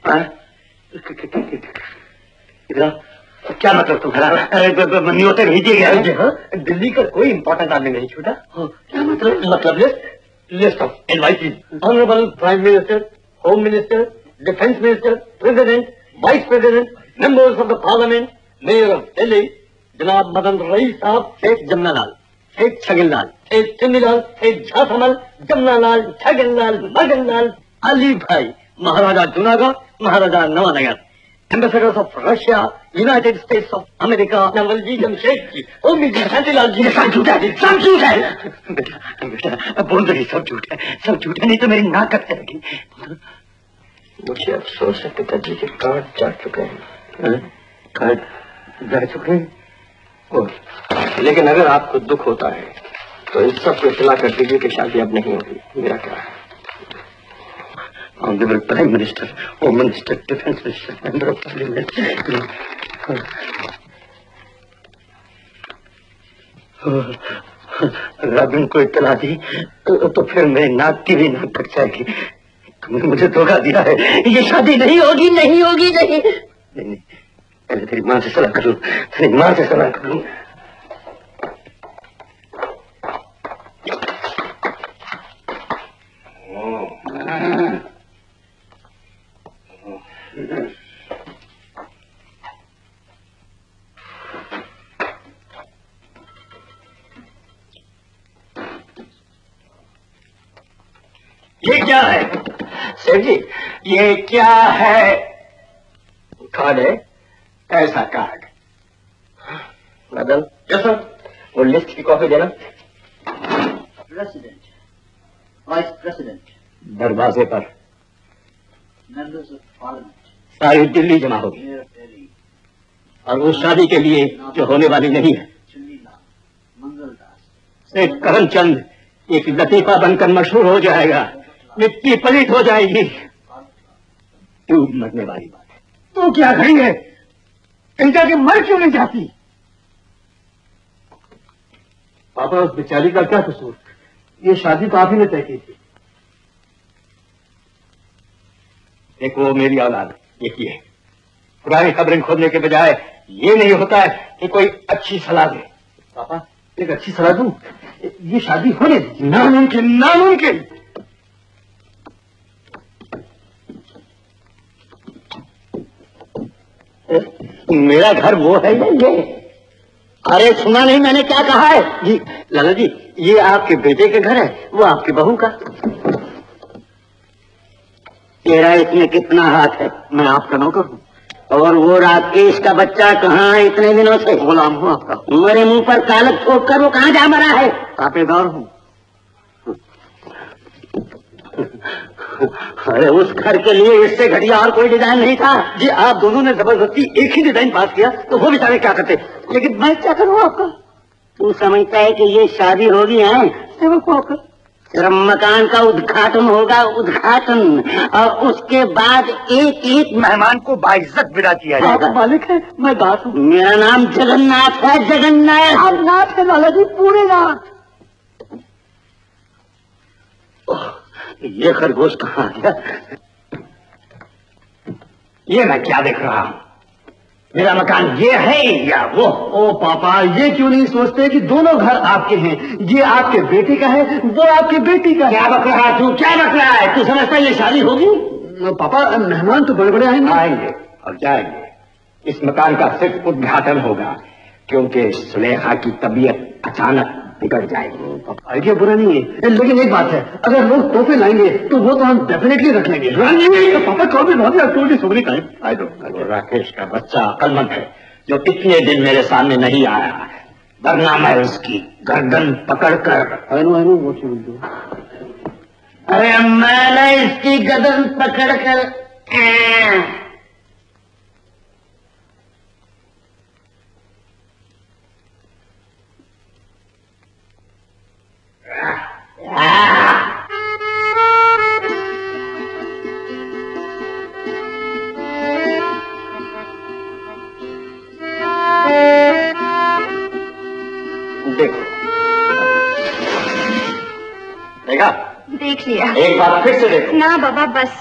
क्या मतलब तुम्हारा? न्योते भेजे गए? हाँ, दिल्ली का कोई इम्पोर्टेंट आदमी नहीं छूटा। क्या मतलब? मतलब list list of invited honourable prime minister, home minister, defence minister, president, vice president, members of the parliament, mayor of Delhi जनाब मदन रईस साहब, Sheikh Jamnalal, Sheikh Chhaganlal, Sheikh चन्नीलाल, Sheikh झांसमल, Jamnalal, Chhaganlal, Maganlal, Ali Bhai, Maharaja Junagadh, Maharaja Nawanagar, ambassadors of Russia, United States of America, Navalji Jamshed ji, Omi ji, Shantilal ji. सब झूठ है, सब झूठ है। बेटा बेटा बोल रही सब झूठ है, सब झूठ है, नहीं तो मेरी नाक कट जाएगी। मुझे अफसोस है पिताजी के कार्ड जा चुके हैं। कार्ड जा चुके हैं? लेकिन अगर आपको दुख होता है तो इस सब को इतला कर दीजिए कि शादी अब नहीं होगी। मेरा क्या है? Honourable prime minister, home minister, defence minister, member of parliament. Rabin को इतला दी तो, तो फिर मेरी नाक की भी नाक कट जाएगी। तुमने मुझे धोखा दिया है, ये शादी नहीं होगी, नहीं होगी, नहीं नहीं, नहीं। पहले तेरी माँ से सलाह कर लूं, तेरी माँ से सलाह कर लूं। ये क्या है सेठ जी? ये क्या है? कार्ड है। ऐसा कार्ड? मदन जैसा वो लिस्ट की कॉपी देना। प्रेसिडेंट, वाइस प्रेसिडेंट, दरवाजे पर मेंबर्स ऑफ पार्लियामेंट, सारी दिल्ली जमा होगी, मेयर ऑफ दिल्ली, और उस शादी के लिए जो होने वाली नहीं है। चुन्नीलाल, मंगलदास, सेठ करमचंद एक लतीफा बनकर मशहूर हो जाएगा, मिट्टी पलित हो जाएगी, डूब मरने वाली बात है। तो क्या खड़ी है? कहीं जाके मर क्यों नहीं जाती? पापा उस बेचारी का क्या कसूर? ये शादी तो आप ही ने तय की थी। एक वो मेरी औलाद, एक ये पुरानी खबरें खोदने के बजाय ये नहीं होता है कि कोई अच्छी सलाह दे। पापा एक अच्छी सलाह दूं? ये शादी होने दीजिए। नामुमकिन, नामुमकिन। मेरा घर वो है ये। अरे सुना नहीं मैंने क्या कहा है? जी लाला जी, ये आपके बेटे के घर है, वो आपकी बहू का। तेरा इसमें कितना हाथ है? मैं आपका नौकर हूँ। और वो राकेश का बच्चा कहाँ है इतने दिनों से? गुलाम हूँ आपका। मेरे मुंह पर कालक ठोक कर वो कहाँ जा मरा है? तापेदार हूँ। अरे उस घर के लिए इससे घटिया और कोई डिजाइन नहीं था। जी आप दोनों ने जबरदस्ती एक ही डिजाइन पास किया तो वो बेचारे क्या करते, लेकिन मैं क्या करूँ आपका? तू समझता है कि ये शादी होगी है? सिर्फ मकान का उद्घाटन होगा, उद्घाटन, और उसके बाद एक एक मेहमान को बाइज्जत विदा किया जाएगा। मालिक है, मैं दास हूँ। मेरा नाम जगन्नाथ है, जगन्नाथ। आप नाथ है लाला जी, पूरे नाथ। ये खरगोश कहाँ आ गया? ये मैं क्या देख रहा हूँ? मेरा मकान ये है या वो? ओ पापा, ये क्यों नहीं सोचते कि दोनों घर आपके हैं? ये आपके बेटे का है, वो आपकी बेटी का है। क्या बक रहा है तू? क्या बक रहा है तू? समझता है ये शादी होगी? पापा मेहमान तो बड़े बड़े आएंगे। आएंगे और जाएंगे। इस मकान का सिर्फ उद्घाटन होगा, क्योंकि सुलेखा की तबीयत अचानक बिगड़ जाएगी। आइडिया बुरा नहीं है, लेकिन एक बात है, अगर लोग तोहफे लाएंगे तो वो तो हम डेफिनेटली रख लेंगे। तो पापा कभी भाभी एक्टिविटी सुबह टाइम आई दो। राकेश का बच्चा अकलमंद है जो इतने दिन मेरे सामने नहीं आया, वरना मैं उसकी गर्दन पकड़कर। आनो आनो वो चीज दो। अरे मैंने इसकी गर्दन पकड़कर Ah! देखा? देख लिया। एक बार फिर से देखो। ना बाबा बस।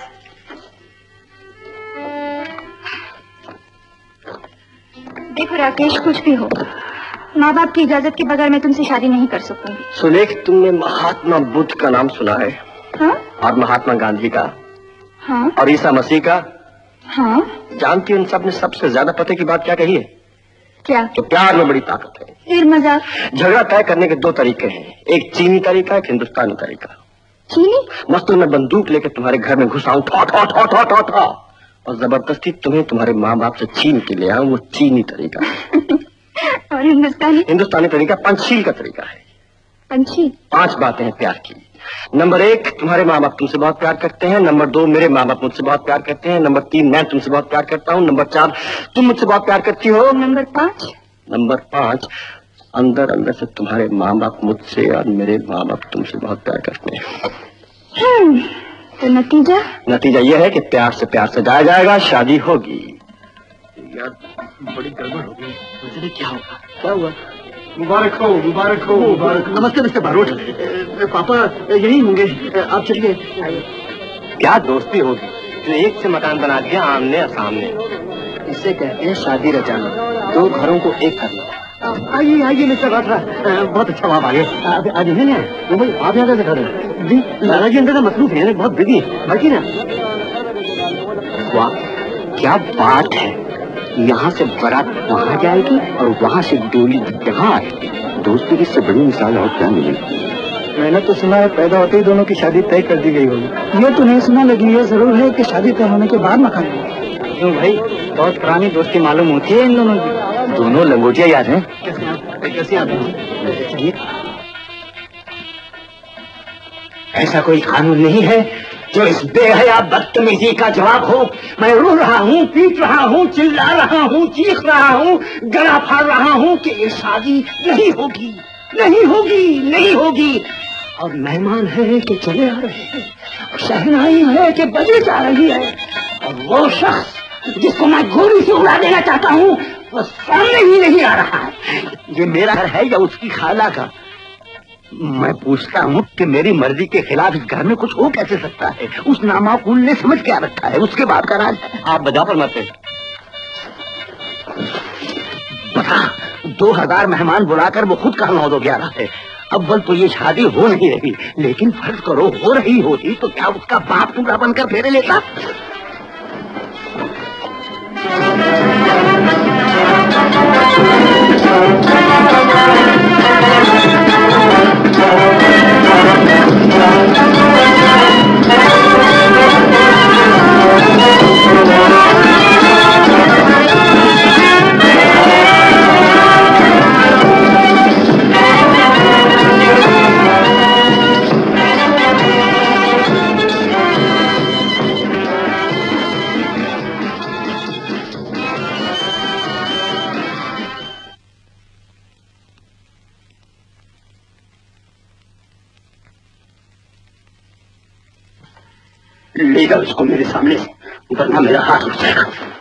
देखो राकेश, कुछ भी हो, माँ बाप की इजाजत के बगैर मैं तुमसे शादी नहीं कर सकूंगी। सुलेख, तुमने महात्मा बुद्ध का नाम सुना है? हाँ? और महात्मा गांधी का? हाँ। और ईसा मसीह का? हाँ। जानती हो, इन सब ने सबसे ज्यादा पते की बात क्या कही है? क्या? तो प्यार में बड़ी ताकत है। फिर मजाक? झगड़ा तय करने के दो तरीके हैं, एक चीनी तरीका, एक हिंदुस्तानी तरीका। चीनी? मस्तूर में बंदूक लेके तुम्हारे घर में घुसाऊं, ठो ठो ठो ठो ठो ठो, और जबरदस्ती तुम्हें तुम्हारे माँ बाप से छीन के ले आऊं, वो चीनी तरीका। और हिंदुस्तानी? हिंदुस्तानी तरीका पंचशील का तरीका है। पंचशील? पांच बातें हैं प्यार की। नंबर एक, तुम्हारे माँ बाप तुमसे बहुत प्यार करते हैं। नंबर दो, मेरे माँ बाप मुझसे बहुत प्यार करते हैं। नंबर तीन, मैं तुमसे बहुत प्यार करता हूँ। नंबर चार, तुम मुझसे बहुत प्यार करती हो। नंबर पाँच? नंबर पाँच, अंदर अंदर से तुम्हारे माँ बाप मुझसे और मेरे माँ बाप तुमसे बहुत प्यार करते हैं। तो नतीजा? नतीजा यह है कि प्यार से प्यार सजाया जाएगा, शादी होगी। यार बड़ी गड़बड़ हो गई, क्या होगा? क्या हुआ? मुबारक हो, मुबारक हो, मुबारक। नमस्ते मिस्टर बारोट। पापा यही होंगे, आप चलिए। क्या दोस्ती होगी जो एक से मकान बना दिया आमने सामने। इसे कहते हैं शादी रचाना, दो घरों को एक करना। आइए आइए मिस्टर बात्रा, बहुत अच्छा बात आ गए। आज है ना वो भाई, आप यहाँ कैसे खड़े? जी दादाजी अंदर मसरूफ है, बहुत बिजी है, बैठिए ना। वाह क्या बात है, यहाँ से बारात वहाँ जाएगी और वहाँ से डोली यहाँ आएगी। दोस्ती की इससे बड़ी मिसाल और क्या मिलेगी? मैंने तो सुना है पैदा होते ही दोनों की शादी तय कर दी गई होगी। ये तो नहीं सुना, लेकिन ये जरूर है कि शादी तय होने के बाद मकान। क्यों भाई, बहुत पुरानी दोस्ती मालूम होती है इन दोनों की। दोनों लंगोटिया याद है? कैसे याद है? ऐसा कोई कानून नहीं है जो इस बेहया बदतमीजी का जवाब हो। मैं रो रहा हूँ, पीट रहा हूँ, चिल्ला रहा हूँ, चीख रहा हूँ, गला फाड़ रहा हूँ कि ये शादी नहीं होगी, नहीं होगी, नहीं होगी। और मेहमान है कि चले आ रहे हैं, और शहनाई है कि बजे जा रही है, और वो शख्स जिसको मैं गोली से उड़ा देना चाहता हूँ वो सामने ही नहीं आ रहा है। ये मेरा घर है या उसकी खाला का? मैं पूछता हूँ कि मेरी मर्जी के खिलाफ इस घर में कुछ हो कैसे सकता है? उस नामाकुल ने समझ क्या रखा है, उसके बाद का राज। आप बजा पर मत बता, दो हजार मेहमान बुलाकर वो खुद कहाँ नौ ग्यारह है। अव्वल तो ये शादी हो नहीं रही, लेकिन फर्ज करो हो रही होती तो क्या उसका बाप पूरा बनकर फेरे लेता? लेगा उसको मेरे सामने से, वरना मेरा हाथ उठ जाएगा।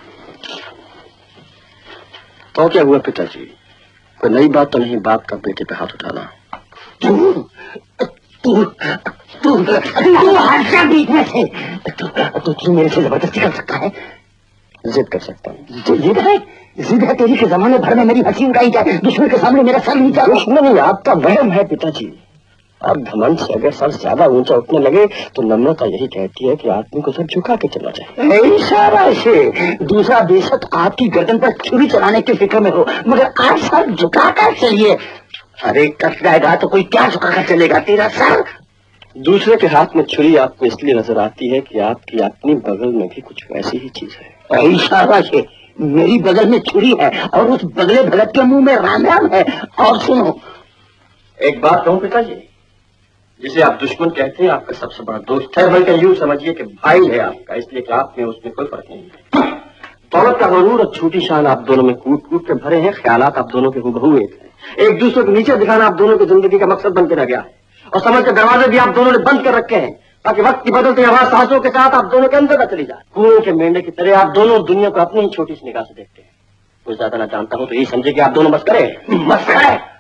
तो क्या हुआ पिताजी? कोई नई बात तो नहीं बाप का बेटे पे हाथ उठाना? तू तू तू तू हर्षा बीच में से तो तू मेरे से जबरदस्ती कर सकता है? जिद कर सकता हूँ। जिद है? जिद है तेरी के जमाने भर में मेरी हंसी उड़ाई जाए, दुश्मन के सामने मेरा सर नीचा। दुश्मन आपका वहम है पिताजी। अब घमंड से अगर सर ज्यादा ऊंचा उठने लगे तो नम्रता यही कहती है कि आदमी को सर झुका के चलना चाहिए। इशारा से दूसरा बेशक आपकी गर्दन पर छुरी चलाने की फिक्र में हो, मगर आप सर झुका कर चलिए। अरे कट जाएगा तो कोई क्या झुका कर चलेगा? तेरा सर। दूसरे के हाथ में छुरी आपको इसलिए नजर आती है कि आपकी अपनी बगल में भी कुछ वैसी ही चीज है। इशारा से मेरी बगल में छुरी है और उस बगले भगत के मुंह में राम राम है। और सुनो, एक बात कहूँ पिताजी, जिसे आप दुश्मन कहते हैं आपका सबसे बड़ा दोस्त है, बल्कि यूं समझिए कि भाई है आपका, इसलिए कि आप में उसमें कोई फर्क नहीं है। दौलत का गरूर और छोटी शान आप दोनों में कूट कूट के भरे हैं, ख्यालात आप दोनों के हुबहू एक हैं। एक दूसरे को नीचे दिखाना आप दोनों की जिंदगी का मकसद बन के रह गया है, और समझ के दरवाजे भी आप दोनों ने बंद कर रखे हैं ताकि वक्त की बदलती आवाज साहसों के साथ आप दोनों के अंदर न चली जाए। कुएं के मेंढे की तरह आप दोनों दुनिया को अपनी ही छोटी सी निगाह से देखते हैं। कुछ ज्यादा ना जानता हूँ तो यही समझे कि आप दोनों मस्करे मस्करे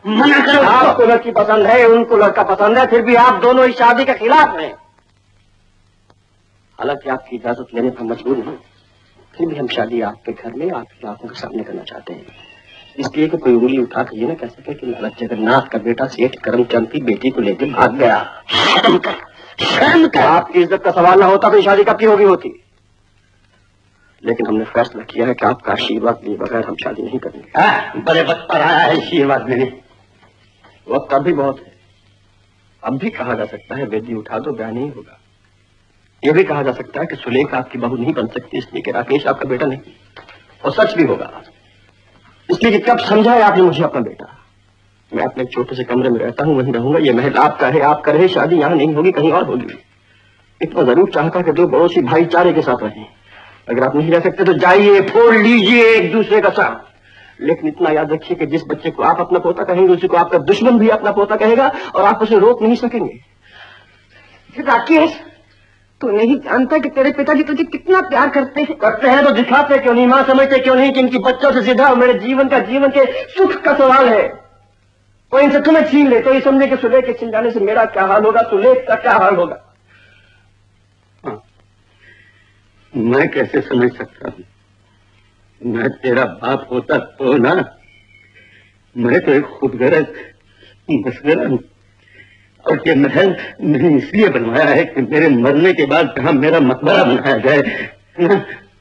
मना करो। आपको लड़की पसंद है, उनको लड़का पसंद है, फिर भी आप दोनों इस शादी के खिलाफ हैं। हालांकि आपकी इजाजत लेने पर मजबूर नहीं, फिर भी हम शादी आपके घर में आपकी आंखों के सामने करना चाहते हैं, इसलिए कि कोई उंगली उठा कर ये ना कह सके कि लालच जगन्नाथ का बेटा सेठ करमचंद की बेटी को लेकर भाग गया। शर्म कर, शर्म कर। आपकी इज्जत का सवाल ना होता तो शादी कब की होगी होती, लेकिन हमने फैसला किया है कि आपका आशीर्वाद लिए बगैर हम शादी नहीं करेंगे। बड़े वक्त पर आया है आशीर्वाद देने। वक्त अब भी बहुत है। अब भी कहा जा सकता है वेदी उठा दो, ब्याह नहीं होगा। यह भी कहा जा सकता है कि सुलेखा आपकी बहू नहीं बन सकती इसलिए कि राकेश आपका बेटा नहीं, और सच भी होगा इसलिए कि कब समझा है आपने मुझे अपना बेटा। मैं अपने छोटे से कमरे में रहता हूँ, वहीं रहूंगा। ये महल आपका है, आप कर रहे, शादी यहाँ नहीं होगी, कहीं और होगी। इतना जरूर चाहता कि दो पड़ोसी भाईचारे के साथ रहें। अगर आप नहीं रह सकते तो जाइए, फोड़ लीजिए एक दूसरे का साथ, लेकिन इतना याद रखिए कि जिस बच्चे को आप अपना पोता कहेंगे उसी को आपका दुश्मन भी अपना पोता कहेगा, और आप उसे रोक नहीं सकेंगे। राकेश, तू नहीं जानता कि तेरे पिताजी तुझे कितना प्यार करते हैं। करते हैं तो दिखाते क्यों नहीं? माँ समझते क्यों नहीं कि इनकी बच्चों से सीधा मेरे जीवन का, जीवन के सुख का सवाल है। कोई इनसे तुम्हें छीन ले तो ये समझे कि सुलेख के छिन जाने से मेरा क्या हाल होगा, सुलेख का क्या हाल होगा। हाँ, मैं कैसे समझ सकता हूँ? मैं तेरा बाप होता तो ना, मैं तो एक खुदगर्ज मसगरा हूँ, और ये महल मैंने इसलिए बनवाया है कि मेरे मरने के बाद जहां मेरा मकबरा बनाया जाए।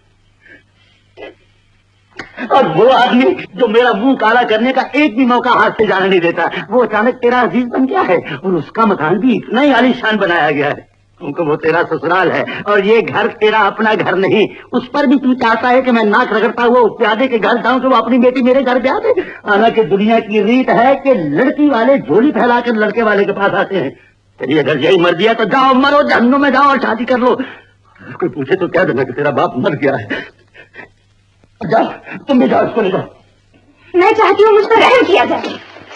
और वो आदमी जो मेरा मुंह काला करने का एक भी मौका हाथ से जाने नहीं देता, वो अचानक तेरा अजीज बन गया है, और उसका मकान भी इतना ही आलीशान बनाया गया है क्योंकि वो तेरा ससुराल है, और ये घर तेरा अपना घर नहीं। उस पर भी तू चाहता है कि मैं नाक रगड़ता हुआ उस प्यादे के घर जाऊं कि वो अपनी बेटी मेरे घर ब्याह दे। हालांकि दुनिया की रीत है कि लड़की वाले झोली फैलाकर लड़के वाले के पास आते हैं। तेरी अगर यही मर दिया तो जाओ, मरो, जहन्नुम में जाओ और शादी कर लो। कोई पूछे तो क्या देना कि तेरा बाप मर गया है। जाओ, तुम भी जाओ, इसको ले जाओ। मैं चाहती हूँ मुझ पर रहम किया जाए।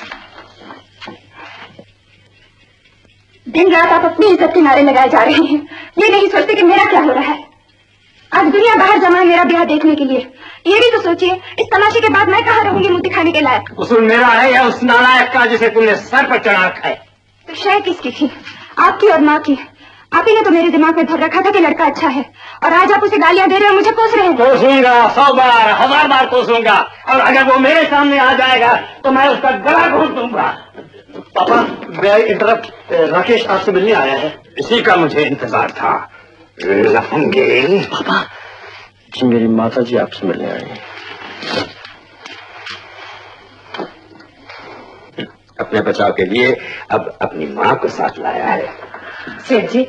दिन रात आप अपनी इज्जत के नारे लगाए जा रहे हैं, ये नहीं सोचते कि मेरा क्या हो रहा है। आज दुनिया बाहर जमा है मेरा ब्याह देखने के लिए, ये भी तो सोचिए इस तमाशे के बाद मैं कहाँ रहूंगी मुंह दिखाने के लायक। कसूर मेरा है या उस नालायक का जिसे तुमने सर पर चढ़ा रखा है? तो शायद किसकी थी, आपकी और माँ की। आप ही ने तो मेरे दिमाग में भर रखा था कि लड़का अच्छा है, और आज आप उसे गालियां दे रहे हो, मुझे कोस रहे हैं। कोसूंगा, सौ बार हजार बार कोसूंगा, और अगर वो मेरे सामने आ जाएगा तो मैं उसका गला घोंट दूंगा। पापा, मैं इंटरप्ट, राकेश आपसे मिलने आया है। इसी का मुझे इंतजार था। लफंगे। पापा जी, मेरी माता जी आपसे मिलने आई हैं। अपने बचाव के लिए अब अपनी माँ को साथ लाया है। सेठ जी,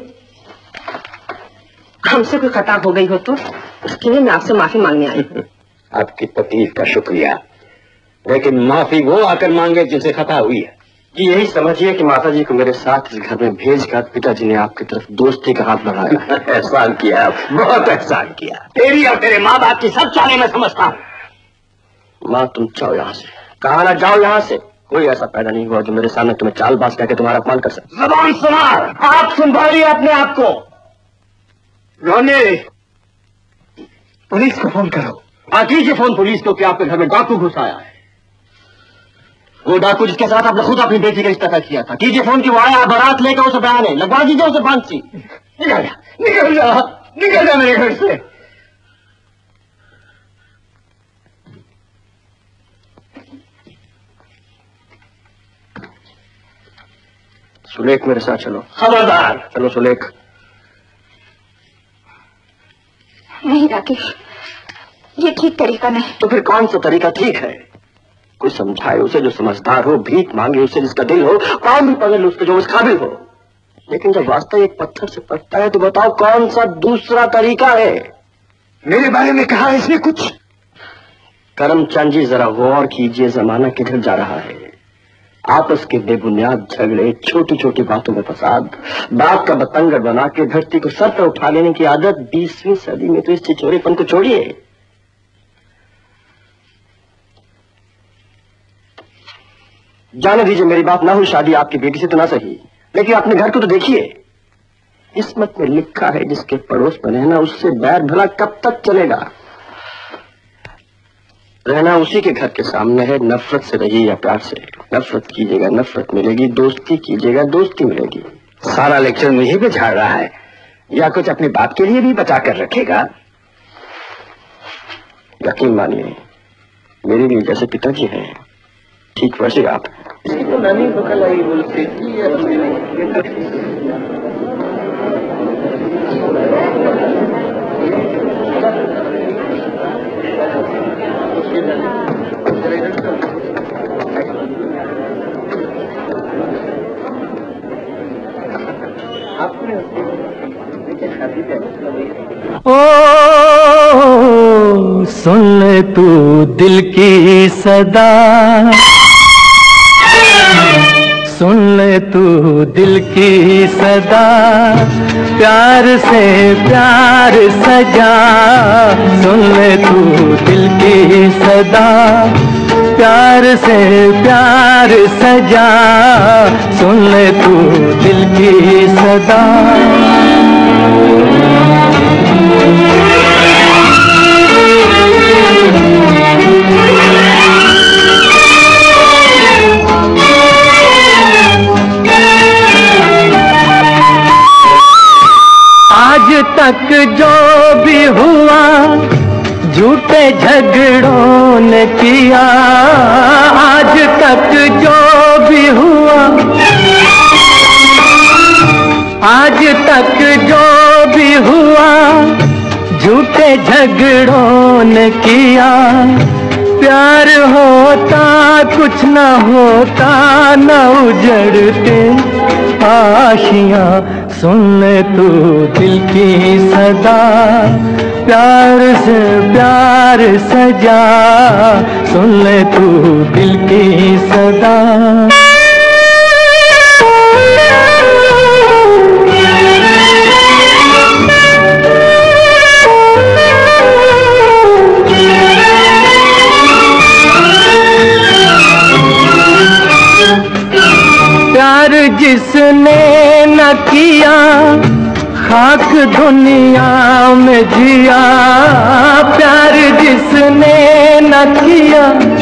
हमसे कोई खता हो गई हो तो उसके लिए मैं आपसे माफी मांगने आई हूँ। आपकी तकलीफ का शुक्रिया, लेकिन माफी वो आकर मांगे जिनसे खता हुई है। कि यही समझिए कि माता जी को मेरे साथ इस घर में भेजकर पिताजी ने आपकी तरफ दोस्ती का हाथ बढ़ाया। एहसान किया, बहुत एहसान किया। तेरी और तेरे माँ बाप की सब चालें मैं समझता हूँ। माँ, तुम जाओ यहाँ से। कहा ना जाओ यहाँ से। कोई ऐसा पैदा नहीं हुआ जो मेरे सामने तुम्हें चालबाज कहकर तुम्हारा अपमान कर सके। जबान संभाल। आप संभालिए अपने आप को। रोने, पुलिस को फोन करो। हाँ, कीजिए फोन पुलिस को कि आपके घर में डाकू घुस आया है। वो डाकू जिसके साथ आपने खुद अपनी बेटी का रिश्ता तय किया था। कीजिए फोन कि वो आया, बारात लेकर उसे बयाने लगवा दीजिए, उसे फांसी। निकल जा, निकल जा, निकल जा मेरे घर से। सुलेख, मेरे साथ चलो। खबरदार। चलो सुलेख। नहीं राकेश, ये ठीक तरीका नहीं। तो फिर कौन सा तरीका ठीक है? कोई समझाए उसे जो समझदार हो, भीख मांगे उसे जिसका दिल हो, काम भी पकड़ लो उसके जो उस काबिल हो। लेकिन जब वास्ता एक पत्थर से पड़ता है तो बताओ कौन सा दूसरा तरीका है? मेरे बारे में कहा है इसने कुछ? करमचंद जी, जरा गौर कीजिए, जमाना किधर जा रहा है। आपस के बेबुनियाद झगड़े, छोटी छोटी बातों में फसाद, बात का बतंगड़ बना के धरती को सर पर उठा लेने की आदत बीसवीं सदी में तो इस छिछोरेपन को छोड़िए। जाने दीजिए, मेरी बात ना हुई, शादी आपकी बेटी से तो ना सही, लेकिन अपने घर को तो देखिए। किस्मत में लिखा है जिसके पड़ोस में रहना उससे बैर भला कब तक चलेगा। रहना उसी के घर के सामने है, नफरत से रहिए या प्यार से। नफरत कीजिएगा नफरत मिलेगी, दोस्ती कीजिएगा दोस्ती मिलेगी। सारा लेक्चर मुझे पे झाड़ रहा है, या कुछ अपनी बात के लिए भी बचा कर रखेगा। यकीन मानिए मेरे भी जैसे पिताजी हैं, ठीक वैसे आप। इसकी तो नानी बकल आई बोलती थी। ओ सुन ले तू दिल की सदा, सुन ले तू दिल की सदा, प्यार से प्यार सजा। सुन ले तू दिल की सदा, प्यार से प्यार सजा। सुन ले तू दिल की सदा। आज तक जो भी हुआ झूठे झगड़ों ने किया। आज तक जो भी हुआ, आज तक जो भी हुआ झूठे झगड़ों ने किया। प्यार होता कुछ न होता, न उजड़ते आशियां। सुन ले तू दिल की सदा, प्यार से प्यार सजा। सुन ले तू दिल की सदा। प्यार जिसने न किया, खाक दुनिया में जिया। प्यार जिसने न किया,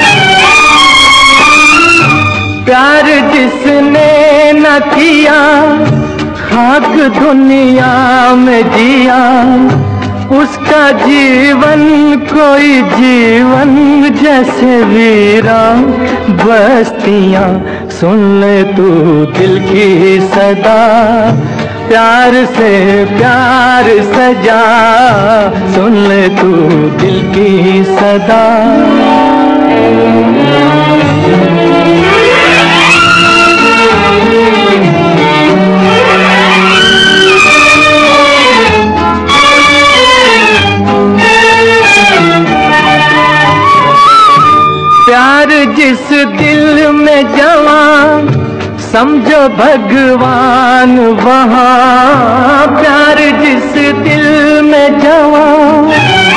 प्यार जिसने न किया, खाक दुनिया में जिया। उसका जीवन कोई जीवन जैसे वीरान बस्तियां। सुन ले तू दिल की सदा, प्यार से प्यार सजा। सुन ले तू दिल की सदा। प्यार जिस दिल में जवान, समझो भगवान वहाँ। प्यार जिस दिल में जवान,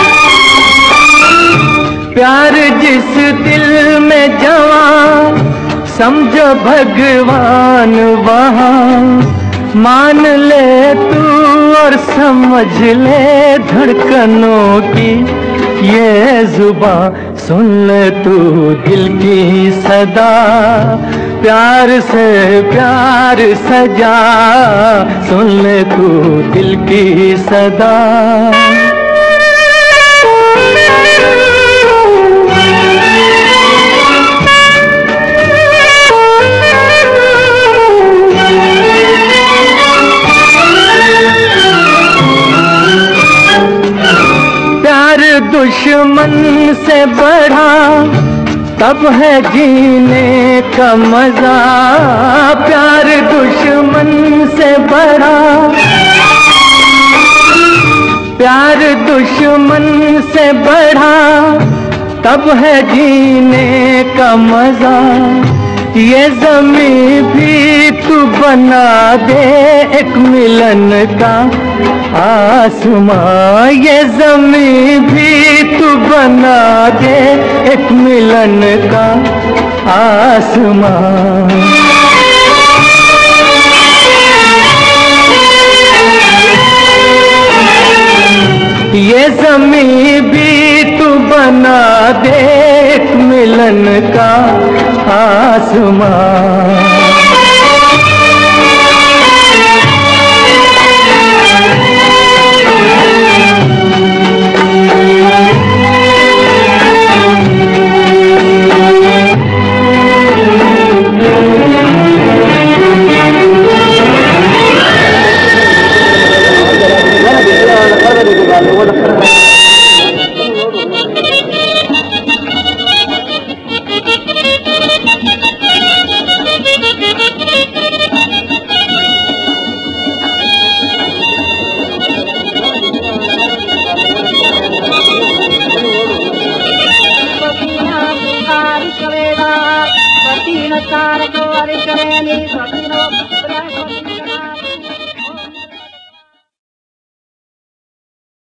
प्यार जिस दिल में जवान, समझो भगवान वहाँ। मान ले तू और समझ ले धड़कनों की ये जुबां। सुन ले तू दिल की सदा, प्यार से प्यार सजा। सुन ले तू दिल की सदा। प्यार दुश्मन से बढ़ा तब है जीने का मजा। प्यार दुश्मन से बढ़ा, प्यार दुश्मन से बढ़ा तब है जीने का मजा। ये ज़मीं भी तू बना दे एक मिलन का आसमां। ये ज़मीं भी तू बना दे एक मिलन का आसमां। ये ज़मीं भी तू बना दे एक मिलन का आसमां। Sarko, Arishwarani, Swamino,